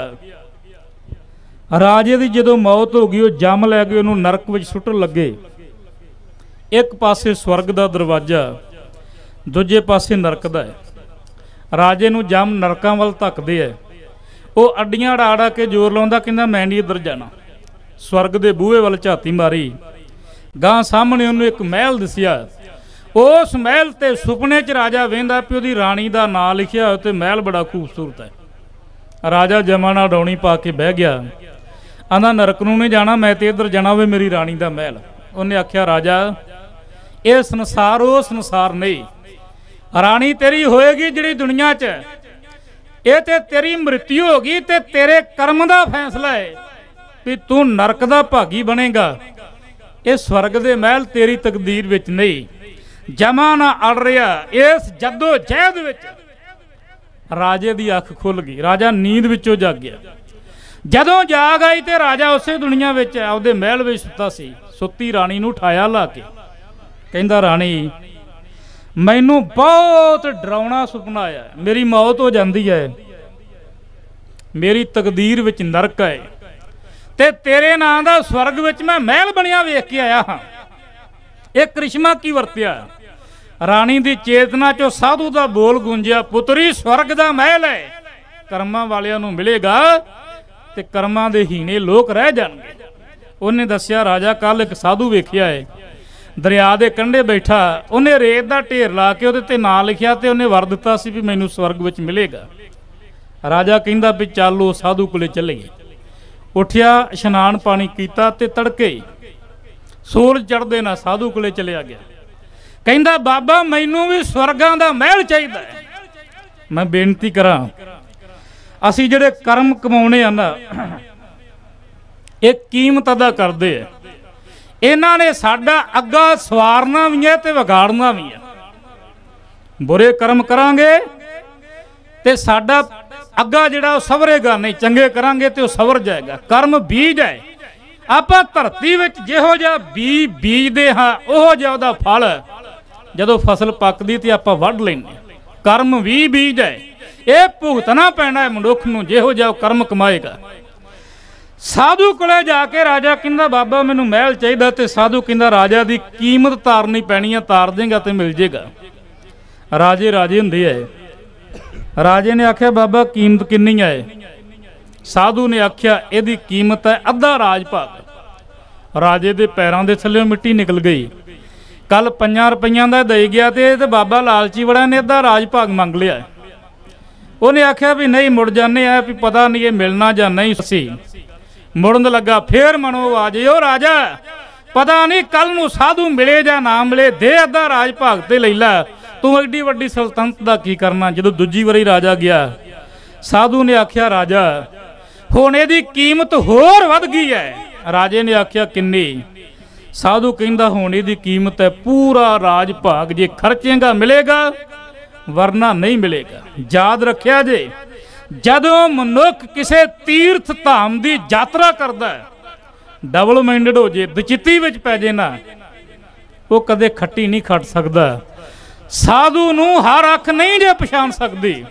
ਰਾਜੇ ਦੀ ਜਦੋਂ ਮੌਤ ਹੋ ਗਈ, ਉਹ ਜੰਮ ਲੈ ਕੇ ਉਹਨੂੰ ਨਰਕ ਵਿੱਚ ਸੁੱਟਣ ਲੱਗੇ। ਇੱਕ ਪਾਸੇ ਸਵਰਗ ਦਾ ਦਰਵਾਜ਼ਾ, ਦੂਜੇ ਪਾਸੇ ਨਰਕ ਦਾ ਹੈ। ਰਾਜੇ ਨੂੰ ਜੰਮ ਨਰਕਾਂ ਵੱਲ ਧੱਕਦੇ ਹੈ। ਉਹ ਅੱਡੀਆਂ ਅੜਾ ਕੇ ਜ਼ੋਰ ਲਾਉਂਦਾ, ਕਹਿੰਦਾ ਮੈਂ ਨਹੀਂ ਇੱਧਰ ਜਾਣਾ। ਸਵਰਗ ਦੇ ਬੂਹੇ ਵੱਲ ਝਾਤੀ ਮਾਰੀ, ਗਾਂ ਸਾਹਮਣੇ ਉਹਨੂੰ ਇੱਕ ਮਹਿਲ ਦਿਸਿਆ। ਉਸ ਮਹਿਲ ਤੇ ਸੁਪਨੇ 'ਚ ਰਾਜਾ ਵੇਂਦਾ ਵੀ ਉਹਦੀ ਰਾਣੀ ਦਾ ਨਾਂ ਲਿਖਿਆ ਹੋਇਆ ਤੇ ਮਹਿਲ ਬੜਾ ਖੂਬਸੂਰਤ ਹੈ। ਰਾਜਾ ਜਮਾਂ ਨਾਲ ਡੌਣੀ ਪਾ ਕੇ ਬਹਿ ਗਿਆ। ਆਂਦਾ ਨਰਕ ਨੂੰ ਨਹੀਂ ਜਾਣਾ, ਮੈਂ ਤੇ ਇੱਧਰ ਜਾਣਾ ਹੋਵੇ ਮੇਰੀ ਰਾਣੀ ਦਾ ਮਹਿਲ। ਉਹਨੇ ਆਖਿਆ ਰਾਜਾ ਇਹ ਸੰਸਾਰ ਉਹ ਸੰਸਾਰ ਨਹੀਂ, ਰਾਣੀ ਤੇਰੀ ਹੋਏਗੀ ਜਿਹੜੀ ਦੁਨੀਆ 'ਚ, ਇਹ ਤੇ ਤੇਰੀ ਮ੍ਰਿਤੂ ਹੋ ਗਈ ਤੇ ਤੇਰੇ ਕਰਮ ਦਾ ਫੈਸਲਾ ਹੈ ਵੀ ਤੂੰ ਨਰਕ ਦਾ ਭਾਗੀ ਬਣੇਗਾ। ਇਹ ਸਵਰਗ ਦੇ ਮਹਿਲ ਤੇਰੀ ਤਕਦੀਰ ਵਿੱਚ ਨਹੀਂ। ਜਮਾ ਨਾ ਅੜ ਰਿਹਾ। ਇਸ ਜੱਦੋ ਜਹਿਦ ਵਿੱਚ ਰਾਜੇ ਦੀ ਅੱਖ ਖੁੱਲ ਗਈ। ਰਾਜਾ ਨੀਂਦ ਵਿੱਚੋਂ ਜਾਗ ਗਿਆ। ਜਦੋਂ ਜਾਗ ਆਈ ਤੇ ਰਾਜਾ ਉਸੇ ਦੁਨੀਆ ਵਿੱਚ ਆਪਦੇ ਮਹਿਲ ਵਿੱਚ ਸੁੱਤਾ ਸੀ। ਸੁੱਤੀ ਰਾਣੀ ਨੂੰ ਉਠਾਇਆ ਲਾ ਕੇ, ਕਹਿੰਦਾ ਰਾਣੀ ਮੈਨੂੰ ਬਹੁਤ ਡਰਾਉਣਾ ਸੁਪਨਾ ਆਇਆ, ਮੇਰੀ ਮੌਤ ਹੋ ਜਾਂਦੀ ਹੈ, ਮੇਰੀ ਤਕਦੀਰ ਵਿੱਚ ਨਰਕ ਹੈ ਤੇ ਤੇਰੇ ਨਾਂ ਦਾ ਸਵਰਗ ਵਿੱਚ ਮੈਂ ਮਹਿਲ ਬਣਿਆ ਵੇਖ ਕੇ ਆਇਆ ਹਾਂ। ਇਹ ਕ੍ਰਿਸ਼ਮਾ ਕੀ ਵਰਤਿਆ? ਰਾਣੀ ਦੀ ਚੇਤਨਾ ਚੋਂ ਸਾਧੂ ਦਾ ਬੋਲ ਗੂੰਜਿਆ, ਪੁੱਤਰੀ ਸਵਰਗ ਦਾ ਮਹਿਲ ਹੈ, ਕਰਮਾਂ ਵਾਲਿਆਂ ਨੂੰ ਮਿਲੇਗਾ ਤੇ ਕਰਮਾਂ ਦੇ ਹੀਣੇ ਲੋਕ ਰਹਿ ਜਾਣਗੇ। ਉਹਨੇ ਦੱਸਿਆ ਰਾਜਾ ਕੱਲ ਇੱਕ ਸਾਧੂ ਵੇਖਿਆ ਹੈ, ਦਰਿਆ ਦੇ ਕੰਢੇ ਬੈਠਾ, ਉਹਨੇ ਰੇਤ ਦਾ ਢੇਰ ਲਾ ਕੇ ਉਹਦੇ ਤੇ ਨਾਂ ਲਿਖਿਆ ਤੇ ਉਹਨੇ ਵਰ ਦਿੱਤਾ ਸੀ ਵੀ ਮੈਨੂੰ ਸਵਰਗ ਵਿੱਚ ਮਿਲੇਗਾ। ਰਾਜਾ ਕਹਿੰਦਾ ਵੀ ਚੱਲ ਉਹ ਸਾਧੂ ਕੋਲੇ ਚੱਲੀਏ। ਉੱਠਿਆ, ਇਸ਼ਨਾਨ ਪਾਣੀ ਕੀਤਾ ਤੇ ਤੜਕੇ ਸੂਰਜ ਚੜ੍ਹਦੇ ਨਾਲ ਸਾਧੂ ਕੋਲੇ ਚਲਿਆ ਗਿਆ। ਕਹਿੰਦਾ ਬਾਬਾ ਮੈਨੂੰ ਵੀ ਸਵਰਗਾਂ ਦਾ ਮਹਿਲ ਚਾਹੀਦਾ ਹੈ। ਮੈਂ ਬੇਨਤੀ ਕਰਾਂ, ਅਸੀਂ ਜਿਹੜੇ ਕਰਮ ਕਮਾਉਣੇ ਆ ਨਾ, ਇਹ ਕੀਮਤ ਅਦਾ ਕਰਦੇ ਆ। ਇਹਨਾਂ ਨੇ ਸਾਡਾ ਅੱਗਾ ਸਵਾਰਨਾ ਵੀ ਹੈ ਤੇ ਵਿਗਾੜਨਾ ਵੀ ਹੈ। ਬੁਰੇ ਕਰਮ ਕਰਾਂਗੇ ਤੇ ਸਾਡਾ ਅੱਗਾ ਜਿਹੜਾ ਉਹ ਸਵਰੇਗਾ ਨਹੀਂ, ਚੰਗੇ ਕਰਾਂਗੇ ਤੇ ਉਹ ਸਵਰ ਜਾਏਗਾ। ਕਰਮ ਬੀਜ ਹੈ। ਆਪਾਂ ਧਰਤੀ ਵਿੱਚ ਜਿਹੋ ਜਿਹਾ ਬੀਜਦੇ ਹਾਂ ਉਹੋ ਜਿਹਾ ਉਹਦਾ ਫਲ ਜਦੋਂ ਫਸਲ ਪੱਕਦੀ ਤੇ ਆਪਾਂ ਵੱਢ ਲੈਂਦੇ। ਕਰਮ ਵੀ ਬੀਜ ਹੈ, ਇਹ ਭੁਗਤਣਾ ਪੈਣਾ ਹੈ ਮਨੁੱਖ ਨੂੰ ਜਿਹੋ ਜਿਹਾ ਕਰਮ ਕਮਾਏਗਾ। ਸਾਧੂ ਕੋਲੇ ਜਾ ਕੇ ਰਾਜਾ ਕਹਿੰਦਾ ਬਾਬਾ ਮੈਨੂੰ ਮਹਿਲ ਚਾਹੀਦਾ, ਤੇ ਸਾਧੂ ਕਹਿੰਦਾ ਰਾਜਾ ਦੀ ਕੀਮਤ ਤਾਰਨੀ ਪੈਣੀ ਹੈ, ਤਾਰ ਦੇਗਾ ਤੇ ਮਿਲ ਜੇਗਾ। ਰਾਜੇ ਹੁੰਦੇ ਹੈ। ਰਾਜੇ ਨੇ ਆਖਿਆ ਬਾਬਾ ਕੀਮਤ ਕਿੰਨੀ ਹੈ? ਸਾਧੂ ਨੇ ਆਖਿਆ ਇਹਦੀ ਕੀਮਤ ਹੈ ਅੱਧਾ ਰਾਜ ਭਾਗ। ਰਾਜੇ ਦੇ ਪੈਰਾਂ ਦੇ ਥੱਲੇ ਮਿੱਟੀ ਨਿਕਲ ਗਈ। ਕੱਲ 5 ਰੁਪਈਆਂ ਦਾ ਦੇ ਗਿਆ ਤੇ ਬਾਬਾ ਲਾਲਚੀ ਬੜਾ ਨੇ ਅੱਧਾ ਰਾਜ ਭਾਗ ਮੰਗ ਲਿਆ। ਉਹਨੇ ਆਖਿਆ ਵੀ ਨਹੀਂ ਮੁੜ ਜਾਂਦੇ ਆ, ਵੀ ਪਤਾ ਨਹੀਂ ਇਹ ਮਿਲਣਾ ਜਾਂ ਨਹੀਂ ਸੀ। ਮੁੜਨ ਲੱਗਾ, ਫੇਰ ਮਨੋ ਆ ਜੇ ਉਹ ਰਾਜਾ ਪਤਾ ਨਹੀਂ ਕੱਲ ਨੂੰ ਸਾਧੂ ਮਿਲੇ ਜਾਂ ਨਾ ਮਿਲੇ, ਦੇ ਅੱਧਾ ਰਾਜ ਭਾਗ ਤੇ ਲੈ ਲੈ, ਤੂੰ ਐਡੀ ਵੱਡੀ ਸਲਤਨਤ ਦਾ ਕੀ ਕਰਨਾ। ਜਦੋਂ ਦੂਜੀ ਵਾਰੀ ਰਾਜਾ ਗਿਆ, ਸਾਧੂ ਨੇ ਆਖਿਆ ਰਾਜਾ ਹੁਣ ਇਹਦੀ ਕੀਮਤ ਹੋਰ ਵੱਧ ਗਈ ਹੈ। ਰਾਜੇ ਨੇ ਆਖਿਆ ਕਿੰਨੀ? ਸਾਧੂ ਕਹਿੰਦਾ ਹੁਣ ਇਹਦੀ ਕੀਮਤ ਹੈ ਪੂਰਾ ਰਾਜ ਭਾਗ, ਜੇ ਖਰਚੇਗਾ ਮਿਲੇਗਾ ਵਰਨਾ ਨਹੀਂ ਮਿਲੇਗਾ। ਯਾਦ ਰੱਖਿਆ ਜੇ ਜਦੋਂ ਮਨੁੱਖ ਕਿਸੇ ਤੀਰਥ ਧਾਮ ਦੀ ਯਾਤਰਾ ਕਰਦਾ, ਡਬਲ ਮਾਈਂਡਡ ਹੋ ਜੇ, ਵਿਚਿੱਤੀ ਵਿੱਚ ਪੈ ਜੇ ਨਾ, ਉਹ ਕਦੇ ਖੱਟੀ ਨਹੀਂ ਖੱਟ ਸਕਦਾ। ਸਾਧੂ ਨੂੰ ਹਰ ਅੱਖ ਨਹੀਂ ਜੇ ਪਛਾਣ ਸਕਦੀ।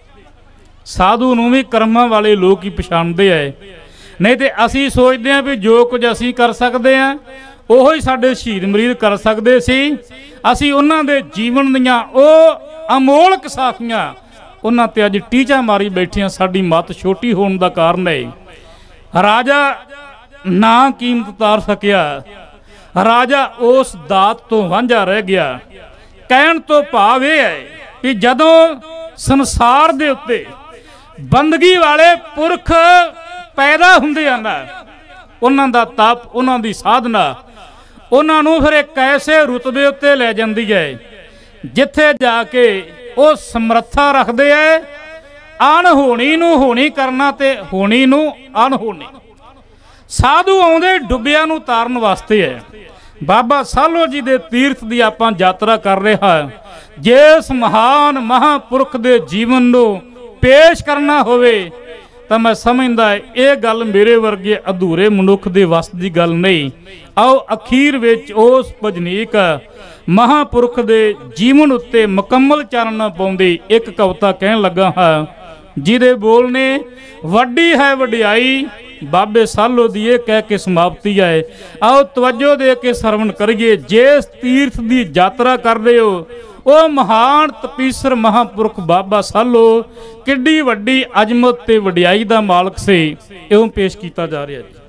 ਸਾਧੂ ਨੂੰ ਵੀ ਕਰਮਾਂ ਵਾਲੇ ਲੋਕ ਹੀ ਪਛਾਣਦੇ ਐ। ਨਹੀਂ ਤੇ ਅਸੀਂ ਸੋਚਦੇ ਹਾਂ ਵੀ ਜੋ ਕੁਝ ਅਸੀਂ ਕਰ ਸਕਦੇ ਹਾਂ ਉਹੋ ਹੀ ਸਾਡੇ ਸ਼ਹੀਦ ਮਰੀਦ ਕਰ ਸਕਦੇ ਸੀ। ਅਸੀਂ ਉਹਨਾਂ ਦੇ ਜੀਵਨ ਦੀਆਂ ਉਹ ਅਮੋਲਕ ਸਾਖੀਆਂ ਉਹਨਾਂ ਤੇ ਅੱਜ ਟੀਚਾ ਮਾਰੀ ਬੈਠੇ ਹਾਂ। ਸਾਡੀ ਮੱਤ ਛੋਟੀ ਹੋਣ ਦਾ ਕਾਰਨ ਹੈ। ਰਾਜਾ ਨਾ ਕੀਮਤ ਤਾਰ ਸਕਿਆ। ਰਾਜਾ ਉਸ ਦਾਤ ਤੋਂ ਵਾਂਝਾ ਰਹਿ ਗਿਆ। ਕਹਿਣ ਤੋਂ ਭਾਵ ਇਹ ਹੈ ਕਿ ਜਦੋਂ ਸੰਸਾਰ ਦੇ ਉੱਤੇ ਬੰਦਗੀ ਵਾਲੇ ਪੁਰਖ ਪੈਦਾ ਹੁੰਦੇ ਹਨ, ਉਹਨਾਂ ਦਾ ਤਪ, ਉਹਨਾਂ ਦੀ ਸਾਧਨਾ ਉਹਨਾਂ ਨੂੰ ਫਿਰ ਇੱਕ ਐਸੇ ਰੁਤਬੇ ਉੱਤੇ ਲੈ ਜਾਂਦੀ ਹੈ ਜਿੱਥੇ ਜਾ ਕੇ ਉਹ ਸਮਰੱਥਾ ਰੱਖਦੇ ਐ ਅਣਹੋਣੀ ਨੂੰ ਹੋਣੀ ਕਰਨਾ ਤੇ ਹੋਣੀ ਨੂੰ ਅਣਹੋਣੀ। ਸਾਧੂ ਆਉਂਦੇ ਡੁੱਬਿਆਂ ਨੂੰ ਤਾਰਨ ਵਾਸਤੇ ਹੈ। ਬਾਬਾ ਸਾਲੋ ਜੀ ਦੇ ਤੀਰਥ ਦੀ ਆਪਾਂ ਯਾਤਰਾ ਕਰ ਰਹੇ ਹਾਂ। ਜਿਸ ਮਹਾਨ ਮਹਾਂਪੁਰਖ ਦੇ ਜੀਵਨ ਨੂੰ ਪੇਸ਼ ਕਰਨਾ ਹੋਵੇ ਤਾਂ ਮੈਂ ਸਮਝਦਾ ਇਹ ਗੱਲ ਮੇਰੇ ਵਰਗੇ ਅਧੂਰੇ ਮਨੁੱਖ ਦੇ ਵੱਸ ਦੀ ਗੱਲ ਨਹੀਂ। ਆਓ ਅਖੀਰ ਵਿੱਚ ਉਸ ਭਜਨੀਕ ਮਹਾਂਪੁਰਖ ਦੇ ਜੀਵਨ ਉੱਤੇ ਮੁਕੰਮਲ ਚਾਨਣਾ ਪਾਉਂਦੀ ਇੱਕ ਕਵਿਤਾ ਕਹਿਣ ਲੱਗਾ ਹਾਂ, ਜਿਹਦੇ ਬੋਲ ਨੇ ਵੱਡੀ ਹੈ ਵਡਿਆਈ ਬਾਬੇ ਸਾਲੋ ਦੀ ਇਹ ਕਹਿ ਕੇ ਸਮਾਪਤੀ ਹੈ। ਆਓ ਤਵੱਜੋ ਦੇ ਕੇ ਸਰਵਣ ਕਰੀਏ। ਜਿਸ ਤੀਰਥ ਦੀ ਯਾਤਰਾ ਕਰਦੇ ਹੋ ਉਹ ਮਹਾਨ ਤਪੀਸਰ ਮਹਾਂਪੁਰਖ ਬਾਬਾ ਸਾਲੋ ਕਿੱਡੀ ਵੱਡੀ ਅਜ਼ਮਤ ਤੇ ਵਡਿਆਈ ਦਾ ਮਾਲਕ ਸੀ। ਇਉਂ ਪੇਸ਼ ਕੀਤਾ ਜਾ ਰਿਹਾ ਜੀ।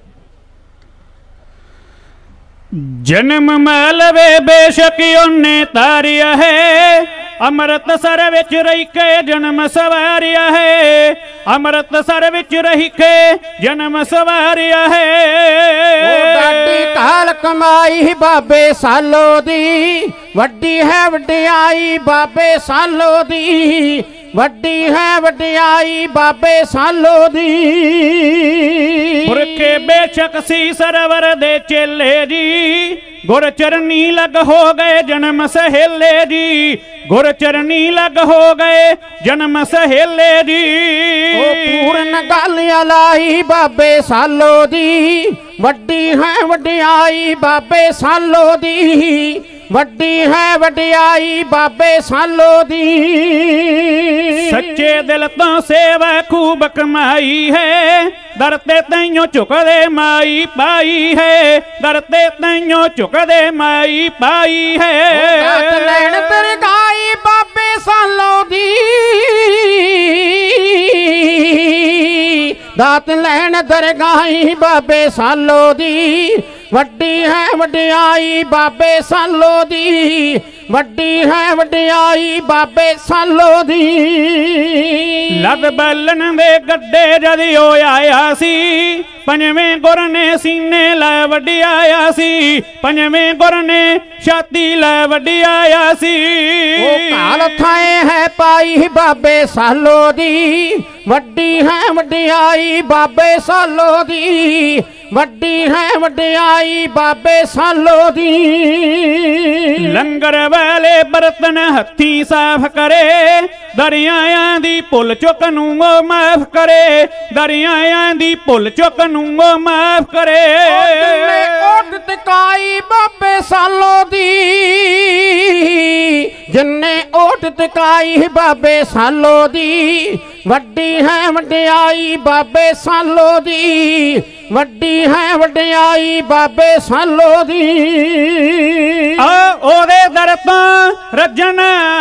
ਜਨਮ ਮੈਲ ਵੇ ਬੇਸ਼ੱਕ ਉਹਨੇ ਤਾਰਿਆ ਹੈ, ਅੰਮ੍ਰਿਤਸਰ ਵਿੱਚ ਰਹਿ ਕੇ ਜਨਮ ਸਵਾਰਿਆ ਹੈ, ਅੰਮ੍ਰਿਤਸਰ ਵਿੱਚ ਰਹਿ ਕੇ ਜਨਮ ਸਵਾਰਿਆ ਹੈ। ਉਹ ਡਾਢੀ ਕਾਲ ਕਮਾਈ ਬਾਬੇ ਸਾਲੋ ਦੀ, ਵੱਡੀ ਹੈ ਵਡਿਆਈ ਬਾਬੇ ਸਾਲੋ ਦੀ, ਵੱਡੀ ਹੈ ਵਡਿਆਈ ਬਾਬੇ ਸਾਲੋ ਦੀ। ਪੁਰਖੇ ਬੇਸ਼ੱਕ ਸੀ ਸਰਵਰ ਦੇ ਚੇਲੇ ਜੀ, ਗੁਰ ਚਰਨੀ ਲਗ ਹੋ ਗਏ ਜਨਮ ਸਹੇਲੇ ਜੀ, ਗੁਰ ਚਰਨੀ ਲਗ ਹੋ ਗਏ ਜਨਮ ਸਹੇਲੇ ਜੀ। ਉਹ ਪੂਰਨ ਗੱਲ ਅਲਾਈ ਬਾਬੇ ਸਾਲੋ ਦੀ, ਵੱਡੀ ਹੈ ਵਡਿਆਈ ਬਾਬੇ ਸਾਲੋ ਦੀ, ਵੱਡੀ ਹੈ ਵਡਿਆਈ ਬਾਬੇ ਸਾਲੋ ਦੀ। ਸੱਚੇ ਦਿਲ ਤੋਂ ਸੇਵਾ ਖੂਬ ਕਮਾਈ ਹੈ, ਦਰ ਤੇ ਤੈਨੂੰ ਝੁਕਦੇ ਮਾਈ ਪਾਈ ਹੈ, ਦਰ ਤੇ ਤੈਨੂੰ ਝੁਕਦੇ ਮਾਈ ਪਾਈ ਹੈ। ਦਾਤ ਲੈਣ ਦਰਗਾਹੀ ਬਾਬੇ ਸਾਲੋ ਦੀ, ਦਾਤ ਲੈਣ ਦਰਗਾਹੀ ਬਾਬੇ ਸਾਲੋ ਦੀ, ਵੱਡੀ ਹੈ ਵਡਿਆਈ ਬਾਬੇ ਸਾਲੋ ਦੀ, ਵੱਡੀ ਹੈ ਵਡਿਆਈ ਬਾਬੇ ਸਾਲੋ ਦੀ। ਲੱਦ ਬੈਲਣ ਦੇ ਗੱਡੇ ਜਦ ਉਹ ਆਇਆ ਸੀ, ਪੰਜਵੇਂ ਗੁਰ ਨੇ ਸੀਨੇ ਲੈ ਵਡਿਆਇਆ ਸੀ, ਪੰਜਵੇਂ ਗੁਰ ਨੇ ਛਾਤੀ ਲੈ ਵਡਿਆਇਆ ਸੀ। ਉਹ ਕਾਲ ਥਾਏ ਹੈ ਪਾਈ ਬਾਬੇ ਸਾਲੋ ਦੀ, ਵੱਡੀ ਹੈ ਵਡਿਆਈ ਬਾਬੇ ਸਾਲੋ ਦੀ, ਵੱਡੀ ਹੈ ਵਡਿਆਈ ਬਾਬੇ ਸਾਲੋ ਦੀ। ਲੰਗਰ ਵਾਲੇ ਬਰਤਨ ਹੱਥੀਂ ਸਾਫ਼ ਕਰੇ, ਦਰਿਆਵਾਂ ਦੀ ਭੁੱਲ ਚੁੱਕ ਨੂੰ ਉਹ ਮਾਫ਼ ਕਰੇ, ਦਰਿਆਵਾਂ ਦੀ ਭੁੱਲ ਚੁੱਕ ਨੂੰ ਉਹ ਮਾਫ਼ ਕਰੇ। ਓਟ ਟਿਕਾਈ ਬਾਬੇ ਸਾਲੋ ਦੀ, ਜਿੰਨੇ ਓਟ ਟਿਕਾਈ ਬਾਬੇ ਸਾਲੋ ਦੀ, ਵੱਡੀ ਹੈ ਵਡਿਆਈ ਬਾਬੇ ਸਾਲੋ ਦੀ, ਵੱਡੀ ਹੈ ਵਡਿਆਈ ਬਾਬੇ ਸਾਲੋ ਦੀ। ਆ ਉਹਦੇ ਦਰ ਤੋਂ ਰੱਜਣ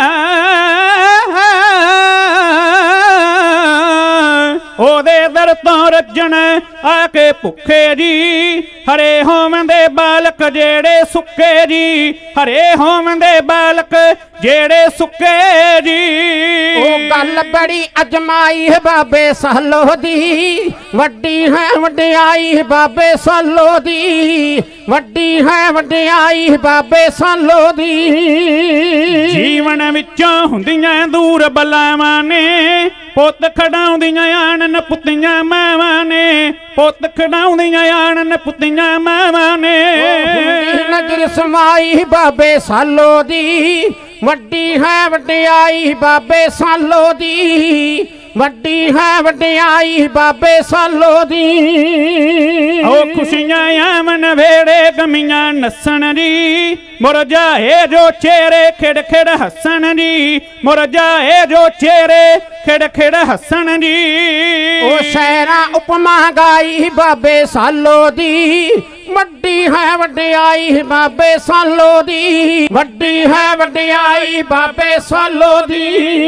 ਉਹਦੇ ਦਰ ਤੋਂ ਰੱਜਣ ਆ ਕੇ ਭੁੱਖੇ ਜੀ, ਹਰੇ ਹੋਵੰਦੇ ਬਾਲਕ ਜਿਹੜੇ ਸੁੱਕੇ ਜੀ, ਹਰੇ ਹੋਵੰਦੇ ਬਾਲਕ ਜਿਹੜੇ ਸੁੱਕੇ ਜੀ। ਉਹ ਗੱਲ ਬੜੀ ਅਜਮਾਈ ਹੈ ਬਾਬੇ ਸਾਲੋ ਦੀ, ਵੱਡੀ ਹੈ ਵਡਿਆਈ ਬਾਬੇ ਸਾਲੋ ਦੀ, ਵੱਡੀ ਹੈ ਵਡਿਆਈ ਬਾਬੇ ਸਾਲੋ ਦੀ। ਜੀਵਨ ਵਿੱਚੋਂ ਹੁੰਦੀਆਂ ਦੂਰ ਬਲਾਵਾਂ ਨੇ, ਪੁੱਤ ਖੜਾਉਂਦੀਆਂ ਆਣਨ ਪੁੱਤੀਆਂ ਮਾਵਾਂ ਨੇ, ਪੁੱਤ ਖੜਾਉਂਦੀਆਂ ਆਣਨ ਪੁੱਤੀਆਂ ਮਾਵਾਂ ਨੇ। ਨਜ਼ਰ ਸਮਾਈ ਬਾਬੇ ਸਾਲੋ ਦੀ, ਵੱਡੀ ਹੈ ਵਡਿਆਈ ਬਾਬੇ ਸਾਲੋ ਦੀ, ਵੱਡੀ ਹੈ ਵਡਿਆਈ ਬਾਬੇ ਸਾਲੋ ਦੀ। ਉਹ ਖੁਸ਼ੀਆਂ ਆਵਨ ਵੇੜੇ ਗਮੀਆਂ ਨੱਸਣ ਜੀ, ਮੁਰਝਾਏ ਜੋ ਚਿਹਰੇ ਖਿੜ ਖਿੜ ਹੱਸਣ ਜੀ, ਮੁਰਝਾਏ ਜੋ ਚਿਹਰੇ ਖਿੜ ਖਿੜ ਹੱਸਣ ਜੀ। ਉਹ ਸ਼ਹਿਰਾਂ ਉਪਮਾ ਗਾਈ ਬਾਬੇ ਸਾਲੋ ਦੀ, ਵੱਡੀ ਹੈ ਵਡਿਆਈ ਬਾਬੇ ਸਾਲੋ ਦੀ, ਵੱਡੀ ਹੈ ਵਡਿਆਈ ਬਾਬੇ ਸਾਲੋ ਦੀ।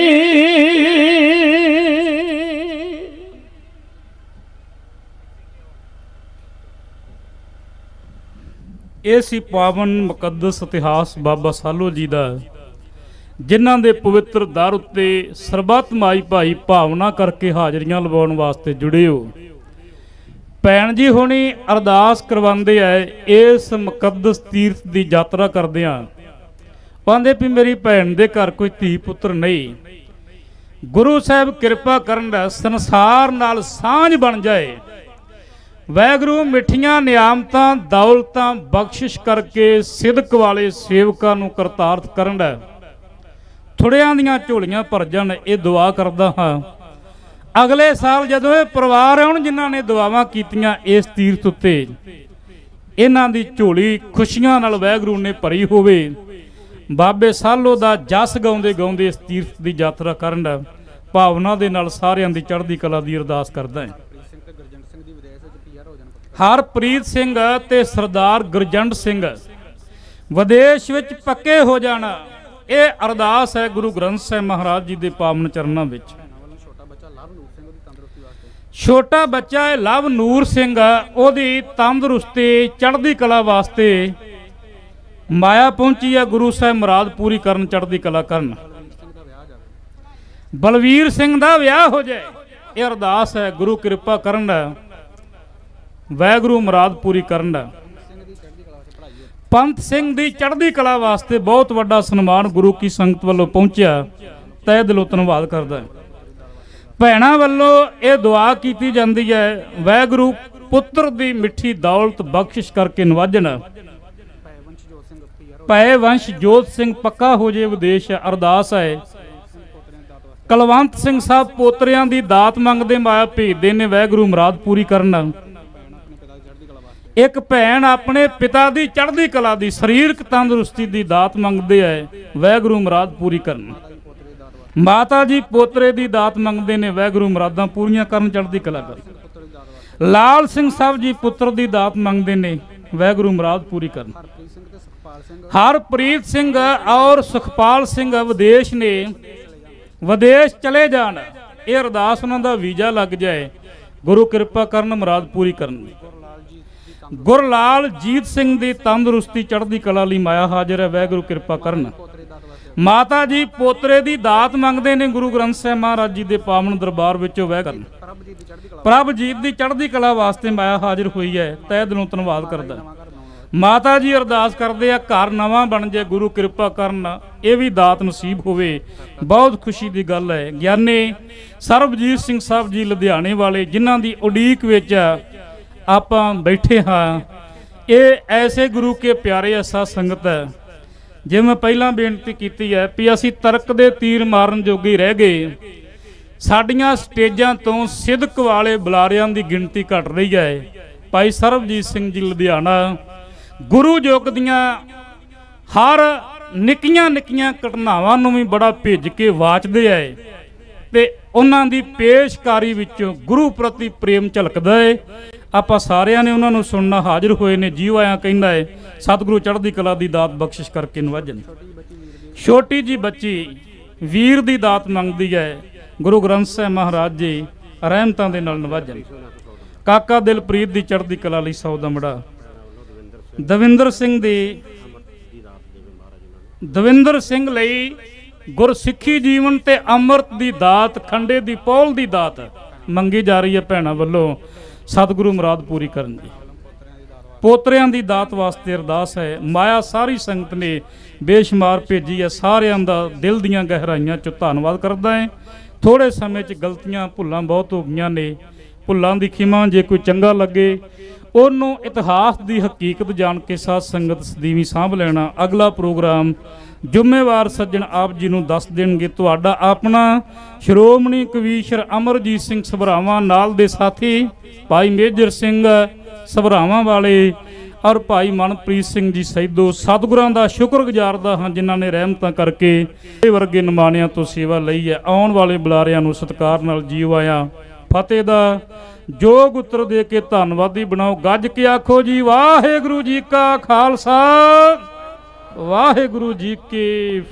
ਇਹ ਸੀ ਪਾਵਨ ਮੁਕੱਦਸ ਇਤਿਹਾਸ ਬਾਬਾ ਸਾਲੋ ਜੀ ਦਾ, ਜਿਨ੍ਹਾਂ ਦੇ ਪਵਿੱਤਰ ਦਰ ਉੱਤੇ ਸਰਬੱਤ ਮਾਈ ਭਾਈ ਭਾਵਨਾ ਕਰਕੇ ਹਾਜ਼ਰੀਆਂ ਲਵਾਉਣ ਵਾਸਤੇ ਜੁੜੇ ਹੋ। ਭੈਣ ਜੀ ਹੁਣੀ ਅਰਦਾਸ ਕਰਵਾਉਂਦੇ ਆਏ ਇਸ ਮੁਕੱਦਸ ਤੀਰਥ ਦੀ ਯਾਤਰਾ ਕਰਦਿਆਂ, ਕਹਿੰਦੇ ਵੀ ਮੇਰੀ ਭੈਣ ਦੇ ਘਰ ਕੋਈ ਧੀ ਪੁੱਤਰ ਨਹੀਂ, ਗੁਰੂ ਸਾਹਿਬ ਕਿਰਪਾ ਕਰਨ ਦਾ ਸੰਸਾਰ ਨਾਲ ਸਾਂਝ ਬਣ ਜਾਏ, ਵਾਹਿਗੁਰੂ ਮਿੱਠੀਆਂ ਨਿਆਮਤਾਂ ਦੌਲਤਾਂ ਬਖਸ਼ਿਸ਼ ਕਰਕੇ ਸਿਦਕ ਵਾਲੇ ਸੇਵਕਾਂ ਨੂੰ ਕਰਤਾਰਥ ਕਰਨ ਦਾ, ਥੋੜਿਆਂ ਦੀਆਂ ਝੋਲੀਆਂ ਭਰ ਜਾਣ, ਇਹ ਦੁਆ ਕਰਦਾ ਹਾਂ। अगले साल जदों ये परिवार आउण जिन्हां ने दुआवां कीतियां इस तीर्थ उत्ते, इन्हां दी झोली खुशियां नाल वाहिगुरू ने भरी होवे। बाबे सालो दा जस गाउंदे गाउंदे इस तीर्थ दी यात्रा करन भावना दे नाल सारियां दी चढ़दी कला दी अरदास करदा है। हरप्रीत सिंह ते सरदार गुरजंट सिंह विदेश विच पक्के हो जाना, ये अरदास है गुरु ग्रंथ साहिब महाराज जी दे पावन चरनां विच। छोटा बच्चा है लव नूर सिंह, ओदी तंदरुस्ती चढ़दी कला वास्ते माया पहुंची है, गुरु साहब मुराद पूरी करन चढ़दी कला करन। बलवीर सिंह दा विआह हो जाए, ये अरदास है गुरु कृपा करन वाहिगुरू मुराद पूरी करन। पंत सिंह दी चढ़दी कला वास्ते बहुत वड्डा सन्मान गुरु की संगत वालों पहुंचा, तय दिलों धन्नवाद करदा है। भैणां वल्लों ये दुआ की जाती है, वाहिगुरू पुत्र दी मिठी दौलत बख्शिश करके नवाजन। भै वंश जोत सिंह पक्का हो जाए विदेश, अरदास है। कलवंत सिंह साहब पोतरियां दी दात मंगदे माया भेजदे ने, वाहिगुरू मुराद पूरी करना। एक भैन अपने पिता दी चढ़दी कला दी शरीरक तंदुरुस्ती दी दात मंगदे है, वाहिगुरू मुराद पूरी करना। माता जी पोतरे दी दात मंगदे ने, वाहिगुरू मुरादां पूरीआं करन चढ़दी कला कर। लाल सिंह साहब जी पुत्र दी दात मंगदे ने, वाहिगुरू मुराद पूरी करन। हरप्रीत सिंह और सुखपाल सिंह विदेश ने, विदेश चले जान, ये अरदास उन्हां दा वीजा लग जाए, गुरु कृपा करन मुराद पूरी करन। गुरलाल जीत सिंह दी तंदुरुस्ती चढ़दी कला लई माया हाजिर है, वाहिगुरू कृपा करन। माता जी पोतरे दी दात मंगदे ने, गुरु ग्रंथ साहिब महाराज जी दे पावन दरबार विचों वह करन। प्रभजीत दी चढ़दी कला वास्ते माया हाजिर हुई है, तय दिलों धन्नवाद करदा। माता जी अरदास करदे आ घर नवां बन जाए, गुरु कृपा करन, ये भी दात नसीब होवे, बहुत खुशी की गल है। ज्ञानी सरबजीत सिंह साहब जी लुधियाने वाले, जिन्हां दी उडीक विच आपां बैठे हाँ, ये ऐसे गुरु के प्यारे ऐसा संगत है। जिवें पहला बेनती की है भी असी तर्क दे तीर मारन जोगी रह गए, साडियां स्टेजां तो सिदक वाले बुलारियां की गिनती घट रही है। भाई सरबजीत सिंह जी लुधियाना गुरु युग दियां हर निक्कियां निक्कियां घटनावां नूं भी बड़ा भेज के वाचदे है, ते उन्हां दी पेशकारी विचों गुरु प्रति प्रेम झलकदा है। आपां सारियां ने उन्हां नूं सुनना हाजिर होए ने। जीव आया कहंदा है, सतगुरु चढ़दी कला दी दात बख्शिश करके नवाजन। छोटी जी बच्ची वीर दी दात मंगदी है, गुरु ग्रंथ साहिब महाराज जी रहमतां दे नाल नवाजन। काका दिलप्रीत दी चढ़दी कला लई 100 दा मड़ा। दविंदर सिंह लई गुरसिੱਖੀ जीवन ते अमृत दी दात, खंडे दी पौल दी दात मंगी जा रही है भैणां वल्लों, सतगुरु मुराद पूरी करन दी। पोतरियां दी दात वास्ते अरदास है, माया सारी संगत ने बेशुमार भेजी है, सारियां दा दिल दीआं गहराइयां चों धन्नवाद करदा है। थोड़े समय च गलतियां भुल्लां बहुत हो गईयां ने, भुल्लां दी खिमा जे कोई चंगा लगे ਉਹਨੂੰ इतिहास की हकीकत जान के साथ संगत सदीवी सांभ लेना। अगला प्रोग्राम ਜ਼ਿੰਮੇਵਾਰ सज्जन आप जी ਨੂੰ दस देणगे। ਤੁਹਾਡਾ अपना ਸ਼੍ਰੋਮਣੀ ਕਵੀਸ਼ਰ ਅਮਰਜੀਤ ਸਿੰਘ ਸਭਰਾਵਾਂ, नाल दे साथी भाई मेजर सिंह ਸਭਰਾਵਾਂ वाले और भाई मनप्रीत सिंह जी सैदो, सतगुरां दा शुक्रगुजार दा हां जिन्हां ने रहमतां करके ਇਹ वर्गे निमाणिਆਂ ਤੋਂ सेवा ਲਈ है। आउण वाले ਬੁਲਾਰਿਆਂ ਨੂੰ सत्कार नाल जीव आया फतेह दा जोग उत्तर दे के धन्नवादी बनाओ। गज के आखो जी वाहिगुरू जी का खालसा, वाहिगुरू जी की